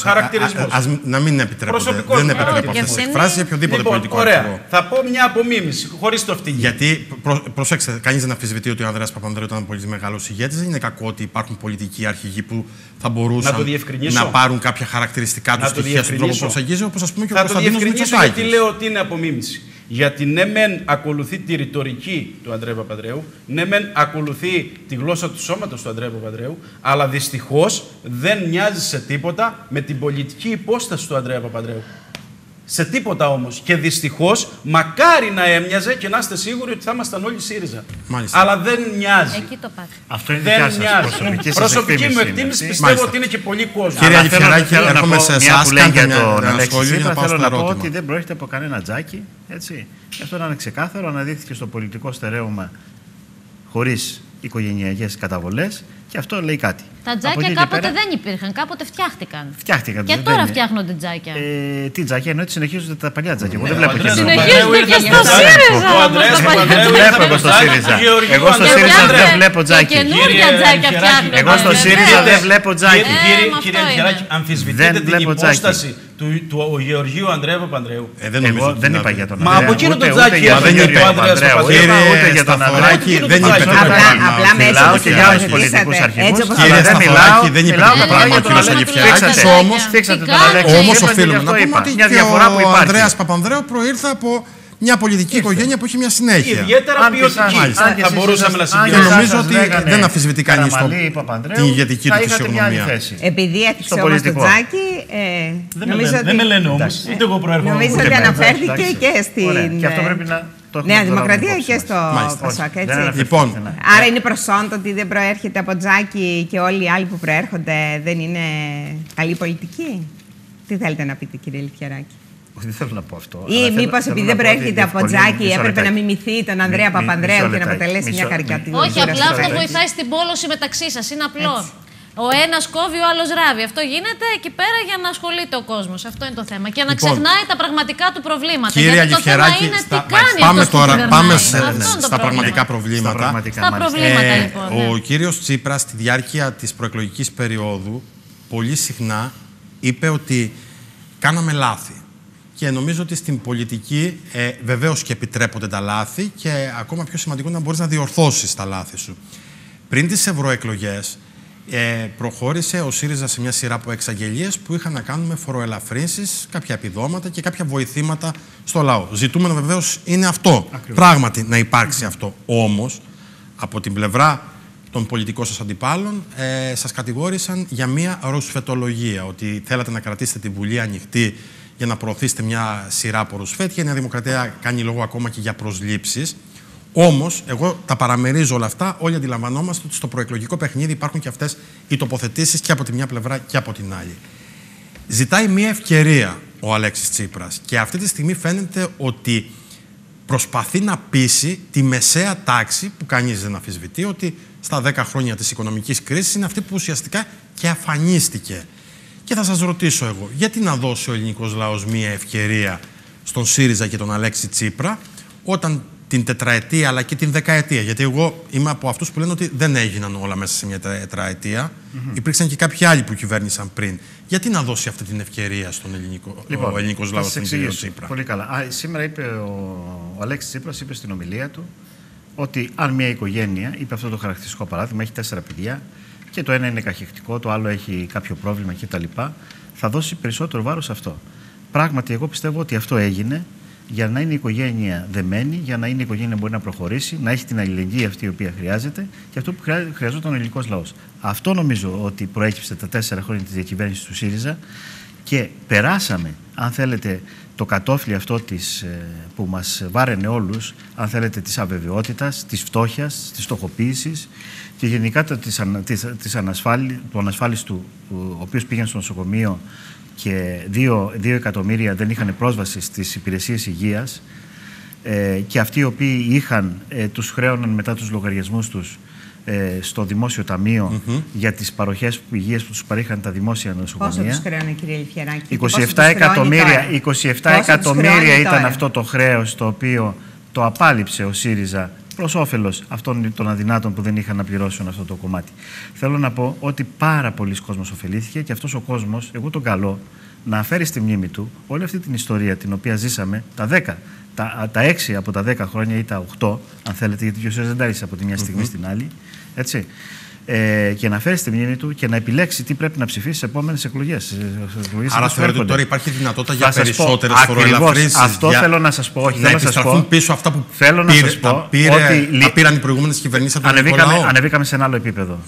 Να μην επιτρέπονται. Δεν επιτρέπω αυτές τις εκφράσεις για οποιοδήποτε πολιτικό αρχηγό. Θα πω μια απομίμηση, χωρίς το φτηνή. Γιατί, προσέξτε, κανείς δεν αμφισβητεί ότι ο Ανδρέας Παπανδρέου ήταν πολύ μεγάλος ηγέτης. Δεν είναι κακό ότι υπάρχουν πολιτικοί αρχηγοί που θα μπορούσαν να πάρουν κάποια χαρακτηριστικά του στοιχεία στον τρόπο που προσεγγίζει, όπως ας πούμε και ο Κωνσταντίνος Μητσοτάκης. Γιατί λέω ότι είναι απομίμηση. Γιατί ναι, μεν ακολουθεί τη ρητορική του Ανδρέα Παπανδρέου, ναι, μεν ακολουθεί τη γλώσσα του σώματος του Ανδρέα Παπανδρέου, αλλά δυστυχώς δεν μοιάζει σε τίποτα με την πολιτική υπόσταση του Ανδρέα Παπανδρέου. Σε τίποτα όμως. Και δυστυχώς, μακάρι να έμοιαζε και να είστε σίγουροι ότι θα ήμασταν όλοι ΣΥΡΙΖΑ. Μάλιστα. Αλλά δεν μοιάζει. Εκεί το πάτε. Αυτό είναι δικιά σας προσωπική μου εκτίμηση. Πιστεύω ότι είναι και πολύ κόσμο. Κύριε Αληφιεράκη, έρχομαι σε εσάς. Που λέει για τον Αλέξη Τσίπρα, θέλω να πω ότι δεν προέρχεται από κανένα τζάκι. Έτσι. Αυτό να είναι ξεκάθαρο. Αναδείχθηκε στο πολιτικό στερέωμα χωρίς οικογενειακές καταβολές. Και αυτό λέει κάτι. Τα τζάκια κάποτε δεν υπήρχαν, κάποτε φτιάχτηκαν. Και τώρα φτιάχνονται τζάκια. Τι τζάκια, ενώ συνεχίζονται τα παλιά τζάκια. Εγώ δεν βλέπω και συνεχίζονται και στο ΣΥΡΙΖΑ. Εγώ στο ΣΥΡΙΖΑ. Εγώ στο ΣΥΡΙΖΑ δεν βλέπω τζάκι. Καινούργια τζάκια φτιάχνονται. Εγώ στο ΣΥΡΙΖΑ δεν βλέπω τζάκι. Κύριε Αληφιεράκη, αμφισβητείτε την υπόσταση του Γεωργίου Ανδρέα Παπανδρέου. Εγώ δεν είπα για τον Ανδρέα. Μα από εκείνο το τζάκι δεν είπε ο Ανδρέας Παπανδρέου. Ούτε για τον Ανδρέα. Δεν είπε. Απλά με μιλάω και για όλους τους πολιτικούς αρχηγούς. Κύριε Σταθωράκη, δεν είπε το πράγμα ο κύριος Αληφιεράκης. Όμως οφείλουμε να πούμε ότι και ο Ανδρέας Παπανδρέου προήρθε από μια πολιτική οικογένεια που έχει μια συνέχεια. Ιδιαίτερα ποιοτική. Θα μπορούσαμε να συμπληρώσουμε. Και νομίζω ότι δεν αμφισβητεί κανείς την ηγετική του φυσιογνωμία. Επειδή έθιξε όμως το τζάκι. Δεν με λένε όμως. Ούτε εγώ προέρχομαι. Νομίζω ότι αναφέρθηκε και στην. Και αυτό πρέπει να. Νέα Δημοκρατία και στο ΠΑΣΟΚ, έτσι. Λοιπόν. Άρα είναι προσόντο ότι δεν προέρχεται από τζάκι και όλοι οι άλλοι που προέρχονται δεν είναι καλή πολιτική. Τι θέλετε να πείτε, κύριε Αληφιεράκη? Δεν θέλω να πω αυτό. Ή μήπως επειδή δεν προέρχεται από τζάκι έπρεπε να μιμηθεί τον Ανδρέα Παπανδρέου και να αποτελέσει μια καρικατούρα? Όχι, απλά αυτό βοηθάει στην πόλωση μεταξύ σας. Είναι απλό. Ο ένας κόβει, ο άλλος ράβει. Αυτό γίνεται εκεί πέρα για να ασχολείται ο κόσμος. Αυτό είναι το θέμα. Και να ξεχνάει τα πραγματικά του προβλήματα. Κύριε Αλιφιεράκη, πάμε στα πραγματικά προβλήματα. Στα προβλήματα, λοιπόν. Ο κύριος Τσίπρας στη διάρκεια της προεκλογικής περίοδου πολύ συχνά είπε ότι κάναμε λάθη. Και νομίζω ότι στην πολιτική βεβαίως και επιτρέπονται τα λάθη και ακόμα πιο σημαντικό είναι να μπορείς να διορθώσεις τα λάθη σου. Πριν τις ευρωεκλογές, προχώρησε ο ΣΥΡΙΖΑ σε μια σειρά από εξαγγελίες που είχαν να κάνουν με φοροελαφρύνσεις, κάποια επιδόματα και κάποια βοηθήματα στο λαό. Ζητούμενο βεβαίως είναι αυτό. Ακριβώς. Πράγματι να υπάρξει αυτό. Όμως, από την πλευρά των πολιτικών σας αντιπάλων, σας κατηγόρησαν για μια ρουσφετολογία. Ότι θέλατε να κρατήσετε τη Βουλή ανοιχτή για να προωθήσετε μια σειρά από ρουσφέτια. Η Νέα Δημοκρατία κάνει λόγο ακόμα και για προσλήψεις. Όμως, εγώ τα παραμερίζω όλα αυτά. Όλοι αντιλαμβανόμαστε ότι στο προεκλογικό παιχνίδι υπάρχουν και αυτές οι τοποθετήσεις και από τη μια πλευρά και από την άλλη. Ζητάει μια ευκαιρία ο Αλέξης Τσίπρας και αυτή τη στιγμή φαίνεται ότι προσπαθεί να πείσει τη μεσαία τάξη, που κανείς δεν αμφισβητεί, ότι στα 10 χρόνια της οικονομικής κρίσης είναι αυτή που ουσιαστικά και αφανίστηκε. Και θα σας ρωτήσω εγώ, γιατί να δώσει ο ελληνικός λαός μια ευκαιρία στον ΣΥΡΙΖΑ και τον Αλέξη Τσίπρα, όταν την τετραετία αλλά και την δεκαετία, γιατί εγώ είμαι από αυτούς που λένε ότι δεν έγιναν όλα μέσα σε μια τετραετία, υπήρξαν και κάποιοι άλλοι που κυβέρνησαν πριν. Γιατί να δώσει αυτή την ευκαιρία στον ελληνικός λαό, στον κύριο Τσίπρα? Πολύ καλά. Σήμερα είπε ο Αλέξης Τσίπρας, είπε στην ομιλία του, ότι αν μια οικογένεια, είπε αυτό το χαρακτηριστικό παράδειγμα, έχει 4 παιδιά και το ένα είναι καχεκτικό, το άλλο έχει κάποιο πρόβλημα κτλ., θα δώσει περισσότερο βάρος σε αυτό. Πράγματι, εγώ πιστεύω ότι αυτό έγινε για να είναι η οικογένεια δεμένη, για να είναι η οικογένεια που μπορεί να προχωρήσει, να έχει την αλληλεγγύη αυτή η οποία χρειάζεται και αυτό που χρειαζόταν ο ελληνικός λαός. Αυτό νομίζω ότι προέκυψε τα 4 χρόνια της διακυβέρνησης του ΣΥΡΙΖΑ και περάσαμε, αν θέλετε, το κατόφλι αυτό που μας βάραινε όλους, αν θέλετε, της αβεβαιότητας, της φτώχειας, της φτωχοποίησης και γενικά του ανασφάλιστου, ο οποίος πήγαινε στο νοσοκομείο και 2 εκατομμύρια δεν είχαν πρόσβαση στις υπηρεσίες υγείας και αυτοί οι οποίοι είχαν, τους χρέωναν μετά τους λογαριασμούς τους στο Δημόσιο Ταμείο για τις παροχές υγείας που τους παρήχαν τα δημόσια νοσοκομεία. Πόσο τους χρέωνε, κύριε Αλιφιεράκη? 27 εκατομμύρια ήταν αυτό το χρέος το οποίο το απάλληψε ο ΣΥΡΙΖΑ προς όφελος αυτών των αδυνάτων που δεν είχαν να πληρώσουν αυτό το κομμάτι. Θέλω να πω ότι πάρα πολλοί κόσμος ωφελήθηκε και αυτός ο κόσμος, εγώ τον καλώ να φέρει στη μνήμη του όλη αυτή την ιστορία την οποία ζήσαμε τα 6 από τα 10 χρόνια ή τα 8, αν θέλετε, γιατί ο ΣΥΡΙΖΑ δεν τα άρχισε από τη μια στιγμή στην άλλη, έτσι. Και να φέρει στη μνήμη του και να επιλέξει τι πρέπει να ψηφίσει στις επόμενες εκλογές. Άρα θεωρείτε ότι τώρα υπάρχει δυνατότητα για περισσότερες φοροελαφρύνσεις? Αυτό θέλω να σας πω. Όχι, να επιστραφούν πίσω αυτά που τα πήραν οι προηγούμενες κυβερνήσεις από τον ελληνικό λαό. Ανεβήκαμε σε ένα άλλο επίπεδο.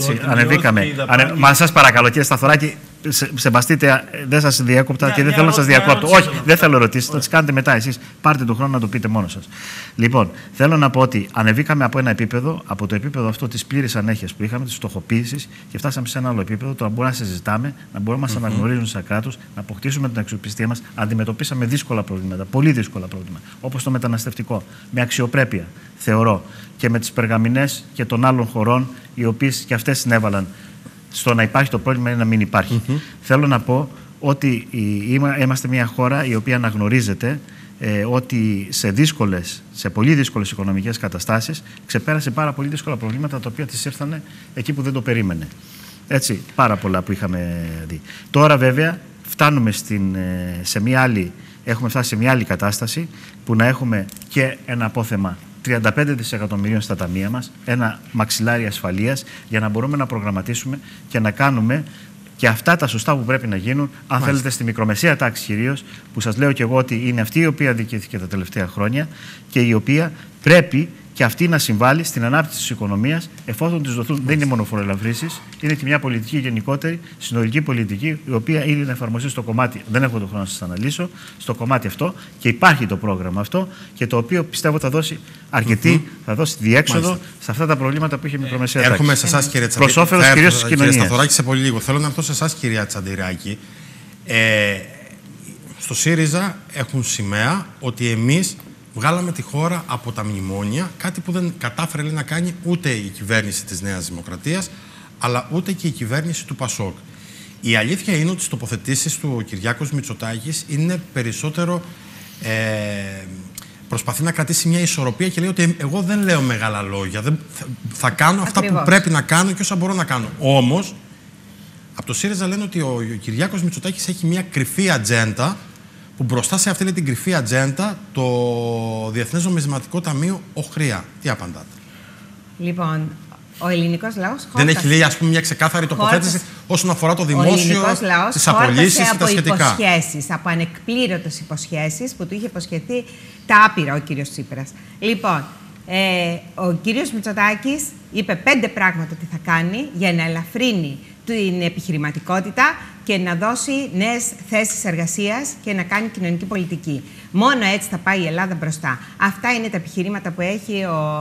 Μα σας παρακαλώ, κύριε Σταθωράκη, σεβαστείτε, δεν σας διέκοπτα και δεν θέλω να σας διακόπτω. Όχι, δεν θέλω ερωτήσεις, θα τις κάνετε μετά εσείς. Πάρτε τον χρόνο να το πείτε μόνος σας. Λοιπόν, θέλω να πω ότι ανεβήκαμε από ένα επίπεδο, από το επίπεδο αυτό της πλήρης ανέχειας που είχαμε, της φτωχοποίησης, και φτάσαμε σε ένα άλλο επίπεδο. Τώρα μπορούμε να συζητάμε, να μπορούμε να μας αναγνωρίζουν σαν κράτος, να αποκτήσουμε την αξιοπιστία μας. Αντιμετωπίσαμε δύσκολα προβλήματα, πολύ δύσκολα προβλήματα, όπως το μεταναστευτικό, με αξιοπρέπεια, θεωρώ, και με τις περγαμηνές και των άλλων χωρών, οι οποίες και αυτές συνέβαλαν στο να υπάρχει το πρόβλημα ή να μην υπάρχει. Θέλω να πω ότι είμαστε μια χώρα η οποία αναγνωρίζεται ότι σε πολύ δύσκολες οικονομικές καταστάσεις ξεπέρασε πάρα πολύ δύσκολα προβλήματα τα οποία της ήρθαν εκεί που δεν το περίμενε. Έτσι, πάρα πολλά που είχαμε δει. Τώρα βέβαια φτάνουμε έχουμε φτάσει σε μια άλλη κατάσταση που να έχουμε και ένα απόθεμα 35 δισεκατομμυρίων στα ταμεία μας, ένα μαξιλάρι ασφαλείας για να μπορούμε να προγραμματίσουμε και να κάνουμε και αυτά τα σωστά που πρέπει να γίνουν, αν θέλετε, στη μικρομεσαία τάξη κυρίως, που σας λέω και εγώ ότι είναι αυτή η οποία δικαιώθηκε τα τελευταία χρόνια και η οποία πρέπει και αυτή να συμβάλλει στην ανάπτυξη της οικονομίας, εφόσον της δοθούν. Δεν είναι μόνο φοροελαφρύνσεις, είναι και μια πολιτική γενικότερη, συνολική πολιτική, η οποία είναι να εφαρμοστεί στο κομμάτι. Δεν έχω τον χρόνο να σας αναλύσω, στο κομμάτι αυτό και υπάρχει το πρόγραμμα αυτό και το οποίο πιστεύω θα δώσει θα δώσει διέξοδο σε αυτά τα προβλήματα που είχε η μικρομεσαία τάξη. Έρχομαι σε εσάς, κύριε Τσαντηράκη. Προς όφελος κυρίως της κοινωνίας. Κύριε Σταθωράκη, σε πολύ λίγο. Θέλω να έρθω σε εσάς, κυρία Τσαντηράκη. Στο ΣΥΡΙΖΑ έχουν σημαία ότι εμείς βγάλαμε τη χώρα από τα μνημόνια, κάτι που δεν κατάφερε να κάνει ούτε η κυβέρνηση της Νέας Δημοκρατίας, αλλά ούτε και η κυβέρνηση του ΠΑΣΟΚ. Η αλήθεια είναι ότι στις τοποθετήσεις του ο Κυριάκος Μητσοτάκης είναι περισσότερο... προσπαθεί να κρατήσει μια ισορροπία και λέει ότι εγώ δεν λέω μεγάλα λόγια. Θα κάνω αυτά που πρέπει να κάνω και όσα μπορώ να κάνω. Όμως, από το ΣΥΡΙΖΑ λένε ότι ο Κυριάκος Μητσοτάκης έχει μια κρυφή ατζέντα, που μπροστά σε αυτή την κρυφή ατζέντα το Διεθνές Νομισματικό Ταμείο οχρία. Τι απαντάτε? Λοιπόν, ο ελληνικός λαός δεν έχει λέει, ας πούμε, μια ξεκάθαρη τοποθέτηση όσον αφορά το δημόσιο, τις απολύσεις και τα σχετικά. Από ανεκπλήρωτες υποσχέσεις που του είχε υποσχεθεί τα άπειρα ο κύριος Τσίπρας. Λοιπόν, ο κύριος Μητσοτάκης είπε 5 πράγματα ότι θα κάνει για να ελαφρύνει την επιχειρηματικότητα και να δώσει νέες θέσεις εργασίας και να κάνει κοινωνική πολιτική. Μόνο έτσι θα πάει η Ελλάδα μπροστά. Αυτά είναι τα επιχειρήματα που έχει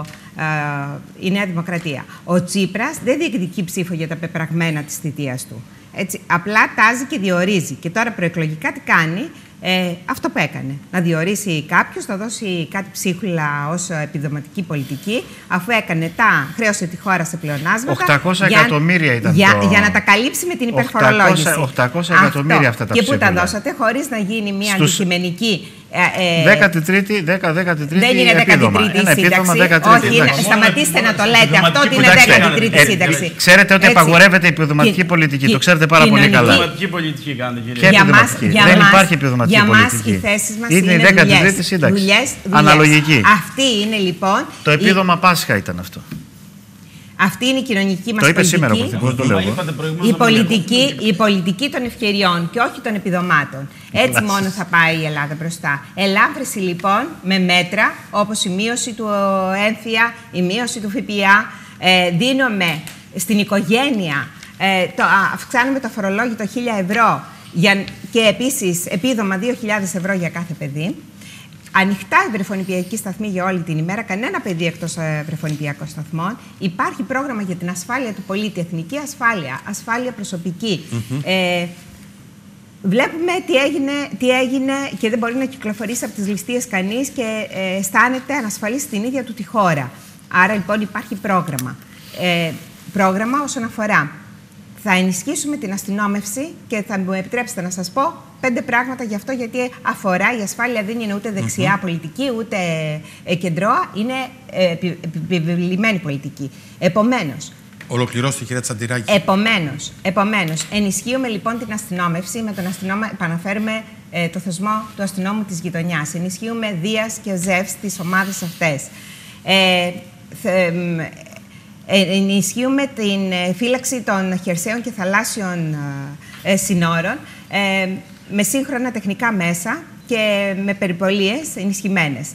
η Νέα Δημοκρατία. Ο Τσίπρας δεν διεκδικεί ψήφο για τα πεπραγμένα της θητείας του. Έτσι, απλά τάζει και διορίζει. Και τώρα προεκλογικά τι κάνει? Αυτό που έκανε. Να διορίσει κάποιους, να δώσει κάτι ψίχουλα ως επιδοματική πολιτική, αφού έκανε χρέωσε τη χώρα σε πλεονάσματα. 800 εκατομμύρια ήταν για να τα καλύψει με την υπερφορολόγηση. 800 εκατομμύρια αυτά τα ψίχουλα. Και πού τα δώσατε, χωρίς να γίνει μια αντικειμενική... 13η δεν είναι 13η σύνταξη. Όχι, σταματήστε να το λέτε αυτό ότι είναι 13η σύνταξη. Ξέρετε ότι απαγορεύεται η επιδοματική πολιτική. Το ξέρετε πάρα πολύ καλά. Επιδοματική πολιτική κάνετε, κύριε. Δεν υπάρχει επιδοματική πολιτική. Για μας οι θέσεις μας είναι η 13η σύνταξη. Αναλογική. Αυτή είναι λοιπόν. Το επίδομα Πάσχα ήταν αυτό. Αυτή είναι η κοινωνική μας πολιτική. Το είπε σήμερα ο Πρωθυπουργός, το λέω. Η πολιτική των ευκαιριών και όχι των επιδομάτων. Έτσι μόνο θα πάει η Ελλάδα μπροστά. Ελάφρυνση λοιπόν με μέτρα όπως η μείωση του έμφυα, η μείωση του ΦΠΑ, δίνουμε στην οικογένεια, αυξάνουμε το φορολόγητο 1.000 ευρώ και επίσης επίδομα 2.000 ευρώ για κάθε παιδί. Ανοιχτά η βρεφονιπιακή σταθμή για όλη την ημέρα, κανένα παιδί εκτός βρεφονιπιακών σταθμών. Υπάρχει πρόγραμμα για την ασφάλεια του πολίτη, εθνική ασφάλεια, ασφάλεια προσωπική. Βλέπουμε τι έγινε και δεν μπορεί να κυκλοφορήσει από τις ληστείες κανείς και αισθάνεται ανασφαλής στην ίδια του τη χώρα. Άρα λοιπόν υπάρχει πρόγραμμα. Πρόγραμμα όσον αφορά. Θα ενισχύσουμε την αστυνόμευση και θα μου επιτρέψετε να σας πω 5 πράγματα γι' αυτό, γιατί αφορά η ασφάλεια, δεν είναι ούτε δεξιά πολιτική, ούτε κεντρώα, είναι επιβλημένη πολιτική. Επομένως... Ολοκληρώστε, κυρία Τσαντηράκη. Επομένως, ενισχύουμε λοιπόν την αστυνόμευση, με τον αστυνόμο επαναφέρουμε το θεσμό του αστυνόμου της γειτονιάς. Ενισχύουμε Δίας και ΖΕΒ στις ομάδες αυτές. Ενισχύουμε την φύλαξη των χερσαίων και θαλάσσιων συνόρων με σύγχρονα τεχνικά μέσα και με περιπολίες ενισχυμένες.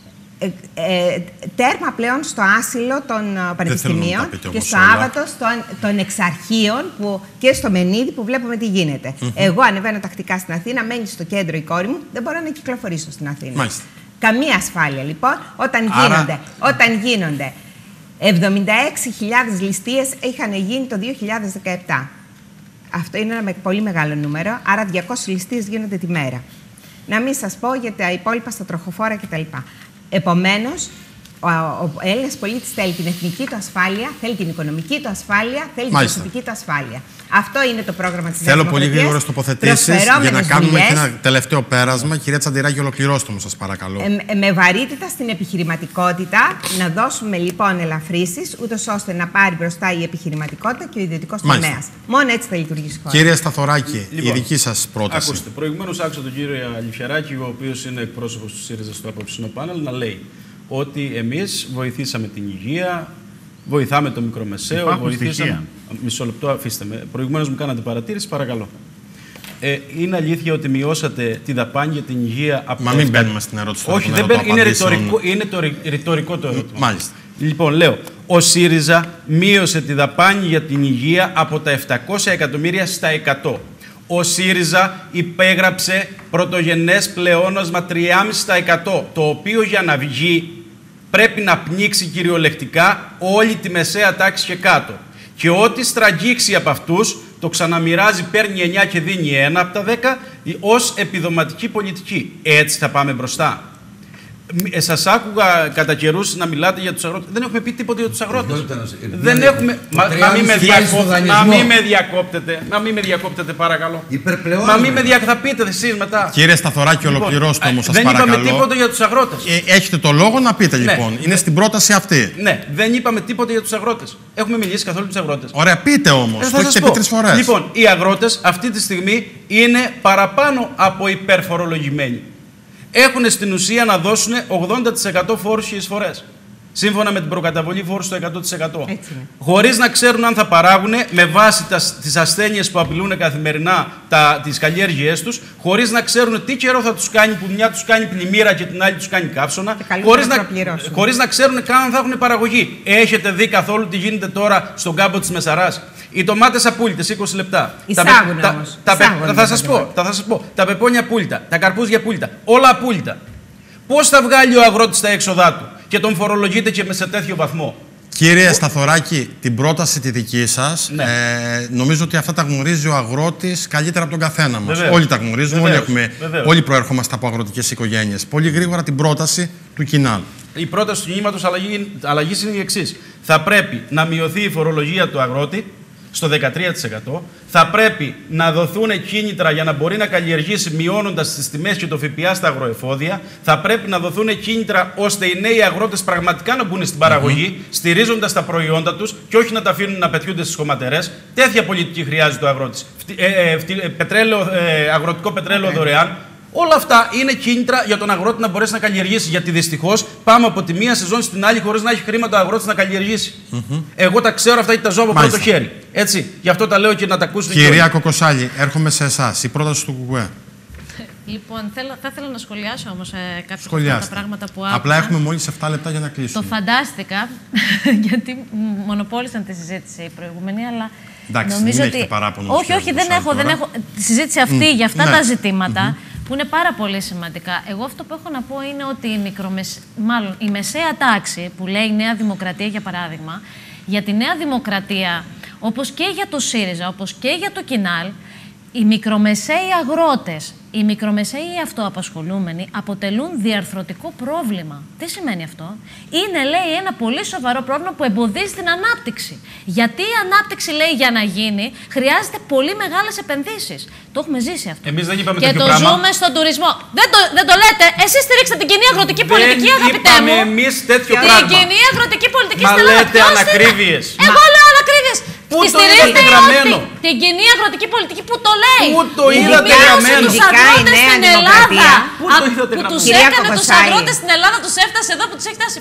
Τέρμα πλέον στο άσυλο των πανεπιστημίων και στο άβατο των εξαρχείων και στο Μενίδη που βλέπουμε τι γίνεται. Εγώ ανεβαίνω τακτικά στην Αθήνα, μένει στο κέντρο η κόρη μου, δεν μπορώ να κυκλοφορήσω στην Αθήνα. Μάλιστα. Καμία ασφάλεια λοιπόν όταν γίνονται 76.000 ληστείες είχαν γίνει το 2017. Αυτό είναι ένα πολύ μεγάλο νούμερο, άρα 200 ληστείες γίνονται τη μέρα. Να μην σας πω για τα υπόλοιπα στα τροχοφόρα κτλ. Επομένως, ο Έλληνας πολίτης θέλει την εθνική του ασφάλεια, θέλει την οικονομική του ασφάλεια, θέλει την προσωπική του ασφάλεια. Αυτό είναι το πρόγραμμα της Νέας Δημοκρατίας. Θέλω πολύ γρήγορες τοποθετήσεις για να κάνουμε και ένα τελευταίο πέρασμα. Κυρία Τσαντηράκη, ολοκληρώστε μου, σας παρακαλώ. Με βαρύτητα στην επιχειρηματικότητα, να δώσουμε λοιπόν ελαφρύσεις, ούτως ώστε να πάρει μπροστά η επιχειρηματικότητα και ο ιδιωτικός τομέας. Μόνο έτσι θα λειτουργήσει η χώρα. Κύριε Σταθωράκη, η δική σας πρόταση. Ακούστε, προηγουμένως άκουσα τον κύριο Αλιφιαράκη, ο οποίος είναι εκπρόσωπος του ΣΥΡΙΖΑ στο απόψινό πάνελ, να λέει ότι εμείς βοηθήσαμε την υγεία, βοηθάμε το μικρομεσαίο, βοηθήσαμε... Μισό λεπτό, αφήστε με. Προηγουμένως μου κάνατε παρατήρηση, παρακαλώ. Είναι αλήθεια ότι μειώσατε τη δαπάνη για την υγεία από... Μα μην μπαίνουμε στην ερώτηση. Όχι, δεν μπαίνουμε. Είναι το ρητορικό το ερώτημα. Μάλιστα. Λοιπόν, λέω, ο ΣΥΡΙΖΑ μείωσε τη δαπάνη για την υγεία από τα 700 εκατομμύρια στα 100. Ο ΣΥΡΙΖΑ υπέγραψε πρωτογενές πλεόνασμα 3,5%, το οποίο για να βγει πρέπει να πνίξει κυριολεκτικά όλη τη μεσαία τάξη και κάτω. Και ό,τι στραγγίξει από αυτούς, το ξαναμοιράζει, παίρνει 9 και δίνει 1 από τα 10, ως επιδοματική πολιτική. Έτσι θα πάμε μπροστά. Σας άκουγα κατά καιρούς να μιλάτε για τους αγρότες. Δεν έχουμε πει τίποτα για τους αγρότες. Δεν έχουμε. Να μην με διακόπτετε, παρακαλώ. Μα μην με διακόπτετε, θα πείτε εσείς μετά. Κύριε Σταθωράκη, ολοκληρώστε όμως, σας παρακαλώ. Δεν είπαμε τίποτα για τους αγρότες. Έχετε το λόγο να πείτε, λοιπόν. Είναι στην πρόταση αυτή. Ναι, δεν είπαμε τίποτα για τους αγρότες. Έχουμε μιλήσει καθόλου για τους αγρότες. Ωραία, πείτε όμως. Το έχετε πει 3 φορές. Λοιπόν, οι αγρότες αυτή τη στιγμή είναι παραπάνω από υπερφορολογημένοι. Έχουν στην ουσία να δώσουν 80% φόρους και εισφορές. Σύμφωνα με την προκαταβολή φόρου στο 100%. Χωρίς να ξέρουν αν θα παράγουν με βάση τις ασθένειες που απειλούν καθημερινά τις καλλιέργειές τους, χωρίς να ξέρουν τι καιρό θα τους κάνει, που μια τους κάνει πλημμύρα και την άλλη τους κάνει καύσωνα, χωρίς να ξέρουν καν αν θα έχουν παραγωγή. Έχετε δει καθόλου τι γίνεται τώρα στον κάμπο της Μεσαράς? Οι ντομάτες απούλητες, 20 λεπτά. Εισάγουν όμως. Θα σας πω. Τα πεπόνια απούλητα, τα καρπούζια απούλητα, όλα απούλητα. Πώς θα βγάλει ο αγρότης τα έξοδά του και τον φορολογείται και σε τέτοιο βαθμό? Κύριε Σταθωράκη, την πρόταση τη δική σας, ναι. Νομίζω ότι αυτά τα γνωρίζει ο αγρότης καλύτερα από τον καθένα μας. Βεβαίως. Όλοι τα γνωρίζουμε, όλοι προέρχομαστε από αγροτικές οικογένειες. Πολύ γρήγορα την πρόταση του Κινάλ. Η πρόταση του κινήματος αλλαγής είναι η εξής. Θα πρέπει να μειωθεί η φορολογία του αγρότη στο 13%. Θα πρέπει να δοθούν κίνητρα για να μπορεί να καλλιεργήσει μειώνοντας τις τιμές και το ΦΠΑ στα αγροεφόδια. Θα πρέπει να δοθούν κίνητρα ώστε οι νέοι αγρότες πραγματικά να μπουν στην παραγωγή, στηρίζοντας τα προϊόντα τους και όχι να τα αφήνουν να πετιούνται στις χωματερές. Τέτοια πολιτική χρειάζεται ο αγρότης. Αγροτικό πετρέλαιο δωρεάν. Όλα αυτά είναι κίνητρα για τον αγρότη να μπορέσει να καλλιεργήσει. Γιατί δυστυχώς πάμε από τη μία σεζόν στην άλλη χωρίς να έχει χρήματα ο αγρότης να καλλιεργήσει. Εγώ τα ξέρω αυτά γιατί τα ζω από πρώτο χέρι. Έτσι. Γι' αυτό τα λέω και να τα ακούσουν. Κυρία Κοκοσάλη, έρχομαι σε εσάς. Η πρόταση του ΚΚΕ. Λοιπόν, θα ήθελα να σχολιάσω όμως κάποια από τα πράγματα που άκουσα. Απλά έχουμε μόλις 7 λεπτά για να κλείσουμε. Το φαντάστηκα, γιατί μονοπόλησαν τη συζήτηση η προηγούμενη, αλλά εντάξει, νομίζω ότι. Παράπονο, όχι, δεν έχω. Τη συζήτηση αυτή για αυτά τα ζητήματα. Που είναι πάρα πολύ σημαντικά. Εγώ αυτό που έχω να πω είναι ότι η μεσαία τάξη, που λέει η Νέα Δημοκρατία για παράδειγμα, για τη Νέα Δημοκρατία, όπως και για το ΣΥΡΙΖΑ, όπως και για το ΚΙΝΑΛ, οι μικρομεσαίοι αγρότες, οι μικρομεσαίοι αυτοαπασχολούμενοι αποτελούν διαρθρωτικό πρόβλημα. Τι σημαίνει αυτό? Είναι, λέει, ένα πολύ σοβαρό πρόβλημα που εμποδίζει την ανάπτυξη. Γιατί η ανάπτυξη, λέει, για να γίνει, χρειάζεται πολύ μεγάλες επενδύσεις. Το έχουμε ζήσει αυτό. Εμείς δεν είπαμε και το πράγμα. Ζούμε στον τουρισμό. Δεν το λέτε. Εσείς στηρίξατε την κοινή αγροτική πολιτική, αγαπητέ μου. Εμείς τέτοιο την πράγμα. Την κοινή αγροτική πολιτική στην Ελλάδα. Μα λέτε ανακρίβειες. Εγώ λέω ανακρίβειες. Πού το είδατε γραμμένο? Την κοινή αγροτική πολιτική που το λέει. Πού το είδατε γραμμένο? Τους αγρότες στην Ελλάδα. Που τους έκανε τους αγρότες στην Ελλάδα, τους έφτασε εδώ που τους έχει φτάσει.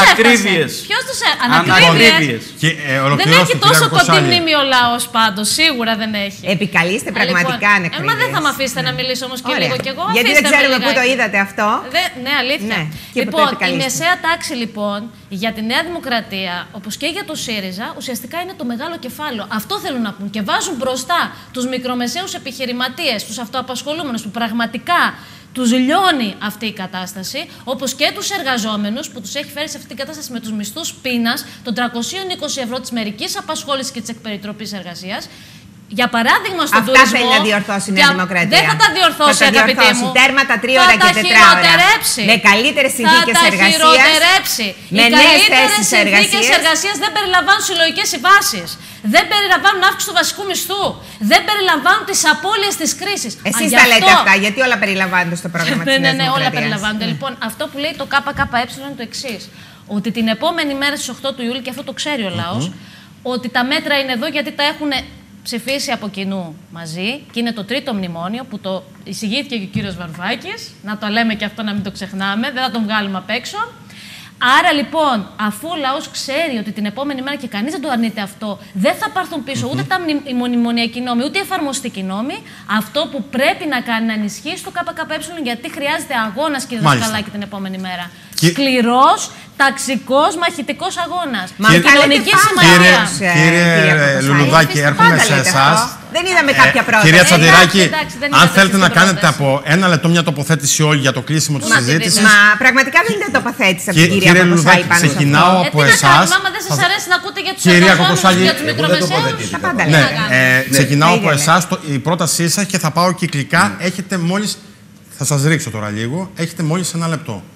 Ποιος τους έφτασε? Ανακρίβειες. Δεν έχει τόσο κοντή μνήμη ο λαός πάντως. Σίγουρα δεν έχει. Επικαλείστε πραγματικά ανακρίβειες. Μα δεν θα με αφήσετε να μιλήσω όμως και λίγο κι εγώ. Γιατί δεν ξέρουμε πού το είδατε αυτό. Ναι, αλήθεια. Λοιπόν, η μεσαία τάξη λοιπόν για τη Νέα Δημοκρατία, όπως και για το ΣΥΡΙΖΑ, ουσιαστικά είναι το μεγάλο κεφάλαιο. Αυτό θέλουν να πούν και βάζουν μπροστά τους μικρομεσαίους επιχειρηματίες, τους αυτοαπασχολούμενους που πραγματικά τους λιώνει αυτή η κατάσταση, όπως και τους εργαζόμενους που τους έχει φέρει σε αυτή την κατάσταση με τους μισθούς πείνας των 320 ευρώ της μερικής απασχόλησης και της εκπεριτροπής εργασίας. Για παράδειγμα, στον τουρισμό. Αυτά θέλει να διορθώσει η Νέα Δημοκρατία. Δεν θα τα διορθώσει, αγαπητοί μου. Τέρμα τα 3 ώρα και 4 ώρα. Με καλύτερες συνθήκες εργασίας. Θα τα χειροτερέψει. Με νέες θέσεις συνθήκες εργασίας δεν περιλαμβάνουν συλλογικές συμβάσεις. Δεν περιλαμβάνουν αύξηση του βασικού μισθού. Δεν περιλαμβάνουν τις απώλειες της κρίσης. Εσείς τα λέτε αυτά, γιατί όλα περιλαμβάνονται στο πρόγραμμα της Νέας Δημοκρατίας. Ναι, όλα περιλαμβάνονται. Λοιπόν, αυτό που λέει το ΚΚΕ είναι το εξής. Ότι την επόμενη μέρα στις 8 του Ιούλη, και αυτό το ξέρει ο λαός, ότι τα μέτρα είναι εδώ γιατί τα έχουν ψηφίσει από κοινού μαζί και είναι το τρίτο μνημόνιο που το εισηγήθηκε και ο κύριος Βαρουφάκης. Να το λέμε και αυτό, να μην το ξεχνάμε, δεν θα τον βγάλουμε απ' έξω. Άρα λοιπόν, αφού ο λαός ξέρει ότι την επόμενη μέρα και κανείς δεν το αρνείται αυτό, δεν θα πάρθουν πίσω ούτε οι μνημονιακοί νόμοι, ούτε οι εφαρμοστικοί νόμοι, αυτό που πρέπει να κάνει να ενισχύσει το ΚΚΕ, γιατί χρειάζεται αγώνας, κύριε Δασκαλάκη, την επόμενη μέρα. Σκληρός, ταξικός, μαχητικός αγώνας. Κοινωνική σημασία. Κύριε Λουλουδάκη, έρχομαι σε εσάς. Δεν είδαμε κάποια πρόταση. Κυρία Τσαντηράκη, αν θέλετε να κάνετε από 1 λεπτό μια τοποθέτηση όλη για το κλείσιμο της συζήτησης. Μα πραγματικά δεν είναι τοποθέτηση από την κυρία Κοκοσάλη πάνω σε αυτό. Ξεκινάω από εσάς. Άμα δεν σας αρέσει να ακούτε για τους εργαζόμενους, για τους μικρομεσαίους. Τα πάντα λέτε. Ξεκινάω από εσάς η πρότασή σας και θα πάω κυκλικά. Έχετε μόλις. Θα σας ρίξω τώρα λίγο. Έχετε μόλις 1 λεπτό.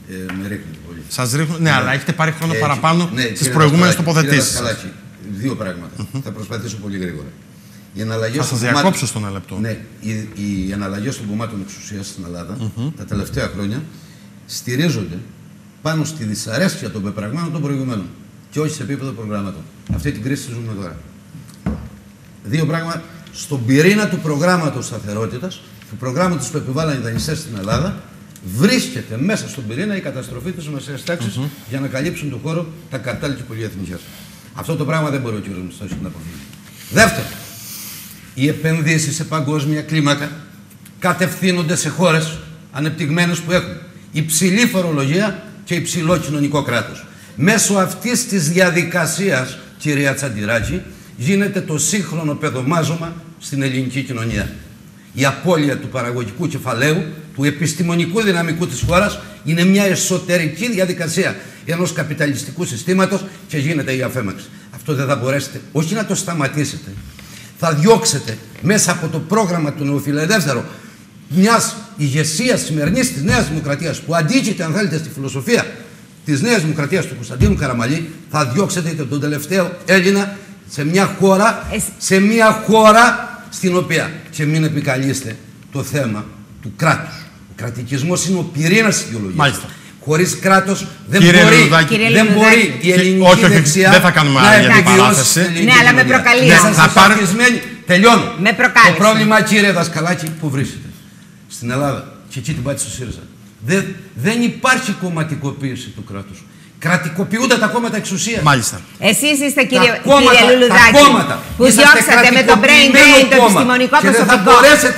Με ρίχνετε πολύ. Σας ρίχνω, ναι, αλλά έχετε πάρει χρόνο παραπάνω στις προηγούμενες τοποθετήσεις. Δύο πράγματα. Θα προσπαθήσω πολύ γρήγορα. Θα σας διακόψω στον ένα λεπτό. Ναι, οι αναλλαγές των κομμάτων εξουσίας στην Ελλάδα τα τελευταία χρόνια στηρίζονται πάνω στη δυσαρέσκεια των πεπραγμένων των προηγουμένων και όχι σε επίπεδο προγραμμάτων. Αυτή την κρίση ζούμε τώρα. Δύο πράγματα. Στον πυρήνα του προγράμματος σταθερότητας, του προγράμματος που επιβάλλαν οι δανειστές στην Ελλάδα, βρίσκεται μέσα στον πυρήνα η καταστροφή της μεσαίας τάξης για να καλύψουν τον χώρο τα καρτέλ και πολυεθνικές. Αυτό το πράγμα δεν μπορεί ο κ. Μητσοτάκης να αποφύγει. Δεύτερον, οι επενδύσεις σε παγκόσμια κλίμακα κατευθύνονται σε χώρες ανεπτυγμένες που έχουν υψηλή φορολογία και υψηλό κοινωνικό κράτος. Μέσω αυτής της διαδικασίας, κυρία Τσαντιράκη, γίνεται το σύγχρονο παιδομάζωμα στην ελληνική κοινωνία. Η απώλεια του παραγωγικού κεφαλαίου, του επιστημονικού δυναμικού της χώρας, είναι μια εσωτερική διαδικασία ενός καπιταλιστικού συστήματος και γίνεται η αφέμαξη. Αυτό δεν θα μπορέσετε όχι να το σταματήσετε, θα διώξετε μέσα από το πρόγραμμα του νεοφιλελεύθερου μιας ηγεσίας σημερινής της Νέας Δημοκρατίας που αντίκειται, αν θέλετε, στη φιλοσοφία της Νέας Δημοκρατίας του Κωνσταντίνου Καραμαλή, θα διώξετε τον τελευταίο Έλληνα σε μια χώρα στην οποία, και μην επικαλείστε το θέμα του κράτους. Ο κρατικισμός είναι ο πυρήνας της ιδεολογίας. Χωρίς κράτος δεν μπορεί η ελληνική δεξιά να επιβιώσει. Ναι, αλλά με προκαλείς. Τελειώνω. Το πρόβλημα, κύριε Δασκαλάκη, που βρίσκεται στην Ελλάδα και εκεί την πάτησε ο ΣΥΡΙΖΑ. Δεν υπάρχει κομματικοποίηση του κράτους. Κρατικοποιούνται τα κόμματα εξουσίας. Μάλιστα. Εσείς είστε, κύριε Λουλουδάκη, που διώξατε με το brain drain το επιστημονικό προσωπικό.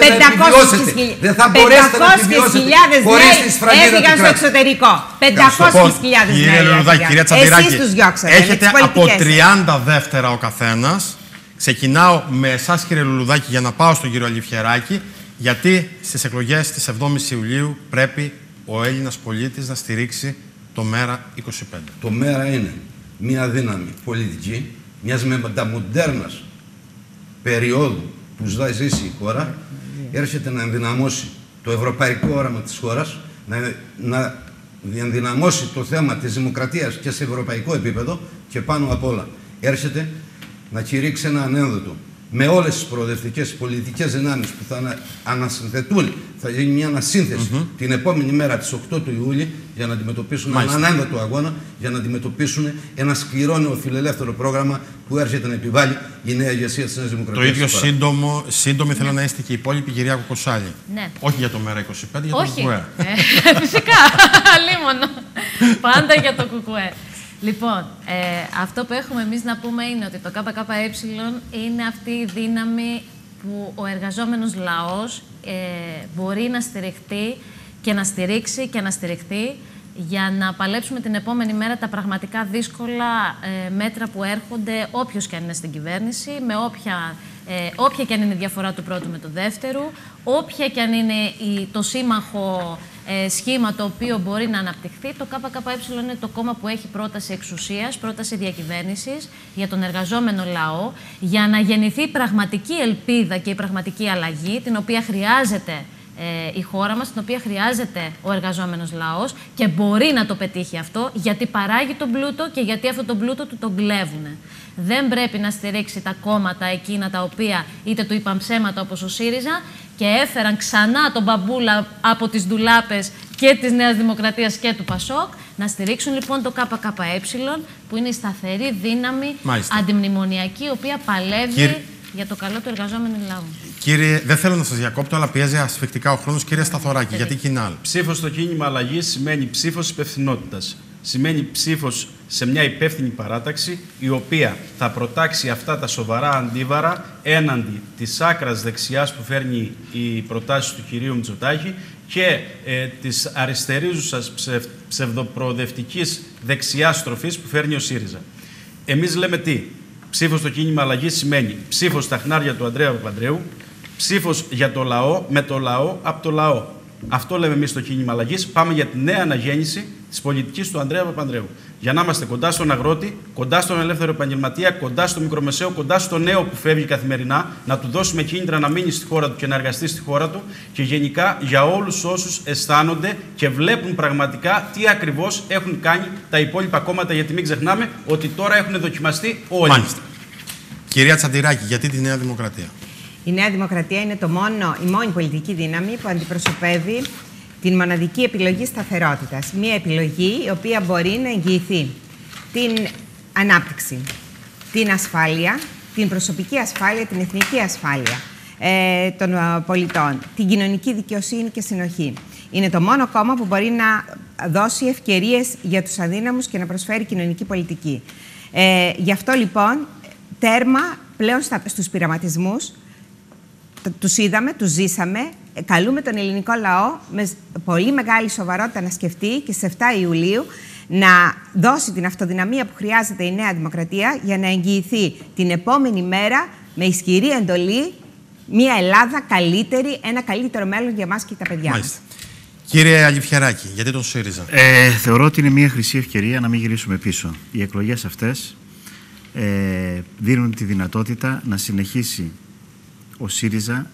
500.000 νέοι έφυγαν στο εξωτερικό. 500.000 Κύριε Λουλουδάκη, κυρία Τσαντιράκη, εσείς τους διώξατε. έχετε από 30 δεύτερα ο καθένας. Ξεκινάω με εσάς, κύριε Λουλουδάκη, για να πάω στον κύριο Αλιφιεράκη, γιατί στις εκλογές της 7ης Ιουλίου πρέπει ο Έλληνας πολίτης να στηρίξει το ΜΕΡΑ25. Το ΜΕΡΑ είναι μια δύναμη πολιτική μιας μεταμοντέρνας περίοδου που ζήσει η χώρα, έρχεται να ενδυναμώσει το ευρωπαϊκό όραμα της χώρας, να ενδυναμώσει το θέμα της δημοκρατίας και σε ευρωπαϊκό επίπεδο και πάνω απ' όλα έρχεται να κηρύξει ένα ανένδοτο με όλες τις προοδευτικές πολιτικές δυνάμεις που θα ανασυνθετούν, θα γίνει μια ανασύνθεση την επόμενη μέρα της 8 του Ιούλη για να αντιμετωπίσουν έναν ανένδοτο αγώνα, για να αντιμετωπίσουν ένα σκληρό νεοφιλελεύθερο πρόγραμμα που έρχεται να επιβάλλει η νέα ηγεσία της Νέας Δημοκρατίας. Το ίδιο σύντομη θέλω να είστε και η υπόλοιπη, κυρία Κοκοσάλη. Ναι. Όχι για το ΜΕΡΑ25, για το ΚΚΕ. Φυσικά, αλίμονο. Πάντα για το ΚΚΕ. Λοιπόν, αυτό που έχουμε εμείς να πούμε είναι ότι το ΚΚΕ είναι αυτή η δύναμη που ο εργαζόμενος λαός μπορεί να στηριχτεί και να στηρίξει και να στηριχτεί για να παλέψουμε την επόμενη μέρα τα πραγματικά δύσκολα μέτρα που έρχονται, όποιος και αν είναι στην κυβέρνηση, με όποια και αν είναι η διαφορά του πρώτου με του δεύτερου, όποια και αν είναι το σύμμαχο σχήμα το οποίο μπορεί να αναπτυχθεί. Το ΚΚΕ είναι το κόμμα που έχει πρόταση εξουσίας, πρόταση διακυβέρνησης για τον εργαζόμενο λαό, για να γεννηθεί η πραγματική ελπίδα και η πραγματική αλλαγή, την οποία χρειάζεται η χώρα μας, την οποία χρειάζεται ο εργαζόμενος λαός και μπορεί να το πετύχει αυτό, γιατί παράγει τον πλούτο και γιατί αυτό τον πλούτο του τον κλέβουν. Δεν πρέπει να στηρίξει τα κόμματα εκείνα τα οποία είτε του είπαν ψέματα όπως ο ΣΥΡΙΖΑ και έφεραν ξανά τον μπαμπούλα από τις ντουλάπες και της Νέας Δημοκρατίας και του ΠΑΣΟΚ. Να στηρίξουν λοιπόν το ΚΚΕ που είναι η σταθερή δύναμη αντιμνημονιακή η οποία παλεύει για το καλό του εργαζόμενου λαού. Κύριε, δεν θέλω να σας διακόπτω, αλλά πιέζει ασφικτικά ο χρόνος. Κύριε Σταθωράκη, γιατί κοινάλ. Ψήφος στο κίνημα αλλαγής σημαίνει ψήφος υπευθυνότητας. Σημαίνει ψήφος σε μια υπεύθυνη παράταξη, η οποία θα προτάξει αυτά τα σοβαρά αντίβαρα έναντι της άκρας δεξιάς που φέρνει οι προτάσεις του κυρίου Μητσοτάκη και της αριστερίζουσας ψευδοπροοδευτικής δεξιάς στροφής που φέρνει ο ΣΥΡΙΖΑ. Εμείς λέμε τι. Ψήφος στο κίνημα αλλαγής σημαίνει ψήφος στα χνάρια του Ανδρέα Παπανδρέου, ψήφος για το λαό, με το λαό, από το λαό. Αυτό λέμε εμείς στο κίνημα αλλαγής. Πάμε για τη νέα αναγέννηση της πολιτικής του Ανδρέα Παπανδρέου. Για να είμαστε κοντά στον αγρότη, κοντά στον ελεύθερο επαγγελματία, κοντά στο μικρομεσαίο, κοντά στο νέο που φεύγει καθημερινά, να του δώσουμε κίνητρα να μείνει στη χώρα του και να εργαστεί στη χώρα του και γενικά για όλους όσους αισθάνονται και βλέπουν πραγματικά τι ακριβώς έχουν κάνει τα υπόλοιπα κόμματα, γιατί μην ξεχνάμε ότι τώρα έχουν δοκιμαστεί όλοι. Μάλιστα. Κυρία Τσαντηράκη, γιατί τη Νέα Δημοκρατία? Η Νέα Δημοκρατία είναι η μόνη πολιτική δύναμη που αντιπροσωπεύει την μοναδική επιλογή σταθερότητας. Μία επιλογή η οποία μπορεί να εγγυηθεί την ανάπτυξη, την ασφάλεια, την προσωπική ασφάλεια, την εθνική ασφάλεια των πολιτών, την κοινωνική δικαιοσύνη και συνοχή. Είναι το μόνο κόμμα που μπορεί να δώσει ευκαιρίες για τους αδύναμους και να προσφέρει κοινωνική πολιτική. Γι' αυτό λοιπόν τέρμα πλέον στους πειραματισμούς. Τους είδαμε, τους ζήσαμε. Καλούμε τον ελληνικό λαό με πολύ μεγάλη σοβαρότητα να σκεφτεί και στις 7 Ιουλίου να δώσει την αυτοδυναμία που χρειάζεται η Νέα Δημοκρατία για να εγγυηθεί την επόμενη μέρα με ισχυρή εντολή μια Ελλάδα καλύτερη, ένα καλύτερο μέλλον για εμάς και τα παιδιά μας. Κύριε Αλιφιεράκη, γιατί τον ΣΥΡΙΖΑ? Θεωρώ ότι είναι μια χρυσή ευκαιρία να μην γυρίσουμε πίσω. Οι εκλογές αυτές δίνουν τη δυνατότητα να συνεχίσει ο ΣΥΡΙΖΑ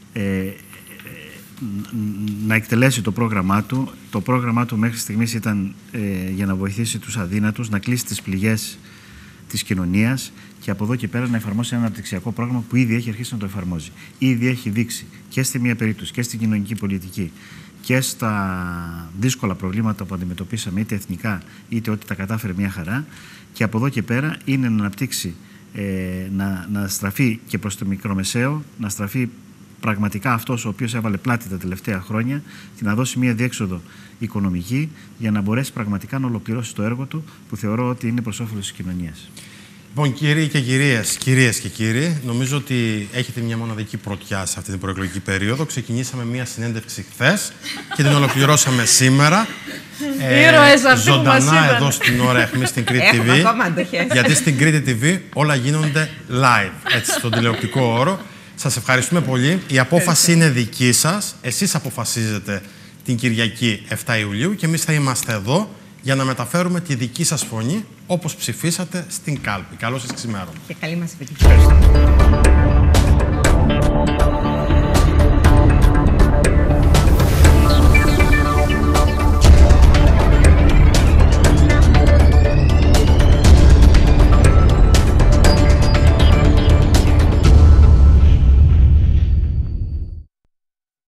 να εκτελέσει το πρόγραμμά του. Το πρόγραμμά του μέχρι στιγμής ήταν για να βοηθήσει τους αδύνατους, να κλείσει τις πληγές της κοινωνίας και από εδώ και πέρα να εφαρμόσει ένα αναπτυξιακό πρόγραμμα που ήδη έχει αρχίσει να το εφαρμόζει. Ήδη έχει δείξει και στη μία περίπτωση και στην κοινωνική πολιτική και στα δύσκολα προβλήματα που αντιμετωπίσαμε, είτε εθνικά είτε ότι τα κατάφερε μια χαρά, και από εδώ και πέρα είναι να αναπτύξει, να στραφεί και προς το μικρομεσαίο, να στραφεί πραγματικά αυτός ο οποίος έβαλε πλάτη τα τελευταία χρόνια και να δώσει μια διέξοδο οικονομική για να μπορέσει πραγματικά να ολοκληρώσει το έργο του, που θεωρώ ότι είναι προς όφελος της κοινωνίας. Λοιπόν, κύριοι και κυρίες και κύριοι, νομίζω ότι έχετε μια μοναδική πρωτιά σε αυτή την προεκλογική περίοδο. Ξεκινήσαμε μια συνέντευξη χθες και την ολοκληρώσαμε σήμερα. Ζωντανά εδώ στην ώρα αιχμή στην Κρήτη TV. Γιατί στην Κρήτη TV όλα γίνονται live, έτσι, στον τηλεοπτικό όρο. Σας ευχαριστούμε πολύ. Η απόφαση είναι δική σας. Εσείς αποφασίζετε την Κυριακή 7 Ιουλίου και εμείς θα είμαστε εδώ για να μεταφέρουμε τη δική σας φωνή όπως ψηφίσατε στην κάλπη. Καλό σας ξημέρωμα. Και καλή μας επιτυχία.